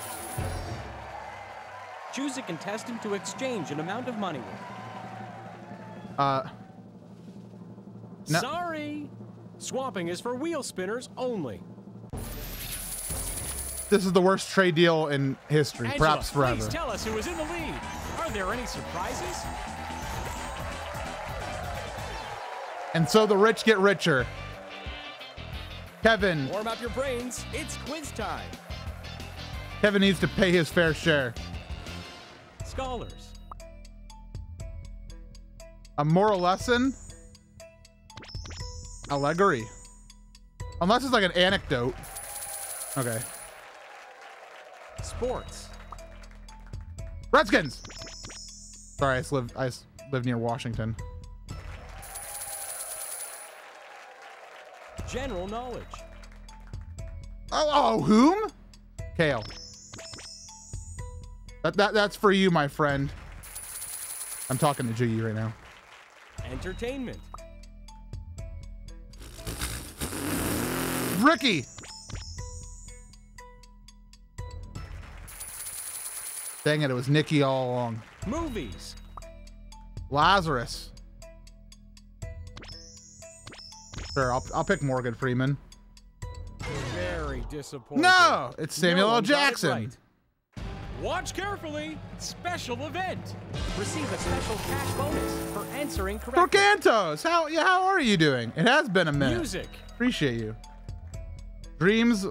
Choose a contestant to exchange an amount of money with. Uh, No. Sorry! Swapping is for wheel spinners only. this is the worst trade deal in history, Angela, perhaps forever. please tell us who is in the lead. Are there any surprises? And so the rich get richer. Kevin. Warm up your brains. It's quiz time. Kevin needs to pay his fair share. Scholars. A moral lesson? Allegory. Unless it's like an anecdote. Okay. Sports. Redskins! Sorry, I live I s- live near Washington. General knowledge. Oh, oh whom? Kale. That, that that's for you, my friend. I'm talking to G right now. Entertainment. Ricky. Dang it, it was Nikki all along. Movies. Lazarus. Sure, I'll, I'll pick Morgan Freeman. Very disappointing. No, it's Samuel No L. one got it Jackson. right. Watch carefully. Special event. Receive a special cash bonus for answering correctly. Torcantos, how yeah, how are you doing? It has been a minute. Music. Appreciate you. Dreams.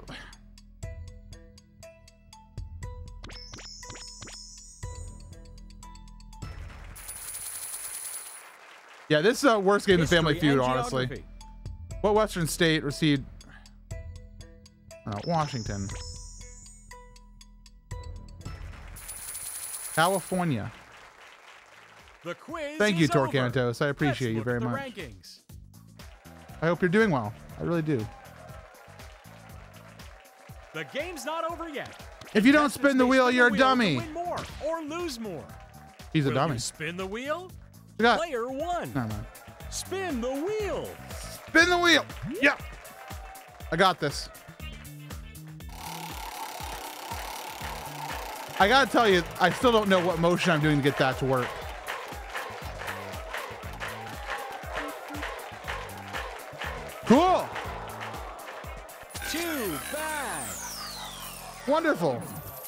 Yeah, this is a worst game than Family History Feud, and honestly. geography. What Western state received? Uh, Washington. California. The quiz Thank you, is over. Torcantos. I appreciate you Let's look very at the much. Rankings. I hope you're doing well. I really do. The game's not over yet. If you don't spin the wheel, you're a dummy. Win more or lose more. He's a Will dummy. you spin the wheel? We got- Player one. Never mind. Spin the wheel. Spin the wheel. Yeah. I got this. I gotta tell you, I still don't know what motion I'm doing to get that to work. Cool. Too bad. Wonderful.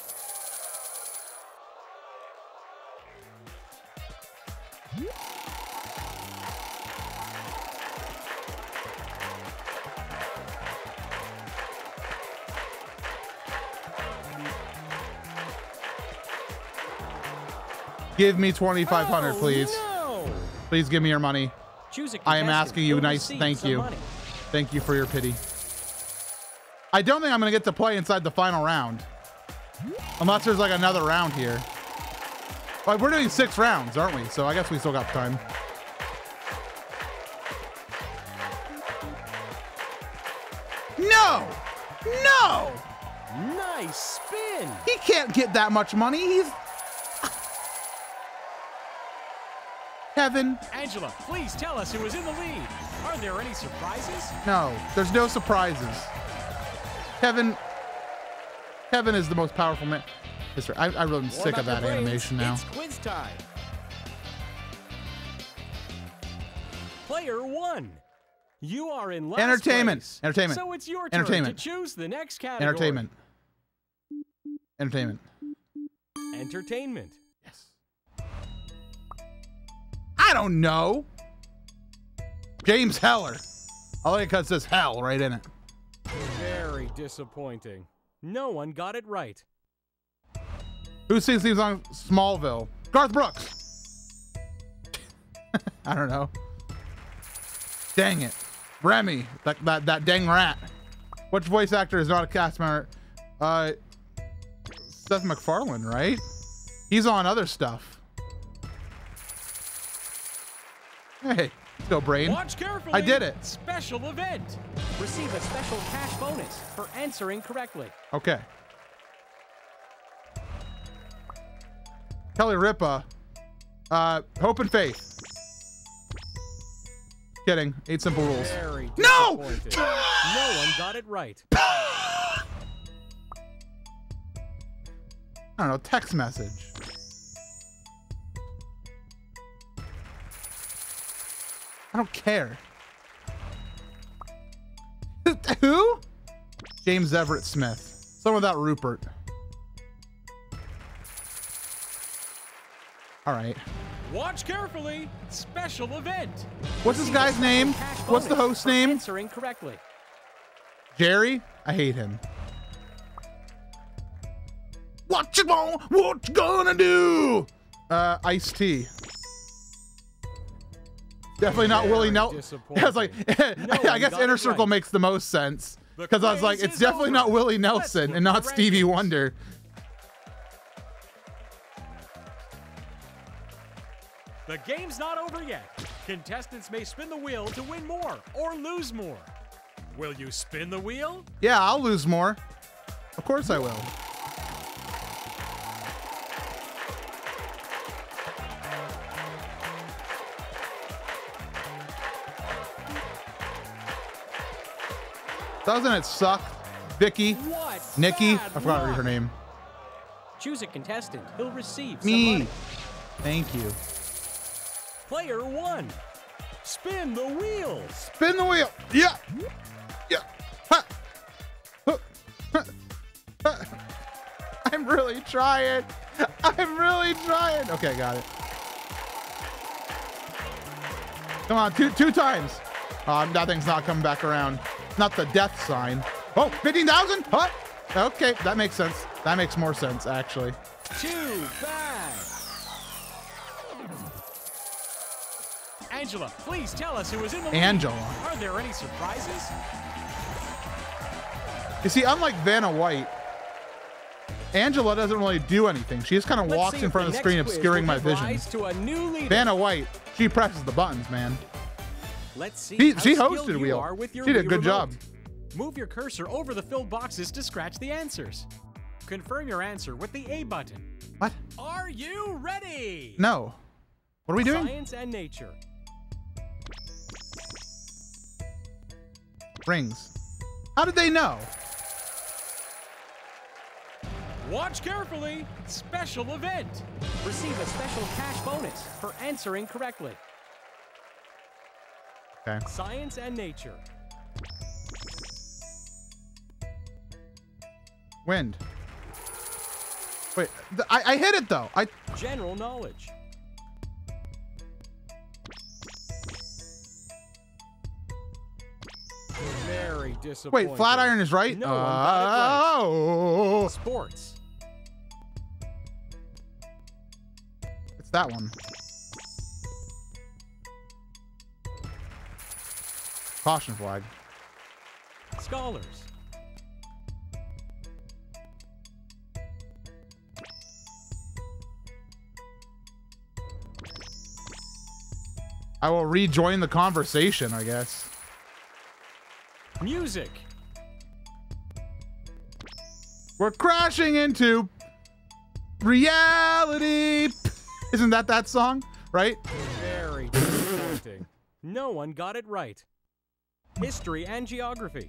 Give me twenty-five hundred, Oh, please. No. Please give me your money. Choose a I am contestant. asking you You'll nice receive thank some you. money. Thank you for your pity. I don't think I'm going to get to play inside the final round. Unless there's like another round here. Well, we're doing six rounds, aren't we? So I guess we still got time. No! No! Nice spin. He can't get that much money. He's... Kevin. Angela, please tell us who is in the lead. Are there any surprises? No, there's no surprises. Kevin. Kevin is the most powerful man. History. I, I really am sick Warm of up that your brains. animation now. It's quiz time. Player one. You are in last Entertainment. place. Entertainment. So it's your turn Entertainment. to choose the next category. Entertainment. Entertainment. Entertainment. Yes. I don't know. James Heller. I like it because it says hell right in it. Very disappointing. No one got it right. Who sings theme song Smallville? Garth Brooks. I don't know. Dang it. Remy. That, that, that dang rat. Which voice actor is not a cast member? Uh, Seth MacFarlane, right? He's on other stuff. Hey, let's go, brain. Watch carefully. I did it. Special event. Receive a special cash bonus for answering correctly. Okay. Kelly Ripa. Uh, Hope and Faith. Kidding. Eight simple rules. Very No! disappointing. No one got it right. I don't know. Text message. I don't care. Who? James Everett Smith. Someone without Rupert. All right. Watch carefully. Special event. What's this Receive guy's a special name? cash What's the bonus host's for name? Answering correctly. Jerry? I hate him. What you want? What you gonna do? Uh, Ice-T. Definitely not Very Willie Nelson. disappointing. I was like, No I one guess got Inner it Circle right. makes the most sense. The Because I was like, quiz it's is definitely over. not Willie Let's Nelson look and at not the Stevie rankings. Wonder. The game's not over yet. Contestants may spin the wheel to win more or lose more. Will you spin the wheel? Yeah, I'll lose more. Of course I will. Doesn't it suck? Vicky, What? Nikki, I bad forgot to read her luck. name. Choose a contestant. He'll receive some Me. money. Thank you. Player one. Spin the wheel. Spin the wheel. Yeah. Yeah. Ha. Huh. Huh. Huh. I'm really trying. I'm really trying. Okay, got it. Come on, two two times. Uh, that thing's not coming back around. Not the death sign. Oh, fifteen thousand? Huh? Okay, that makes sense. That makes more sense, actually. Too bad. Angela, please tell us who is in the lead. Angela. Are there any surprises? You see, unlike Vanna White, Angela doesn't really do anything. She just kind of Let's walks see in if front of the next screen, quiz obscuring will my give vision. rise to a new leader. Vanna White, she presses the buttons, man. Let's see She, how she skilled hosted you Wheel. are with your She did a Wii good remote. job. Move your cursor over the filled boxes to scratch the answers. confirm your answer with the A button. What? Are you ready? No. What are we doing? Science and nature. Rings. How did they know? Watch carefully. Special event. Receive a special cash bonus for answering correctly. Okay. Science and nature. Wind. Wait, th- I, I hit it though. I General knowledge. Very disappointing. wait. Flatiron is right. No one got it Oh, right. Sports. it's that one. Caution flag. Scholars. I will rejoin the conversation, I guess. Music. We're crashing into reality. Isn't that that song? Right? Very disappointing. No one got it right. History and geography.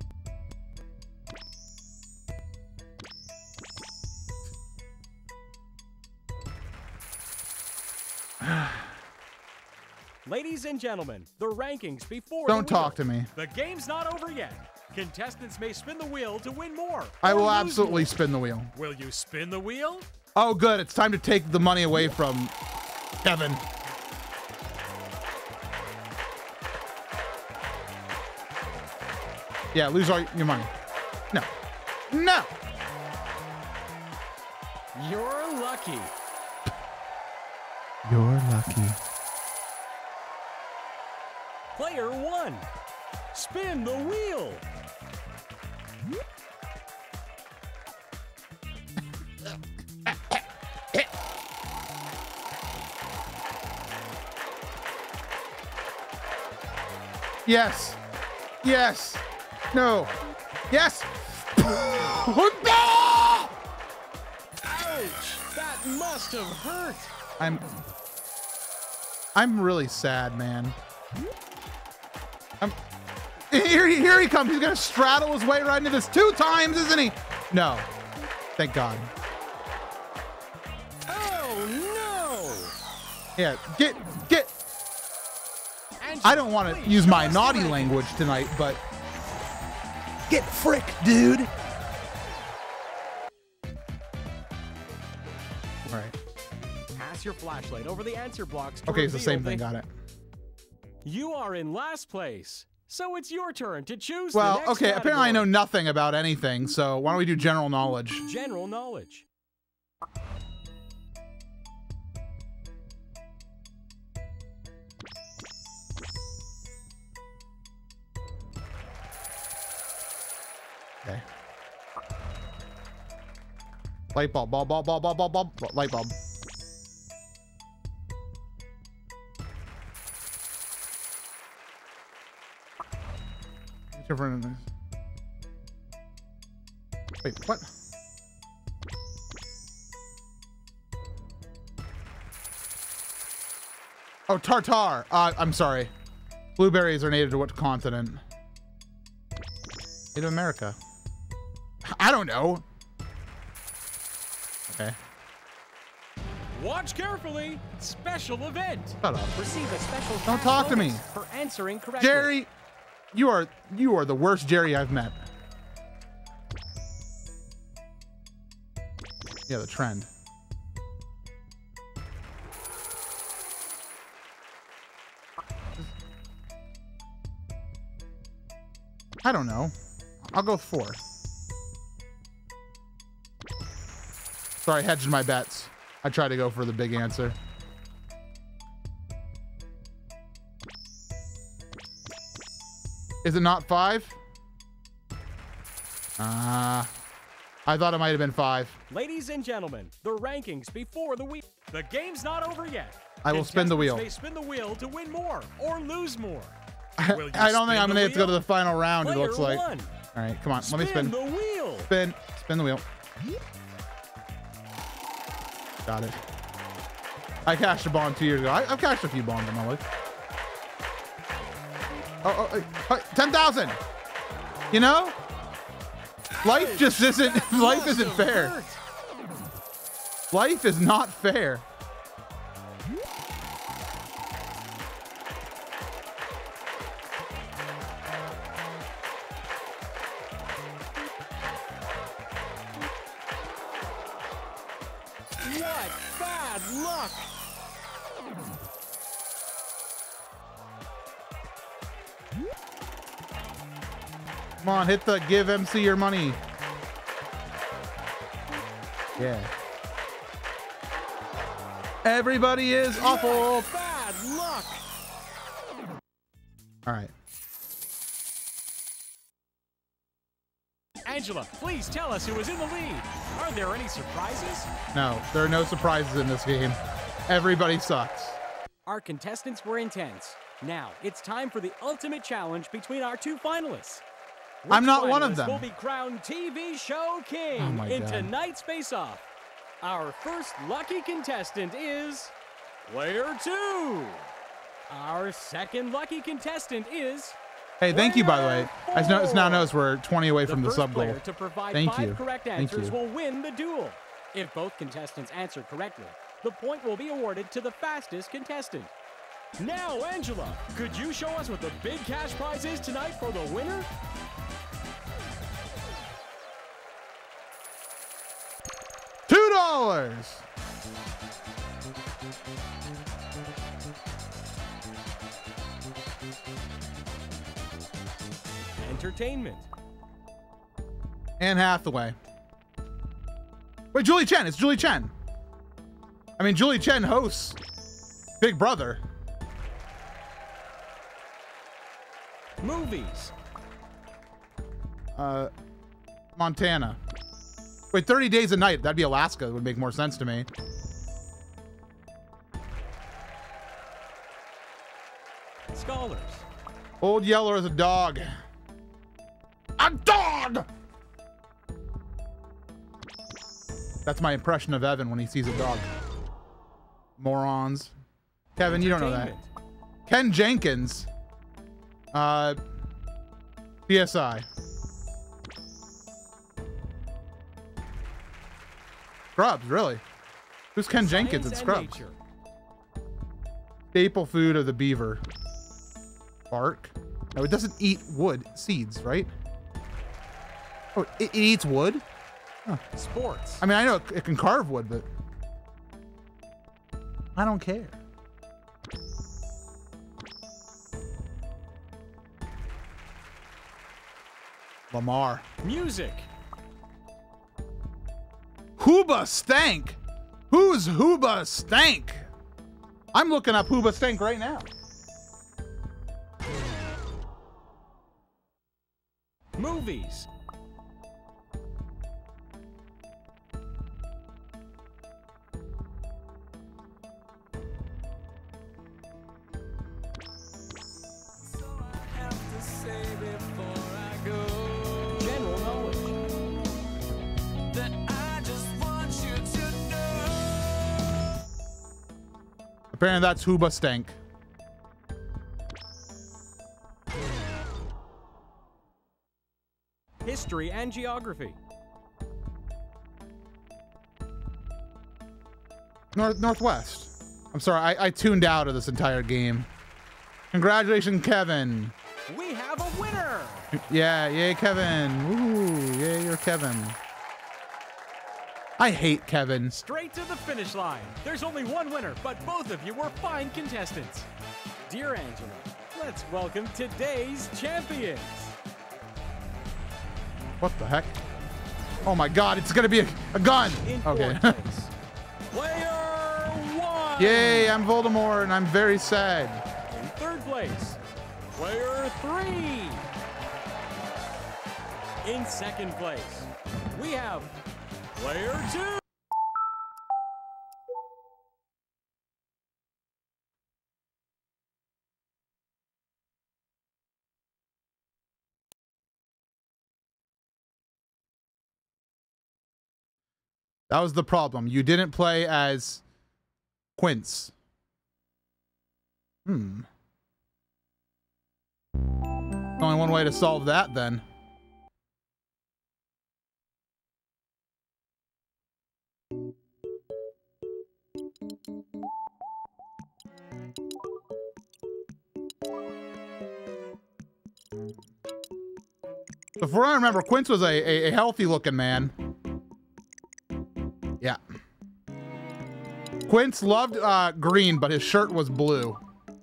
Ladies and gentlemen, the rankings before Don't the wheel. talk to me. The game's not over yet. Contestants may spin the wheel to win more. I or will lose absolutely more. spin the wheel. Will you spin the wheel? Oh, good. It's time to take the money away from Kevin. Yeah, lose all your money. No. No. You're lucky. You're lucky. Player one. Spin the wheel. Yes. Yes. No. Yes. Ouch! That must have hurt. I'm I'm really sad, man. I'm here he here he comes. He's gonna straddle his way right into this two times, isn't he? No. Thank God. Oh Yeah, get get no! I don't want to use my naughty language tonight, but get frick, dude. All right. Pass your flashlight over the answer blocks. To Okay, it's the reveal same thing. Got it. You are in last place, so it's your turn to choose. Well, the next okay. Apparently, I know category. nothing about anything. So why don't we do general knowledge? General knowledge. Okay. Light bulb, bulb, bulb, bulb, bulb, bulb, bulb, light bulb. Different. Wait, what? Oh, tartar. Uh, I'm sorry. Blueberries are native to what continent? Native America. I don't know. Okay. Watch carefully. Special event. Shut up. Receive a special. Don't cash talk to me. bonus for answering correctly. Jerry, you are you are the worst Jerry I've met. Yeah, the trend. I don't know. I'll go four. Sorry, hedged my bets. I tried to go for the big answer. Is it not five? Ah, uh, I thought it might have been five. Ladies and gentlemen, the rankings before the wheel. The game's not over yet. I will spin the wheel. They spin the wheel to win more or lose more. Will you I don't think spin I'm gonna the have to go to wheel? the final round. Player It looks like. one. All right, come on, let me spin. the wheel. Spin, spin the wheel. Got it. I cashed a bond two years ago. I, I've cashed a few bonds in my life. Oh, oh, oh ten thousand. You know, life just isn't. Life isn't fair. Life is not fair. What bad luck! Come on, hit the give M C your money. Yeah. Everybody is awful. Bad luck! All right. Angela, please tell us who is in the lead. Are there any surprises? No, there are no surprises in this game. Everybody sucks. Our contestants were intense. Now, it's time for the ultimate challenge between our two finalists. Which I'm not one of finalist them. will be crowned T V Show King Oh my in God. tonight's face-off. Our first lucky contestant is player two. Our second lucky contestant is Hey, thank you, by the way. I know it's now noticed we're twenty away the from the first sub goal. player to provide Thank five you. correct Thank answers you. will win the duel. If both contestants answer correctly, the point will be awarded to the fastest contestant. Now, Angela, could you show us what the big cash prize is tonight for the winner? Two dollars. Entertainment. Anne Hathaway. Wait, Julie Chen. It's Julie Chen. I mean, Julie Chen hosts Big Brother. Movies. Uh, Montana. Wait, thirty days a night. That'd be Alaska. It would make more sense to me. Scholars. Old Yeller is a dog. A dog! That's my impression of Evan when he sees a dog. Morons. Kevin, you don't know that. Entertainment. Ken Jenkins. Uh, P S I. Scrubs, really? Who's Ken Jenkins in Science and Scrubs? nature. Staple food of the beaver. Bark. No, it doesn't eat wood. Seeds, right? Oh, it, it eats wood? Sports. I mean, I know it, it can carve wood, but I don't care. Lamar. Music. Hooba Stank. Who's Hooba Stank? I'm looking up Hooba Stank right now. Movies. General knowledge. Apparently that's Hooba Stank. History and geography. North Northwest. I'm sorry, I, I tuned out of this entire game. Congratulations, Kevin. We have a winner! Yeah, yay, Kevin. Ooh, yay, you're Kevin. I hate Kevin. Straight to the finish line. There's only one winner, but both of you were fine contestants. Dear Angela, let's welcome today's champions. What the heck? Oh my God, it's gonna be a, a gun. In Okay. fourth place, player one. Yay, I'm Voldemort and I'm very sad. In third place, player three. In second place, we have player two. That was the problem. You didn't play as Quince. Hmm. Only one way to solve that, then. Before I remember, Quince was a, a, a healthy-looking man. Yeah. Quince loved uh, green, but his shirt was blue.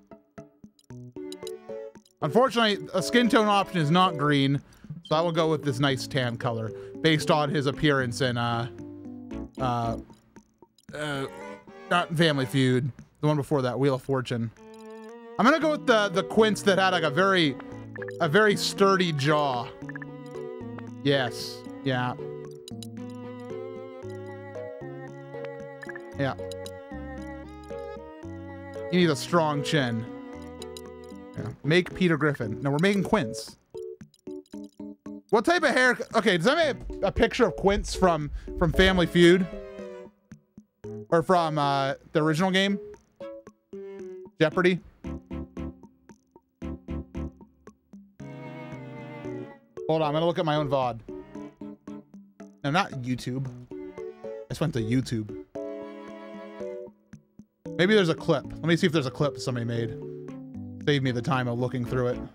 Unfortunately, a skin tone option is not green, so I will go with this nice tan color based on his appearance in uh, uh, uh, not Family Feud, the one before that, Wheel of Fortune. I'm gonna go with the the Quince that had like a very, a very sturdy jaw. Yes, yeah, yeah. You need a strong chin. Yeah. Make Peter Griffin. No, we're making Quince. What type of hair? Okay, does that make a, a picture of Quince from from Family Feud? Or from uh, the original game? Jeopardy? Hold on, I'm gonna look at my own V O D. No, not YouTube. I just went to YouTube. Maybe there's a clip. Let me see if there's a clip somebody made. Save me the time of looking through it.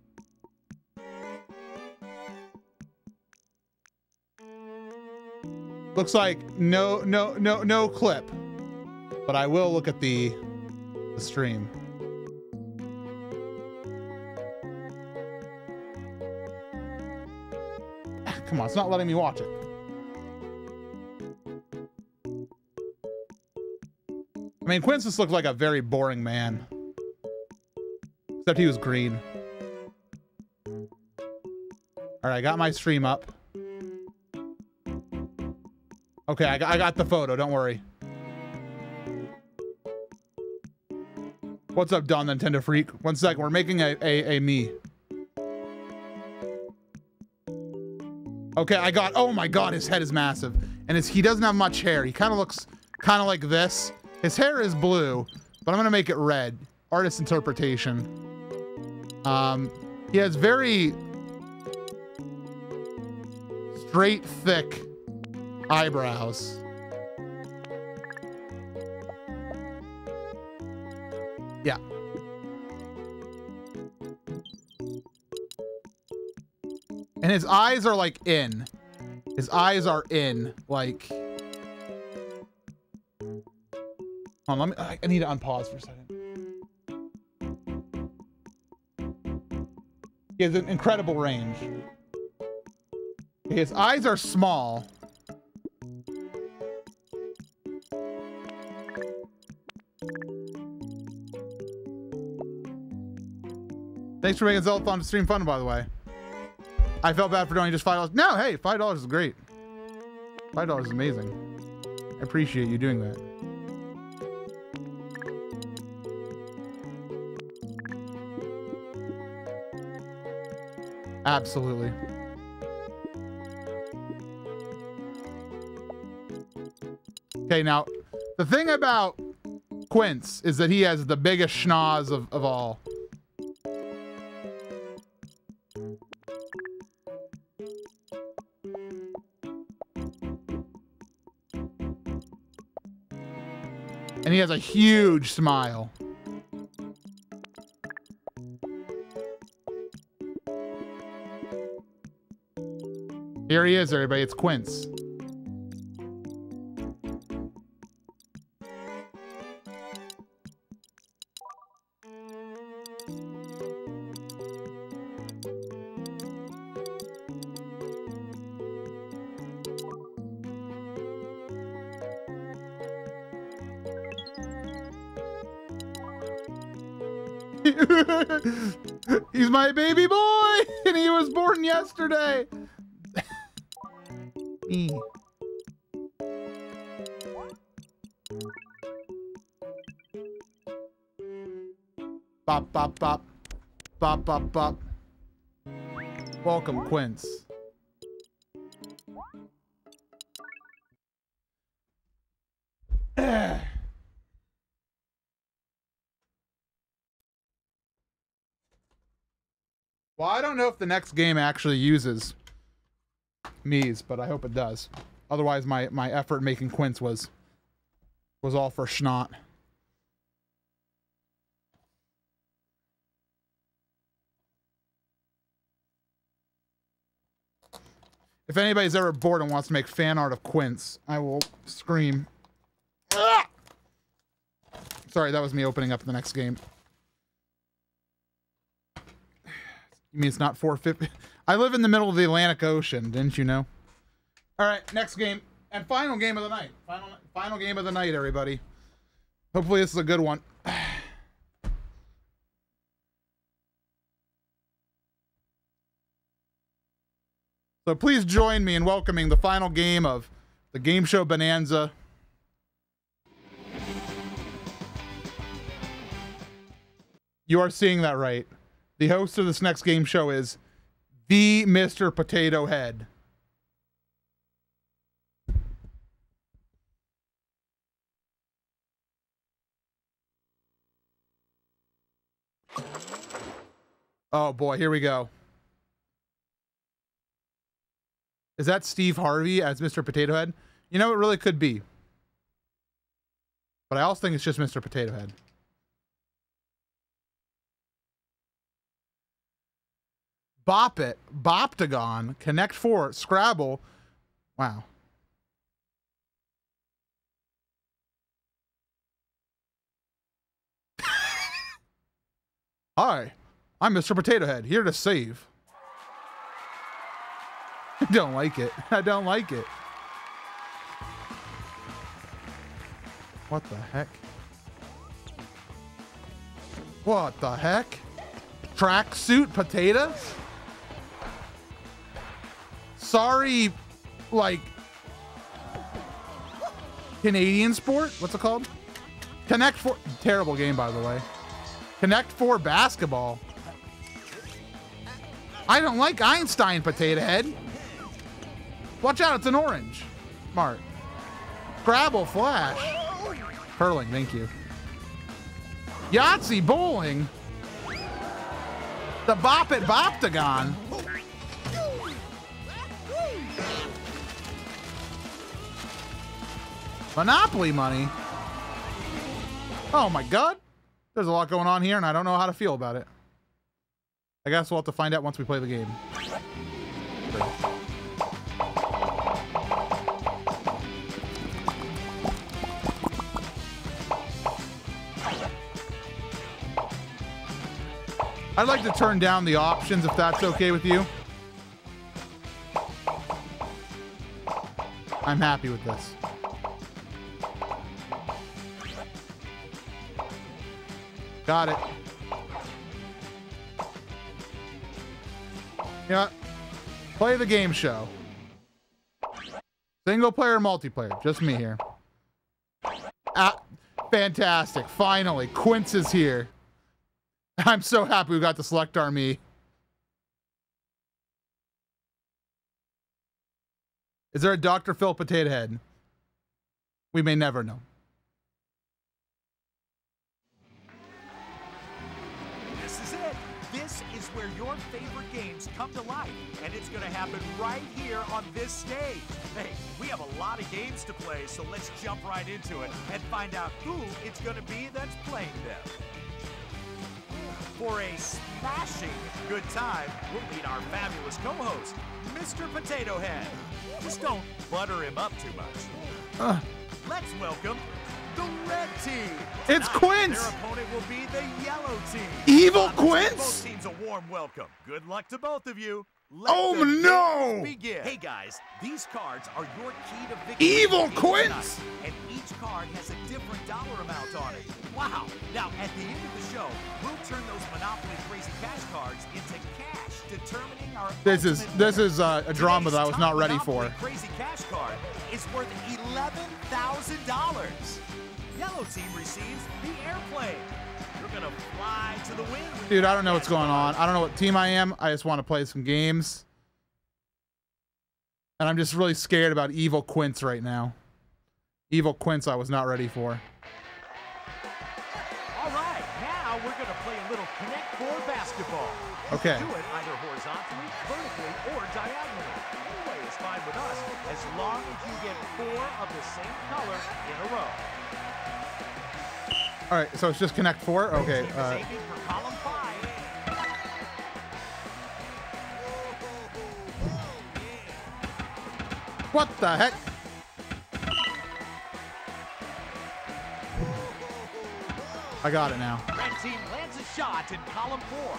Looks like no, no, no, no clip. But I will look at the, the stream. Ah, come on, it's not letting me watch it. I mean, Quince just looked like a very boring man. Except he was green. All right, I got my stream up. Okay, I got, I got the photo, don't worry. What's up, Don Nintendo Freak? One second, we're making a, a, a me. Okay, I got, oh my god, his head is massive. And his, he doesn't have much hair. He kind of looks kind of like this. His hair is blue, but I'm gonna make it red. Artist interpretation. Um, he has very straight, thick eyebrows. Yeah. And his eyes are like in. His eyes are in, like. Hold on, let me, I need to unpause for a second. He has an incredible range. His eyes are small. Thanks for making Zeldathon to stream fun, by the way. I felt bad for doing just five dollars. No, hey, five dollars is great. Five dollars is amazing. I appreciate you doing that. Absolutely. Okay, now, the thing about Quince is that he has the biggest schnoz of, of all. And he has a huge smile. Here he is, everybody. It's Quince. He's my baby boy, and he was born yesterday. E. Bop, bop, bop. Bop, bop, bop. Welcome, Quince. Well, I don't know if the next game actually uses Mies, but I hope it does. Otherwise, my, my effort making Quince was was all for schnot. If anybody's ever bored and wants to make fan art of Quince, I will scream. Ah! Sorry, that was me opening up the next game. You mean it's not four fifty? I live in the middle of the Atlantic Ocean, didn't you know? All right, next game and final game of the night. Final final game of the night, everybody. Hopefully this is a good one. So please join me in welcoming the final game of the Game Show Bonanza. You are seeing that right. The host of this next game show is the Mister Potato Head. Oh boy, here we go. Is that Steve Harvey as Mister Potato Head? You know, it really could be. But I also think it's just Mister Potato Head. Bop It, Boptagon, Connect Four, Scrabble. Wow. Hi, I'm Mister Potato Head, here to save. I don't like it. I don't like it. What the heck? What the heck? Tracksuit potatoes? Sorry, like, Canadian sport? What's it called? Connect Four. Terrible game, by the way. Connect Four basketball. I don't like Einstein Potato Head. Watch out, it's an orange. Smart. Scrabble Flash. Curling, thank you. Yahtzee Bowling. The Bop It Boptagon. Monopoly money. Oh my god. There's a lot going on here and I don't know how to feel about it. I guess we'll have to find out once we play the game. I'd like to turn down the options if that's okay with you. I'm happy with this. Got it. Yeah. Play the game show. Single player, multiplayer. Just me here. Ah, fantastic. Finally, Quince is here. I'm so happy we got to select our me. Is there a Doctor Phil Potato Head? We may never know. This is it. This is where your favorite games come to life, and it's going to happen right here on this stage. Hey, we have a lot of games to play, so let's jump right into it and find out who it's going to be that's playing them. For a smashing good time, we'll meet our fabulous co-host, Mister Potato Head. Just don't butter him up too much. Uh, Let's welcome the red team. It's Tonight, Quince. Their opponent will be the yellow team. Evil Let's give Quince? Both teams a warm welcome. Good luck to both of you. Let Oh, the no! games begin. Hey guys, these cards are your key to victory. Evil each Quince! night, and each card has a different dollar amount on it. Wow! Now, at the end of the show, we'll turn those Monopoly Crazy Cash cards into cash, determining our This is ultimate this winner. is uh, a drama that I was Today's not top ready Monopoly for. Crazy Cash card is worth eleven thousand dollars. Yellow team receives the airplane. You're gonna fly to the wind. with Dude, I your don't know what's cash going on. card. I don't know what team I am. I just want to play some games. And I'm just really scared about Evil Quince right now. Evil Quince I was not ready for. All right, now we're going to play a little Connect Four basketball. You Okay. can do it either horizontally, vertically, or diagonally. Any way is fine with us, as long as you get four of the same color in a row. All right, so it's just Connect Four. Okay. Team is Uh, aiming for column five. what the heck? I got it now. Red team lands a shot in column four.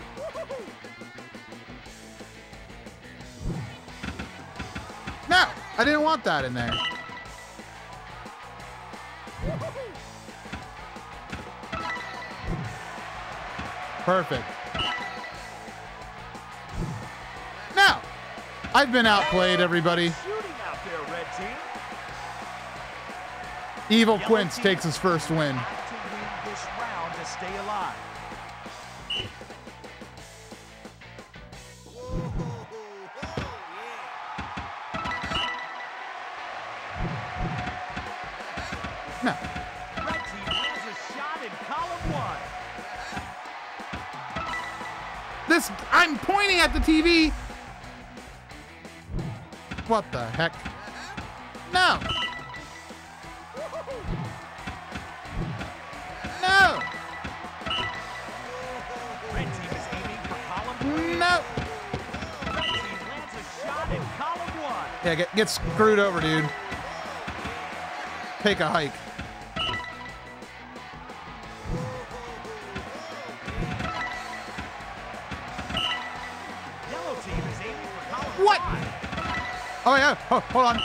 No, I didn't want that in there. Perfect. No, I've been outplayed, everybody. Shooting out there, red team. Evil Yellow Quince team takes his first win. have to win this round to stay alive. No. Red team lands a shot in column one. This, I'm pointing at the T V. What the heck? No. No. Red team is aiming for column three. No. Red team lands a shot in column one. Yeah, get, get screwed over, dude. Take a hike. Yellow team is aiming for column What? five. Oh, yeah. Oh, hold on.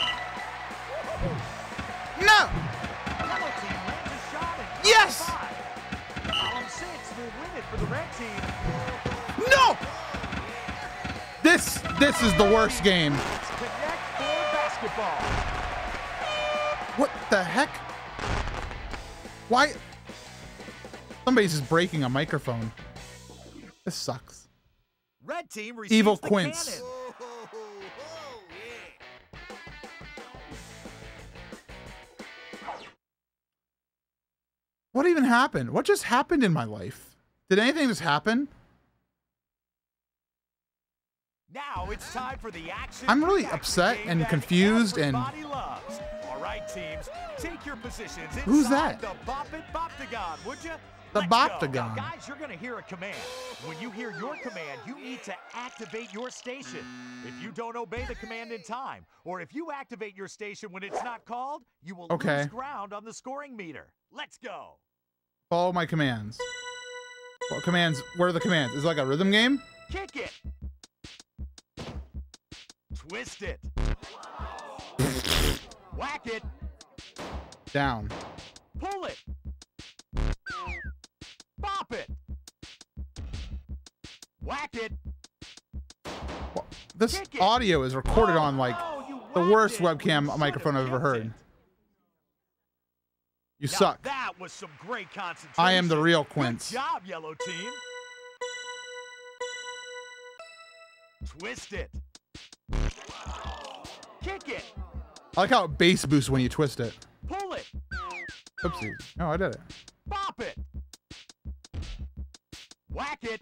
No. Yellow team lands a shot in column Yes! five. Column six will win it for the red team. No. This, this is the worst game. It's Connect Four basketball. What the heck? Why? Somebody's just breaking a microphone. This sucks. Red team receives Evil the Quince. cannon. What even happened? What just happened in my life? Did anything just happen? Now it's time for the action. I'm really action upset game and that confused and- everybody loves. All right, teams, take your positions inside Who's that? the Bop It Boptagon, would you? The Let's go. Boptagon. Now, guys, you're gonna hear a command. When you hear your command, you need to activate your station. If you don't obey the command in time, or if you activate your station when it's not called, you will Okay. lose ground on the scoring meter. Let's go. Follow my commands. What commands? Where are the commands? Is it like a rhythm game? Kick it. Twist it. Whack it. Down. Pull it. Bop it. Whack it. Well, this Kick it. audio is recorded Oh, on like no, you the whacked worst it when webcam you should microphone have I've ever kicked heard. it. You Now suck. That was some great concentration. I am the real Good Quince. job, yellow team. Twist it. Kick it. I like how it bass boosts when you twist it. Pull it. Oopsie. No, I did it. Bop it. Whack it.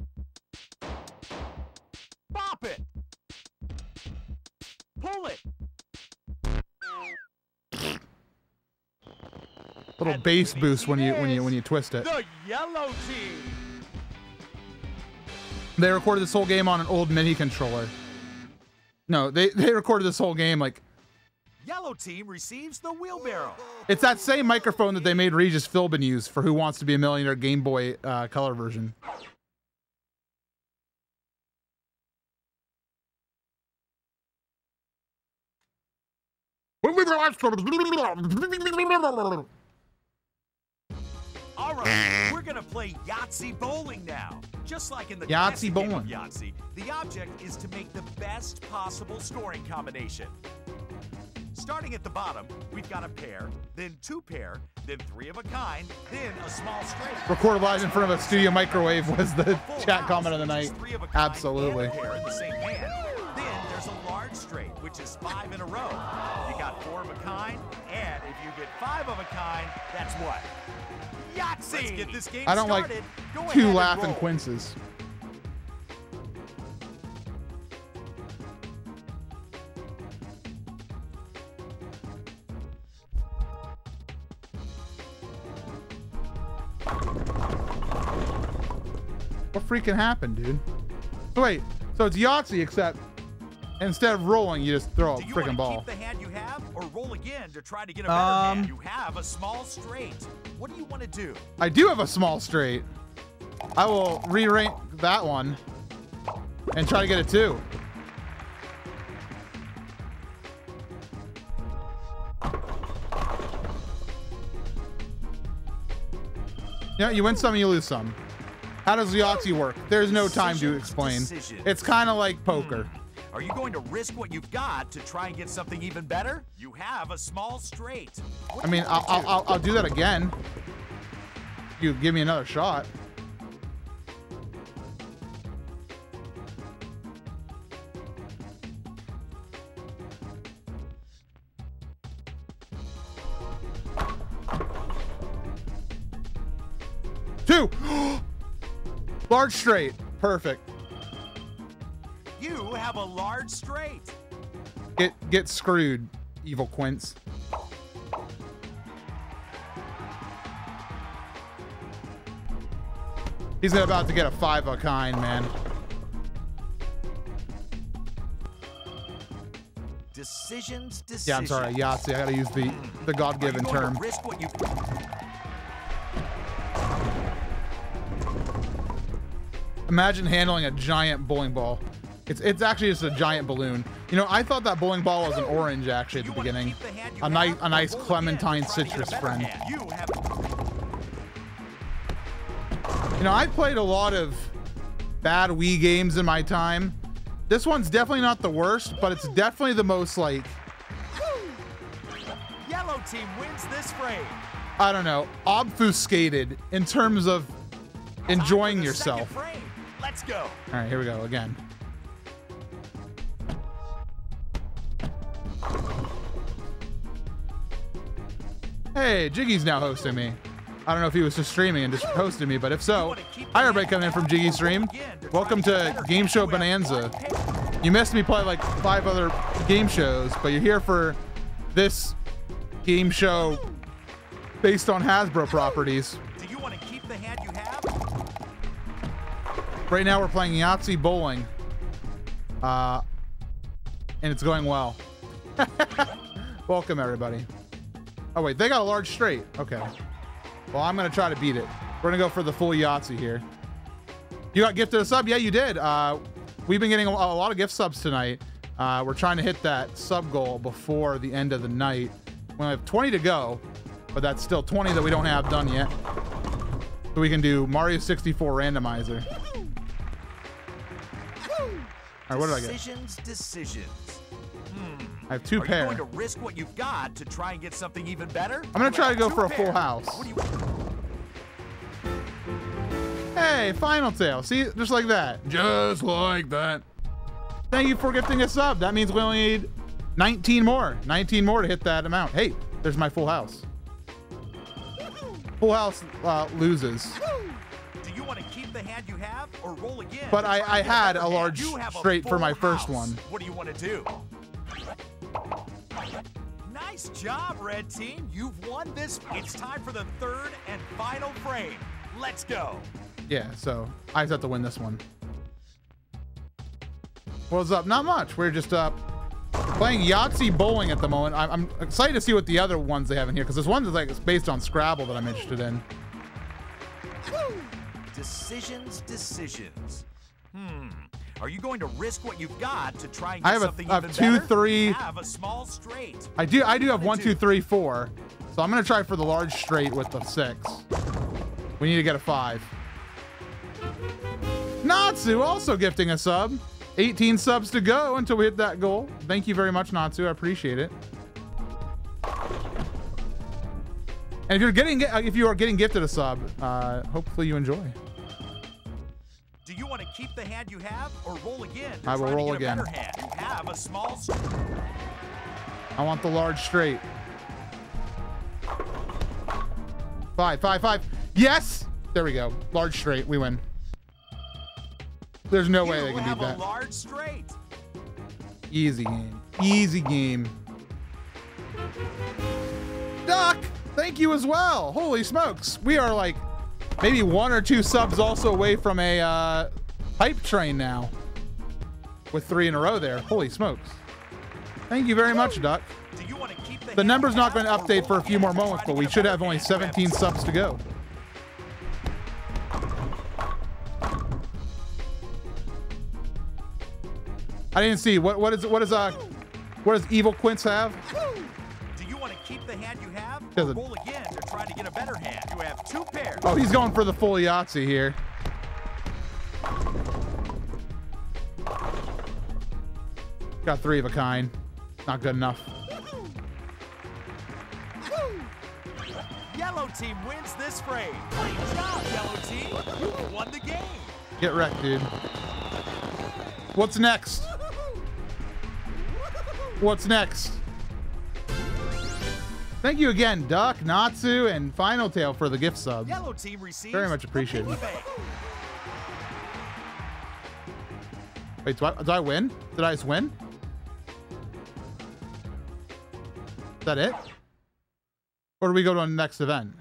Bop it. Pull it. Little And bass the boost when you when you is when you twist it. The yellow team. They recorded this whole game on an old MIDI controller. No, they they recorded this whole game like Yellow team receives the wheelbarrow. it's that same microphone that they made Regis Philbin use for Who Wants to Be a Millionaire Game Boy uh, Color version. All right, we're gonna play Yahtzee bowling now. Just like in the Yahtzee classic game of bowling. Yahtzee, the object is to make the best possible scoring combination. Starting at the bottom, we've got a pair, then two pair, then three of a kind, then a small straight. Recorded live in front of a studio microwave was the Full chat house, comment of the which night. is three of a kind Absolutely. and a pair in the same hand. Then there's there's a large straight, which is five in a row. You got four of a kind, and if you get five of a kind, that's what? Yahtzee! Let's get this game I don't started. like Go two ahead and laughing roll. quinces. What freaking happened, dude? So wait, so it's Yahtzee, except instead of rolling, you just throw a Do you freaking wanna ball. keep the hand you have, or roll again to try to get a better Um, hand? You have a small straight. What do you want to do? I do have a small straight. I will re-rank that one and try to get a two. Yeah, you win some, you lose some. How does Yahtzee work? There's no time to explain. Decisions. It's kind of like poker. Are you going to risk what you've got to try and get something even better? You have a small straight. What I do mean, you I'll, wanna do? I'll, I'll, I'll do that again. You give me another shot. Two. Large straight. Perfect. You have a large straight. Get get screwed, evil Quince. He's about to get a five of a kind, man. Decisions, decisions. Yeah, I'm sorry, Yahtzee. I gotta use the the God-given Are you going term. to risk what you Imagine handling a giant bowling ball. It's it's actually just a giant balloon. You know, I thought that bowling ball was an orange actually at You the wanna beginning. keep the hand you A nice have, a or nice roll again clementine to try to get a citrus better friend. hand? You have You know, I played a lot of bad Wii games in my time. This one's definitely not the worst, but it's definitely the most like, yellow team wins this frame. I don't know, obfuscated in terms of enjoying Time for the yourself. second frame. Let's go. All right, here we go again. Hey, Jiggy's now hosting me. I don't know if he was just streaming and just hosting me, but if so, hi everybody coming in from Jiggy Stream. Welcome to Game Show Bonanza. You missed me play like five other game shows, but you're here for this game show based on Hasbro properties. Do you want to keep the hand you have? Right now we're playing Yahtzee bowling. Uh, and it's going well. Welcome everybody. Oh wait, they got a large straight. Okay. Well, I'm gonna try to beat it. We're gonna go for the full Yahtzee here. You got gifted a sub? Yeah, you did. Uh, we've been getting a, a lot of gift subs tonight. Uh, we're trying to hit that sub goal before the end of the night. We only have twenty to go, but that's still twenty that we don't have done yet. So we can do Mario sixty-four randomizer. All right, what did I get? Decisions, decisions. Hmm. I have two Are pair. you going to risk what you've got to try and get something even better? I'm gonna You try to have go two for a pair. full house. What do you Hey, Final Tail. See, just like that. Just like that. Thank you for gifting a sub. That means we only need nineteen more. nineteen more to hit that amount. Hey, there's my full house. Full house uh, loses. Do you want to keep the hand you have or roll again? But to I- try I and get had better a hand? large You have a straight for my full first house. one. What do you want to do? Nice job, Red Team. You've won this. It's time for the third and final frame. Let's go. Yeah, so I just have to win this one. What's up? Not much. We're just uh, playing Yahtzee bowling at the moment. I'm, I'm excited to see what the other ones they have in here, because this one is like it's based on Scrabble that I'm interested in. Decisions, decisions. Hmm. Are you going to risk what you've got to try and get I have a- something I have even two, better? three- You have a small straight. I do I do have What one, do two, you- three, four. So I'm gonna try for the large straight with the six. We need to get a five. Natsu also gifting a sub. eighteen subs to go until we hit that goal. Thank you very much, Natsu. I appreciate it. And if you're getting if you are getting gifted a sub, uh, hopefully you enjoy. Do you want to keep the hand you have or roll again? I will Try to roll get a again. better hand. You have a small. I want the large straight. Five, five, five. Yes! There we go. Large straight. We win. There's no way You they can have beat a that. large straight. Easy game. Easy game. Doc, thank you as well. Holy smokes. We are like maybe one or two subs also away from a uh, hype train now. With three in a row there. Holy smokes. Thank you very much, Doc. Do you want to keep the The hand number's you not have going to or update roll for a few again more to moments, try to but we get a should better have only hand? You have seventeen subs to go. I didn't see what what is what is uh what does Evil Quince have? Do you want to keep the hand you have or Doesn't. roll again to try to get a better hand? You have two pairs. Oh, he's going for the full Yahtzee here. Got three of a kind. Not good enough. Yellow team wins this frame. Great job, yellow team. You won the game. Get wrecked, dude. What's next? What's next? Thank you again, Duck, Natsu, and Final Tail for the gift sub. Yellow team receives Very much the appreciated. piggy bank. Wait, do I, did I win? Did I just win? Is that it? Or do we go to the next event?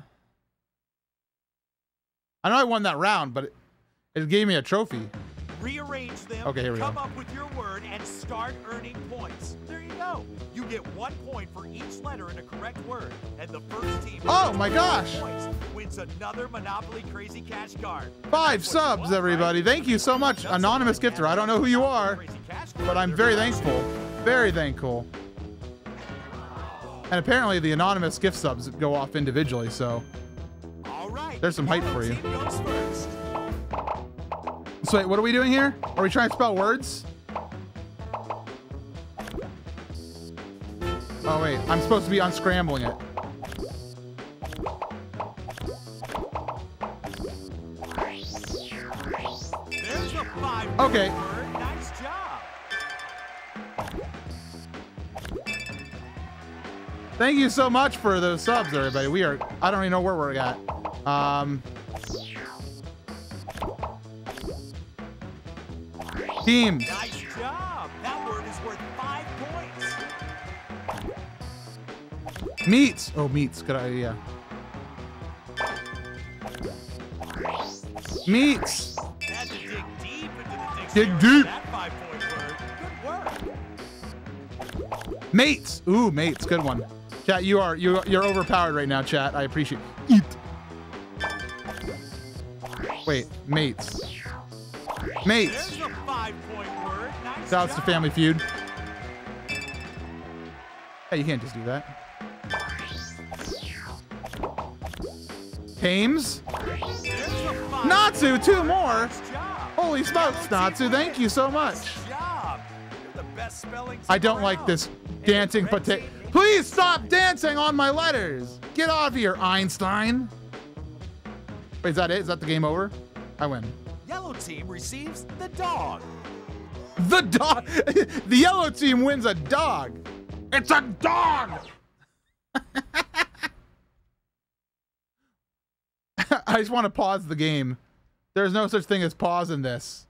I know I won that round, but it, it gave me a trophy. Rearrange them, Okay, here we come go. up with your word, and start earning points. There you go. You get one point for each letter in a correct word, and the first team Oh with my more gosh. points wins another Monopoly Crazy Cash card. Five That's what you subs, want, everybody. right? Thank you so much, Just anonymous like gifter. I don't know who you are, Crazy Cash card, but I'm they're very nice. thankful. Very thankful. And apparently the anonymous gift subs go off individually, so All right. There's some hype Yellow for you. team goes first. So wait, what are we doing here? Are we trying to spell words? Oh wait, I'm supposed to be unscrambling it. There's a five. Okay. Word. Nice job. Thank you so much for those subs, everybody. We are, I don't even know where we're at. Um, teams. Nice job. That word is worth five points. Meats. Oh, meats. Good idea. Meats. Had to dig deep into the Dig dictionary deep. for that five-point word. Good work. Mates. Ooh, mates. Good one. Chat, you are you you're overpowered right now, chat. I appreciate it. Wait, mates. Mates. There's a five-point word. Nice Shouts to job. Family Feud. Hey, you can't just do that. Tames. There's a five. Natsu, two more. Nice job. Holy smokes, Yellow team Natsu. Thank wins. you so much. Nice job. You're the best spelling I team don't like around. this And dancing the red potato. team- Please stop dancing on my letters. Get out of here, Einstein. Wait, is that it? Is that the game over? I win. Yellow team receives the dog. The dog. The yellow team wins a dog. It's a dog. I just want to pause the game. There's no such thing as pause in this.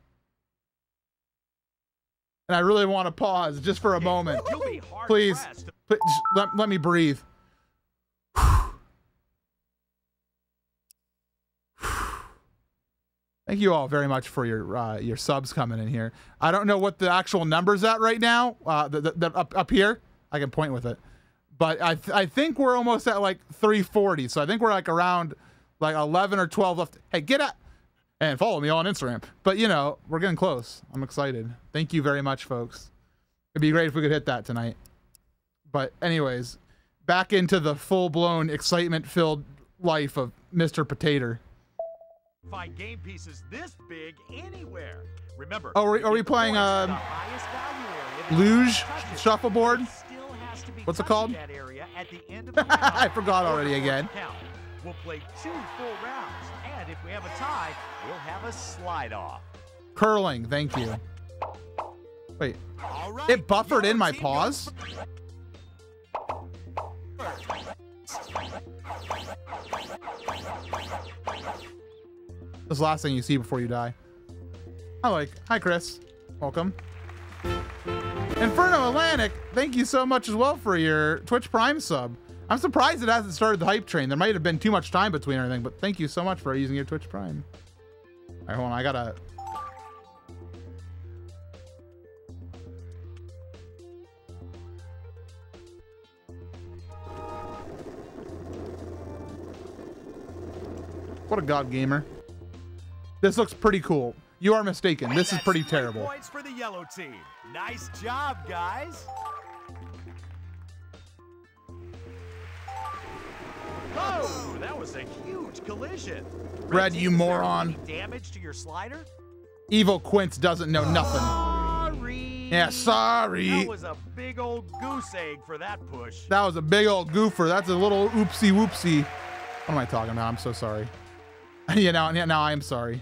And I really want to pause just for a moment. You'll be hard Please, pressed to please let, let me breathe. Thank you all very much for your uh, your subs coming in here. I don't know what the actual number's at right now. Uh, the, the, the, up up here, I can point with it, but I th I think we're almost at like three forty. So I think we're like around like eleven or twelve left. Hey, get up and follow me on Instagram. But you know, we're getting close. I'm excited. Thank you very much, folks. It'd be great if we could hit that tonight. But anyways, back into the full-blown excitement-filled life of Mister Potato. find game pieces this big anywhere. Remember, Oh, are we, are we get the playing points uh, to the highest value area that luge touches. shuffleboard? Still has to be What's it touching called? that area at the end of the I round forgot for already the again. count. We'll play two full rounds, and if we have a tie, we'll have a slide off. Curling, thank you. Wait, All right, it buffered in yellow my team pause? goes This is the last thing you see before you die. I like. Hi, Chris. Welcome. Inferno Atlantic, thank you so much as well for your Twitch Prime sub. I'm surprised it hasn't started the hype train. There might have been too much time between everything, but thank you so much for using your Twitch Prime. All right, hold on. I gotta. What a god gamer. This looks pretty cool. You are mistaken. This is That's pretty three terrible. Points for the yellow team. Nice job, guys. Oh, that was a huge collision. Red, team, you is there moron. any damage to your slider? Evil Quince doesn't know nothing. Sorry. Yeah, sorry. That was a big old goose egg for that push. That was a big old goofer. That's a little oopsie whoopsie. What am I talking about? I'm so sorry. Yeah, now, yeah, now I am sorry.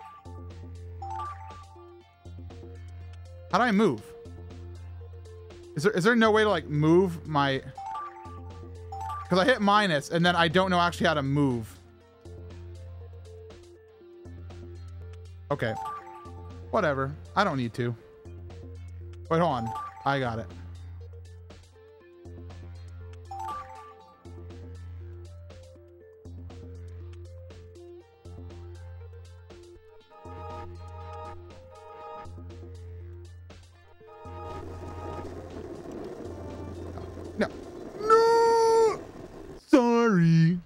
How do I move? Is there is there no way to like move my? Because I hit minus and then I don't know actually how to move. Okay. Whatever. I don't need to. Wait, hold on. I got it. No. No! Sorry.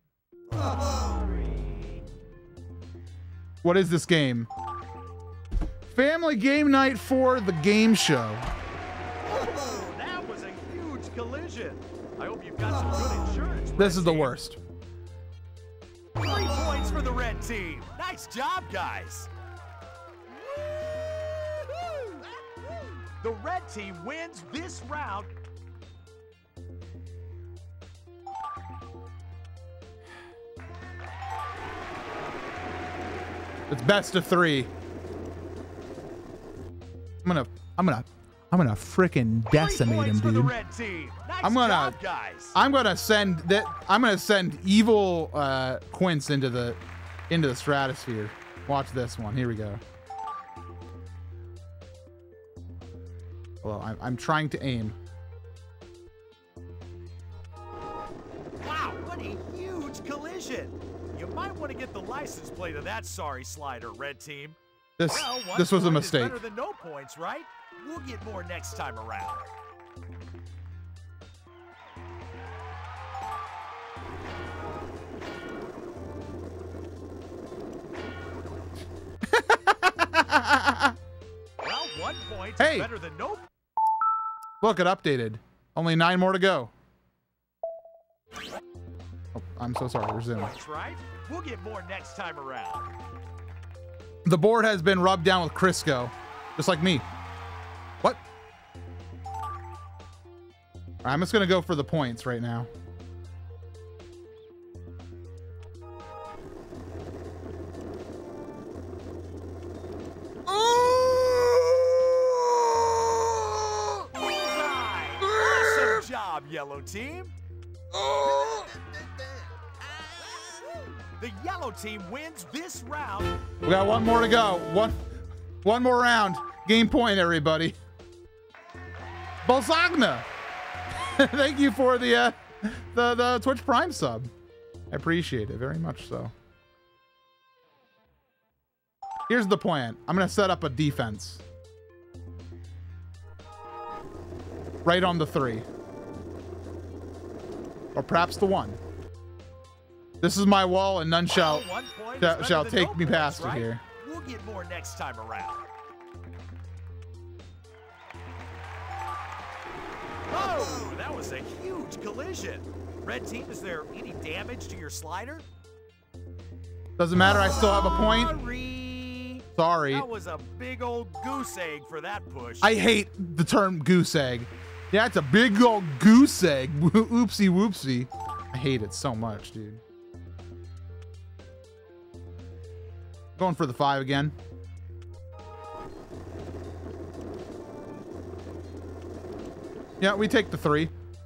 What is this game? Family game night for the game show. Oh, that was a huge collision. I hope you've got some good insurance. This is Red the team. worst. Three points for the red team. Nice job, guys. The red team wins this round. It's best of three. I'm gonna, I'm gonna, I'm gonna frickin' decimate him, Three points for the dude. red team. Nice I'm gonna, job, guys. I'm gonna send that. I'm gonna send evil uh, Quince into the, into the stratosphere. Watch this one. Here we go. Well, I'm, I'm trying to aim. Wow, what a huge collision. You might want to get the license plate of that sorry slider, red team. This, Well, one this was a point is mistake. better than no points, right? We'll get more next time around. Well, one point Hey. is better than no. Look, it updated. Only nine more to go. Oh, I'm so sorry. Resume. Points, right? We'll get more next time around. The board has been rubbed down with Crisco, just like me. What? I'm just gonna go for the points right now. Bullseye! Awesome job, yellow team. The yellow team wins this round. We got one more to go. One, one more round. Game point, everybody. Bolsagna. Thank you for the uh, the the Twitch Prime sub. I appreciate it very much so. Here's the plan. I'm gonna set up a defense. Right on the three. Or perhaps the one. This is my wall, and none shall Well, one point is shall, better shall than take no me points, past right? it here. We'll get more next time around. Oh, that was a huge collision. Red team, is there any damage to your slider? Doesn't matter. I still have a point. Sorry. Sorry. That was a big old goose egg for that push. I hate the term goose egg. Yeah, it's a big old goose egg. Oopsie whoopsie. I hate it so much, dude. Going for the five again. Yeah, we take the three.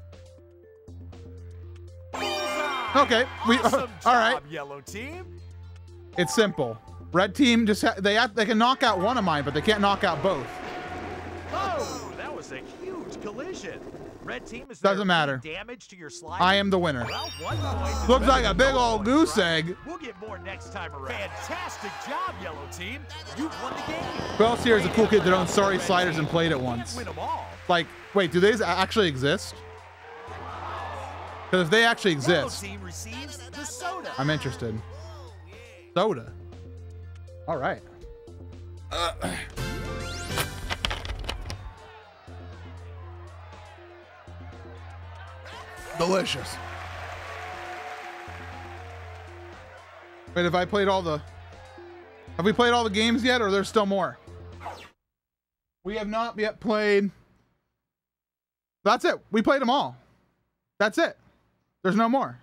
Bullseye. Okay, we Awesome all job, right. Yellow team. It's simple. Red team just ha they have, they can knock out one of mine, but they can't knock out both. Oh, that was a huge collision. Red team is Doesn't matter. Damage to your slide. I am the winner. Well, one point is Looks better like a than big no old points, goose right? egg. We'll get more next time around. Fantastic job, Yellow team. You won the game. Who else here is a cool kid that owns Sorry Sliders and played it once? Win them all. Like, wait, do they actually exist? Because if they actually Yellow exist, team receives the soda. I'm interested. Soda. All right. Uh. Delicious. Wait, have I played all the... Have we played all the games yet, or there's still more? We have not yet played... That's it. We played them all. That's it. There's no more.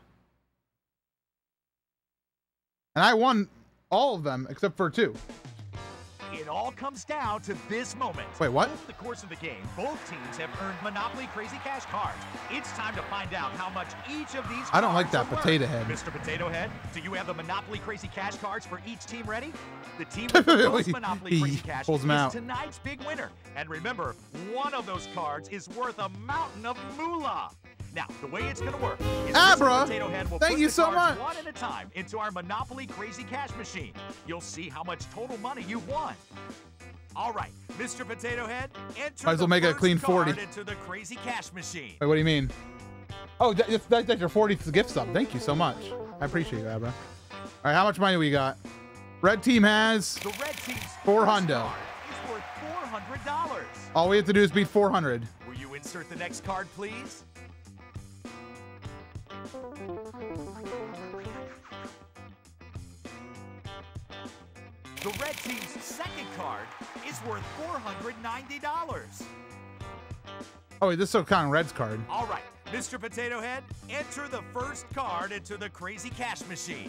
And I won all of them except for two. It all comes down to this moment. Wait, what? Over the course of the game, both teams have earned Monopoly Crazy Cash cards. It's time to find out how much each of these I don't like cards that are worth. potato head. Mister Potato Head, do you have the Monopoly Crazy Cash cards for each team ready? The team with the most Monopoly He Crazy Cash pulls is them out. tonight's big winner. And remember, one of those cards is worth a mountain of moolah. Now, the way it's going to work is Abra, Mister Potato Head will thank put you the so cards much. one at a time into our Monopoly Crazy Cash machine. You'll see how much total money you've won. All right, Mister Potato Head, enter Might as well the make it a first clean card forty. into the Crazy Cash machine. Wait, what do you mean? Oh, that, that's, that's your fortieth gift sub. Thank you so much. I appreciate you, Abra. All right, how much money we got? Red team has The red team's Four first hundo. card is worth four hundred dollars. all we have to do is beat four hundred. Will you insert the next card, please? The red team's second card is worth four hundred ninety dollars. Oh, wait, this is so kind of Red's card. All right, Mister Potato Head, enter the first card into the Crazy Cash machine.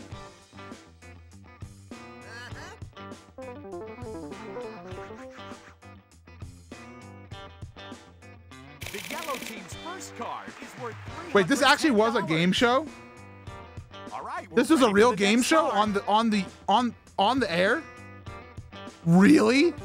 The yellow team's first card is worth three hundred dollars. Wait, this actually was a game show? All right, we're This was a ready for real the game next show card. on the on the on on the air? Really?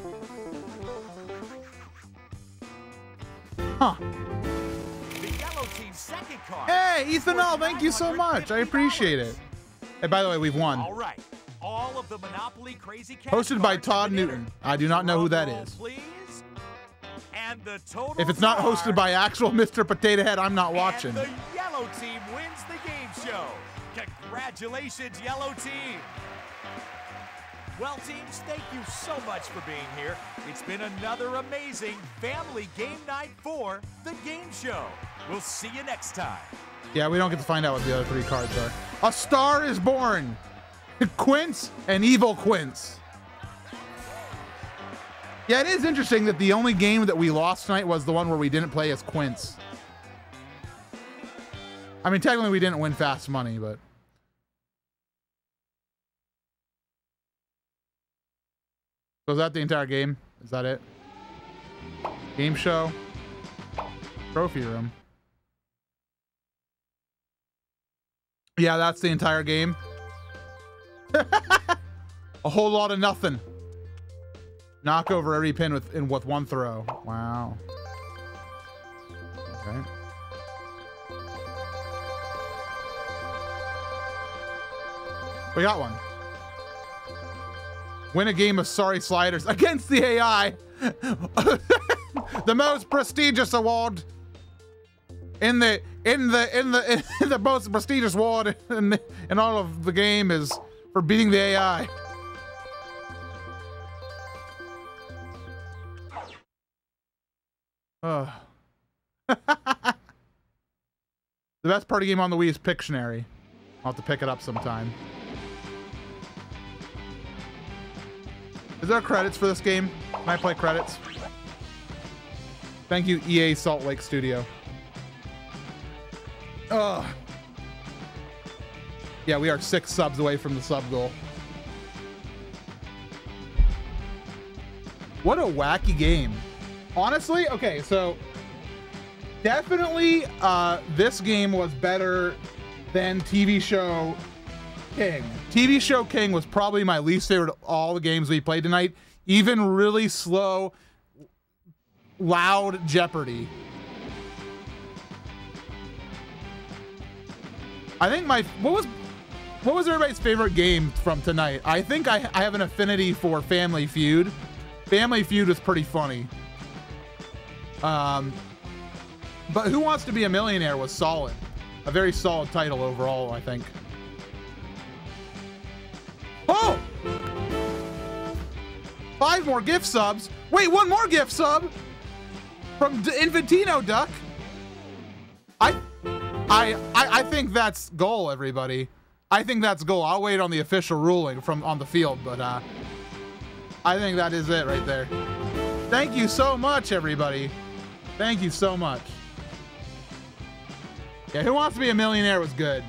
Huh. The yellow team's second card. Hey, is Ethan worth L, thank you so much. I appreciate it. Hey, by the way, we've won. All right. All of the Monopoly Crazy Cash Hosted by cards have Todd been Newton. entered. I do not know who that Drum roll, is. Please. And the total If it's not hosted card- by actual Mister Potato Head, I'm not watching. And the yellow team wins the game show. Congratulations, yellow team. Well, teams, thank you so much for being here. It's been another amazing family game night for the game show. We'll see you next time. Yeah, we don't get to find out what the other three cards are. A Star is Born. Quince and Evil Quince. Yeah, it is interesting that the only game that we lost tonight was the one where we didn't play as Quince. I mean, technically we didn't win fast money, but... So is that the entire game? Is that it? Game show? Trophy room. Yeah, that's the entire game. A whole lot of nothing. Knock over every pin with in with one throw. Wow. Okay. We got one. Win a game of Sorry Sliders against the A I. The most prestigious award in the in the in the in the most prestigious award in in all of the game is for beating the A I. Ugh. The best party game on the Wii is Pictionary. I'll have to pick it up sometime. Is there credits for this game? Can I play credits? Thank you, E A Salt Lake Studio. Ugh. Yeah, we are six subs away from the sub goal. What a wacky game. Honestly, okay, so Definitely, uh, this game was better than T V Show King. T V Show King was probably my least favorite of all the games we played tonight. Even really slow, loud Jeopardy. I think my what was what was everybody's favorite game from tonight? I think I, I have an affinity for Family Feud. Family Feud was pretty funny. Um, but Who Wants to Be a Millionaire was solid. A very solid title overall, I think. Oh! Five more gift subs. Wait, one more gift sub from D Infantino Duck. I, I, I, I think that's goal, everybody. I think that's goal. I'll wait on the official ruling from on the field, but uh, I think that is it right there. Thank you so much, everybody. Thank you so much. Yeah, Who Wants to Be a Millionaire was good.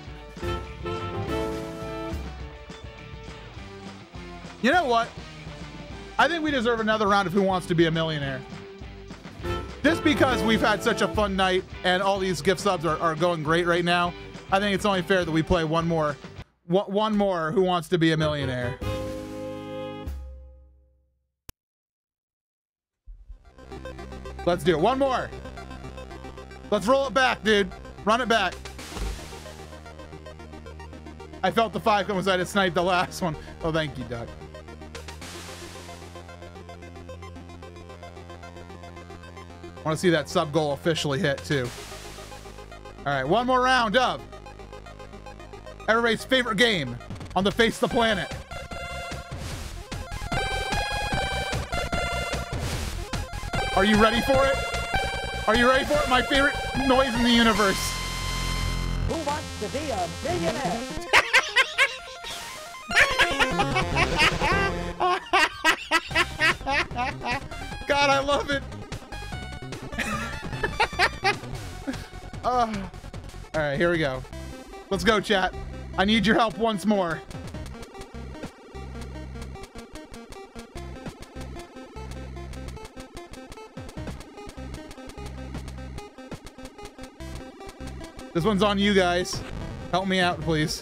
You know what? I think we deserve another round of Who Wants to Be a Millionaire. Just because we've had such a fun night and all these gift subs are, are going great right now, I think it's only fair that we play one more, one, one more Who Wants to Be a Millionaire. Let's do it. One more. Let's roll it back, dude. Run it back. I felt the five come inside. It sniped the last one. Oh, thank you, Duck. I want to see that sub goal officially hit, too. All right, one more round of everybody's favorite game on the face of the planet. Are you ready for it? Are you ready for it? My favorite noise in the universe. Who wants to be a millionaire? God, I love it. uh, all right, here we go. Let's go, chat. I need your help once more. This one's on you guys. Help me out, please.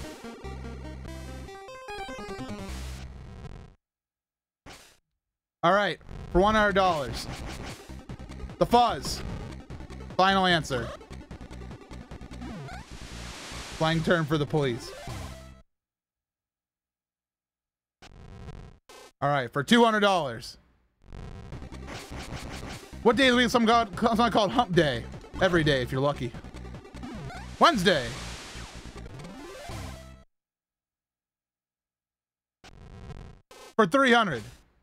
All right, for one hundred dollars. The Fuzz. Final answer. Flying turn for the police. All right, for two hundred dollars. What day of the week is some called, something called Hump Day? Every day, if you're lucky. Wednesday. For three hundred.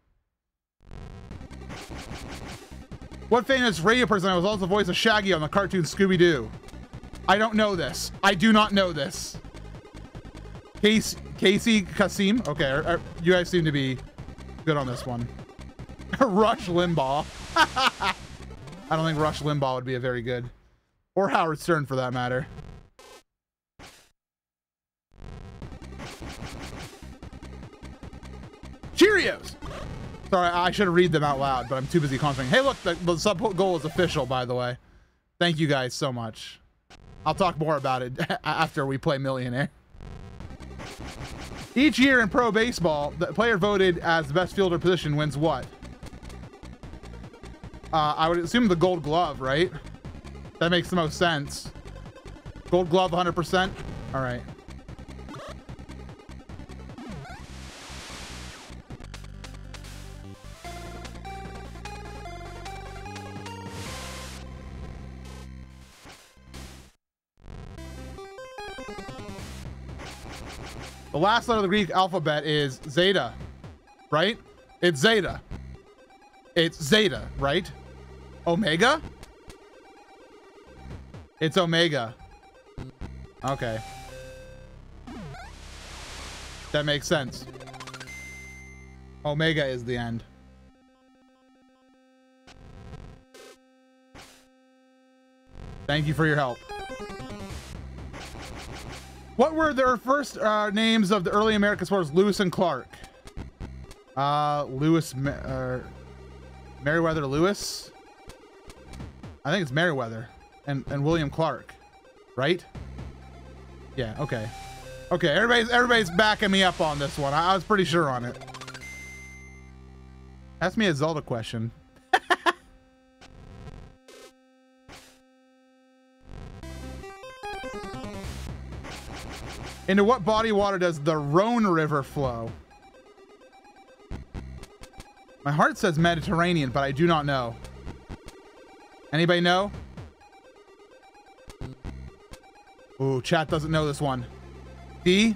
What famous radio person was also the voice of Shaggy on the cartoon Scooby-Doo? I don't know this. I do not know this. Casey, Casey Kasim? Okay, are, are, you guys seem to be good on this one. Rush Limbaugh. I don't think Rush Limbaugh would be a very good. Or Howard Stern, for that matter. Cheerios! Sorry, I should have read them out loud, but I'm too busy concentrating. Hey, look, the, the sub goal is official, by the way. Thank you guys so much. I'll talk more about it after we play Millionaire. Each year in pro baseball, the player voted as the best fielder position wins what? Uh, I would assume the Gold Glove, right? That makes the most sense. Gold Glove, one hundred percent? All right. The last letter of the Greek alphabet is Zeta, right? It's Zeta. It's Zeta, right? Omega? It's Omega. Okay. That makes sense. Omega is the end. Thank you for your help. What were their first uh, names of the early American explorers, Lewis and Clark? Uh, Lewis, uh, Meriwether Lewis? I think it's Merriweather and, and William Clark, right? Yeah, okay. Okay, everybody's everybody's backing me up on this one. I, I was pretty sure on it. Ask me a Zelda question. Into what body of water does the Rhone River flow? My heart says Mediterranean, but I do not know. Anybody know? Ooh, chat doesn't know this one. D?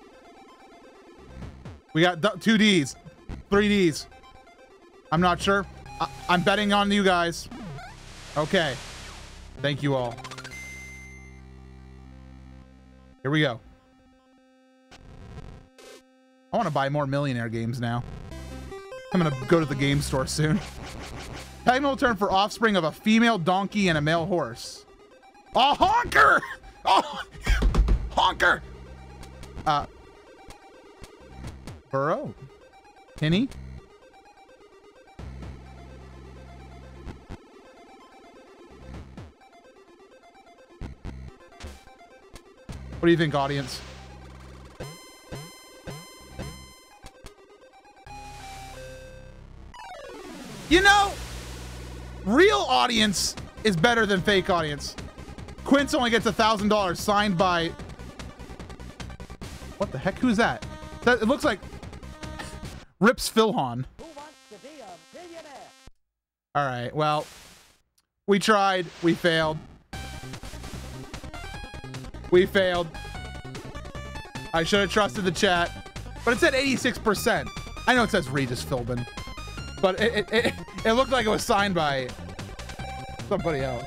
We got d- two Ds. Three Ds. I'm not sure. I- I'm betting on you guys. Okay. Thank you all. Here we go. I want to buy more Millionaire games now. I'm going to go to the game store soon. Technical term for offspring of a female donkey and a male horse. A honker! Oh, honker! Uh, Burrow? Penny? What do you think, audience? You know, real audience is better than fake audience. Quince only gets a thousand dollars signed by. What the heck? Who's that? That it looks like Rips Philhon. Who wants to be a millionaire? All right. Well, we tried. We failed. We failed. I should have trusted the chat, but it said eighty-six percent. I know it says Regis Philbin, but it, it, it, it looked like it was signed by somebody else.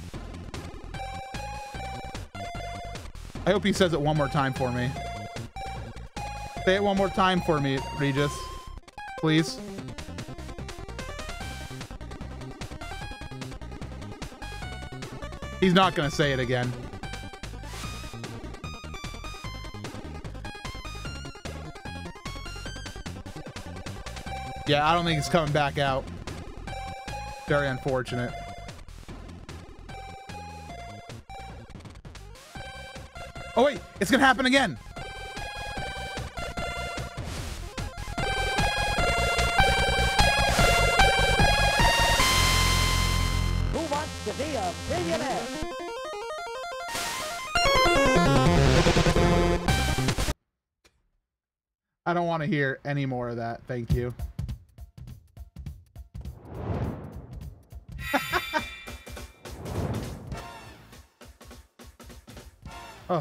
I hope he says it one more time for me. Say it one more time for me, Regis. Please. He's not going to say it again. Yeah, I don't think it's coming back out. Very unfortunate. Oh wait, it's gonna happen again. Who wants to be a millionaire? I don't want to hear any more of that. Thank you. Oh.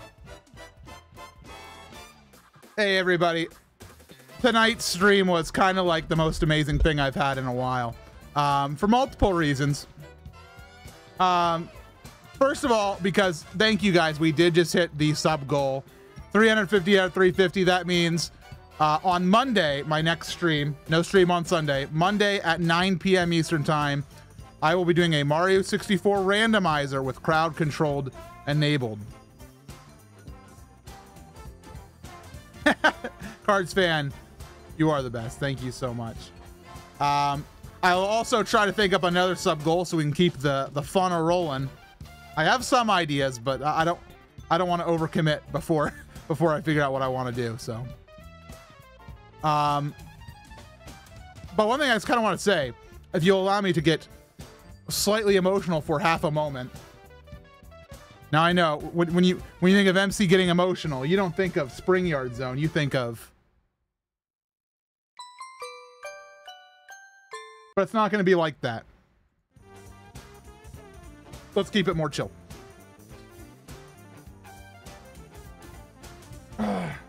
Hey everybody. Tonight's stream was kind of like the most amazing thing I've had in a while. Um, for multiple reasons. Um, first of all, because thank you guys. We did just hit the sub goal. three hundred fifty out of three fifty. That means uh, on Monday, my next stream, no stream on Sunday, Monday at nine p m Eastern time, I will be doing a Mario sixty-four randomizer with crowd controlled enabled. Cards fan, you are the best. Thank you so much. Um, I'll also try to think up another sub goal so we can keep the the fun rolling. I have some ideas, but I don't I don't want to overcommit before before I figure out what I want to do. So, um, but one thing I just kind of want to say, if you'll allow me to get slightly emotional for half a moment. Now I know when, when you when you think of M C getting emotional, you don't think of Spring Yard Zone. You think of, but it's not going to be like that. Let's keep it more chill. So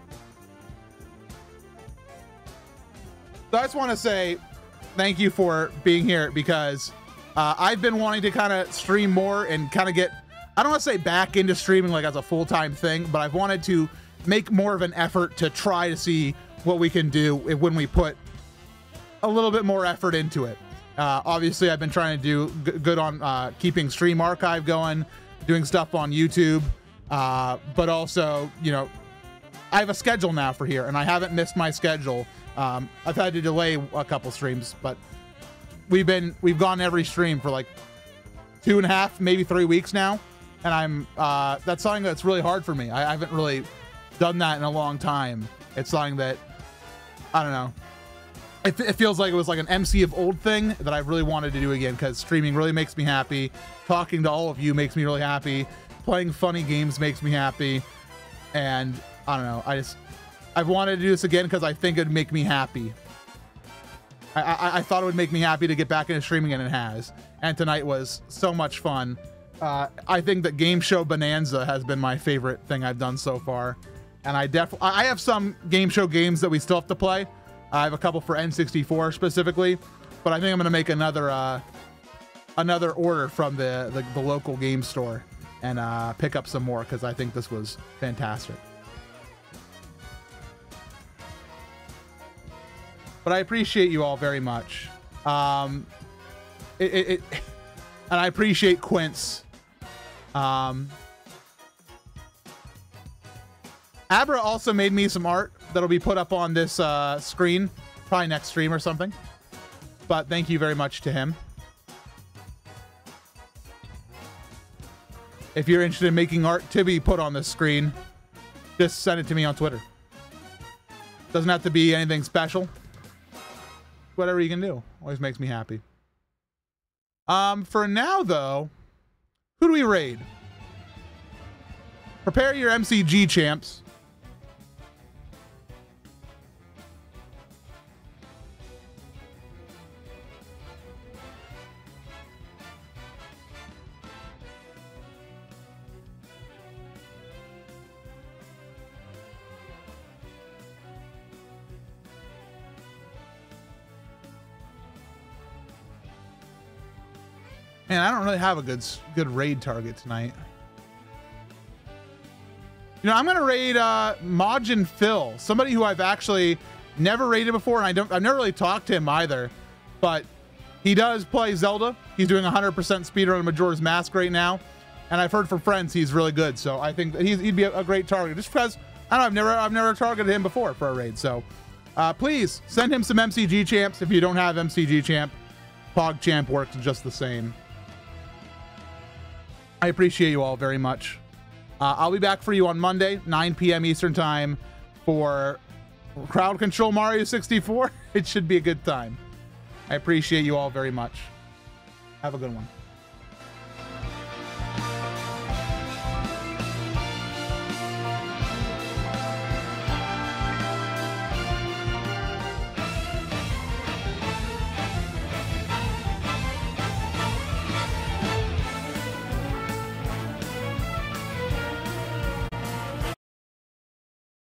I just want to say thank you for being here because uh, I've been wanting to kind of stream more and kind of get, I don't want to say back into streaming like as a full-time thing, but I've wanted to make more of an effort to try to see what we can do if, when we put a little bit more effort into it. Uh, obviously, I've been trying to do g- good on uh, keeping Stream Archive going, doing stuff on YouTube, uh, but also, you know, I have a schedule now for here, and I haven't missed my schedule. Um, I've had to delay a couple streams, but we've been we've gone every stream for like two and a half, maybe three weeks now. And I'm, uh, that's something that's really hard for me. I, I haven't really done that in a long time. It's something that, I don't know. It, it feels like it was like an M C of old thing that I really wanted to do again, because streaming really makes me happy. Talking to all of you makes me really happy. Playing funny games makes me happy. And I don't know, I just, I've wanted to do this again because I think it'd make me happy. I, I, I thought it would make me happy to get back into streaming, and it has. And tonight was so much fun. Uh, I think that Game Show Bonanza has been my favorite thing I've done so far. And I definitely, I have some Game Show games that we still have to play. I have a couple for N sixty-four specifically, but I think I'm going to make another uh, another order from the, the, the local game store and uh, pick up some more, because I think this was fantastic. But I appreciate you all very much. Um, it, it, it, and I appreciate Quince. Um, Abra also made me some art that'll be put up on this uh, screen, probably next stream or something. But thank you very much to him. If you're interested in making art to be put on this screen, just send it to me on Twitter. Doesn't have to be anything special. Whatever you can do always makes me happy. Um, for now, though, who do we raid? Prepare your M C G champs. Man, I don't really have a good good raid target tonight. You know, I'm gonna raid uh, Majin Phil, somebody who I've actually never raided before, and I don't, I've never really talked to him either. But he does play Zelda. He's doing one hundred percent speedrun of Majora's Mask right now, and I've heard from friends he's really good. So I think that he's, he'd be a, a great target, just because I don't know, I've never I've never targeted him before for a raid. So uh, please send him some M C G champs. If you don't have M C G champ, PogChamp works just the same. I appreciate you all very much. Uh, I'll be back for you on Monday, nine p m Eastern time, for Crowd Control Mario sixty-four. It should be a good time. I appreciate you all very much. Have a good one.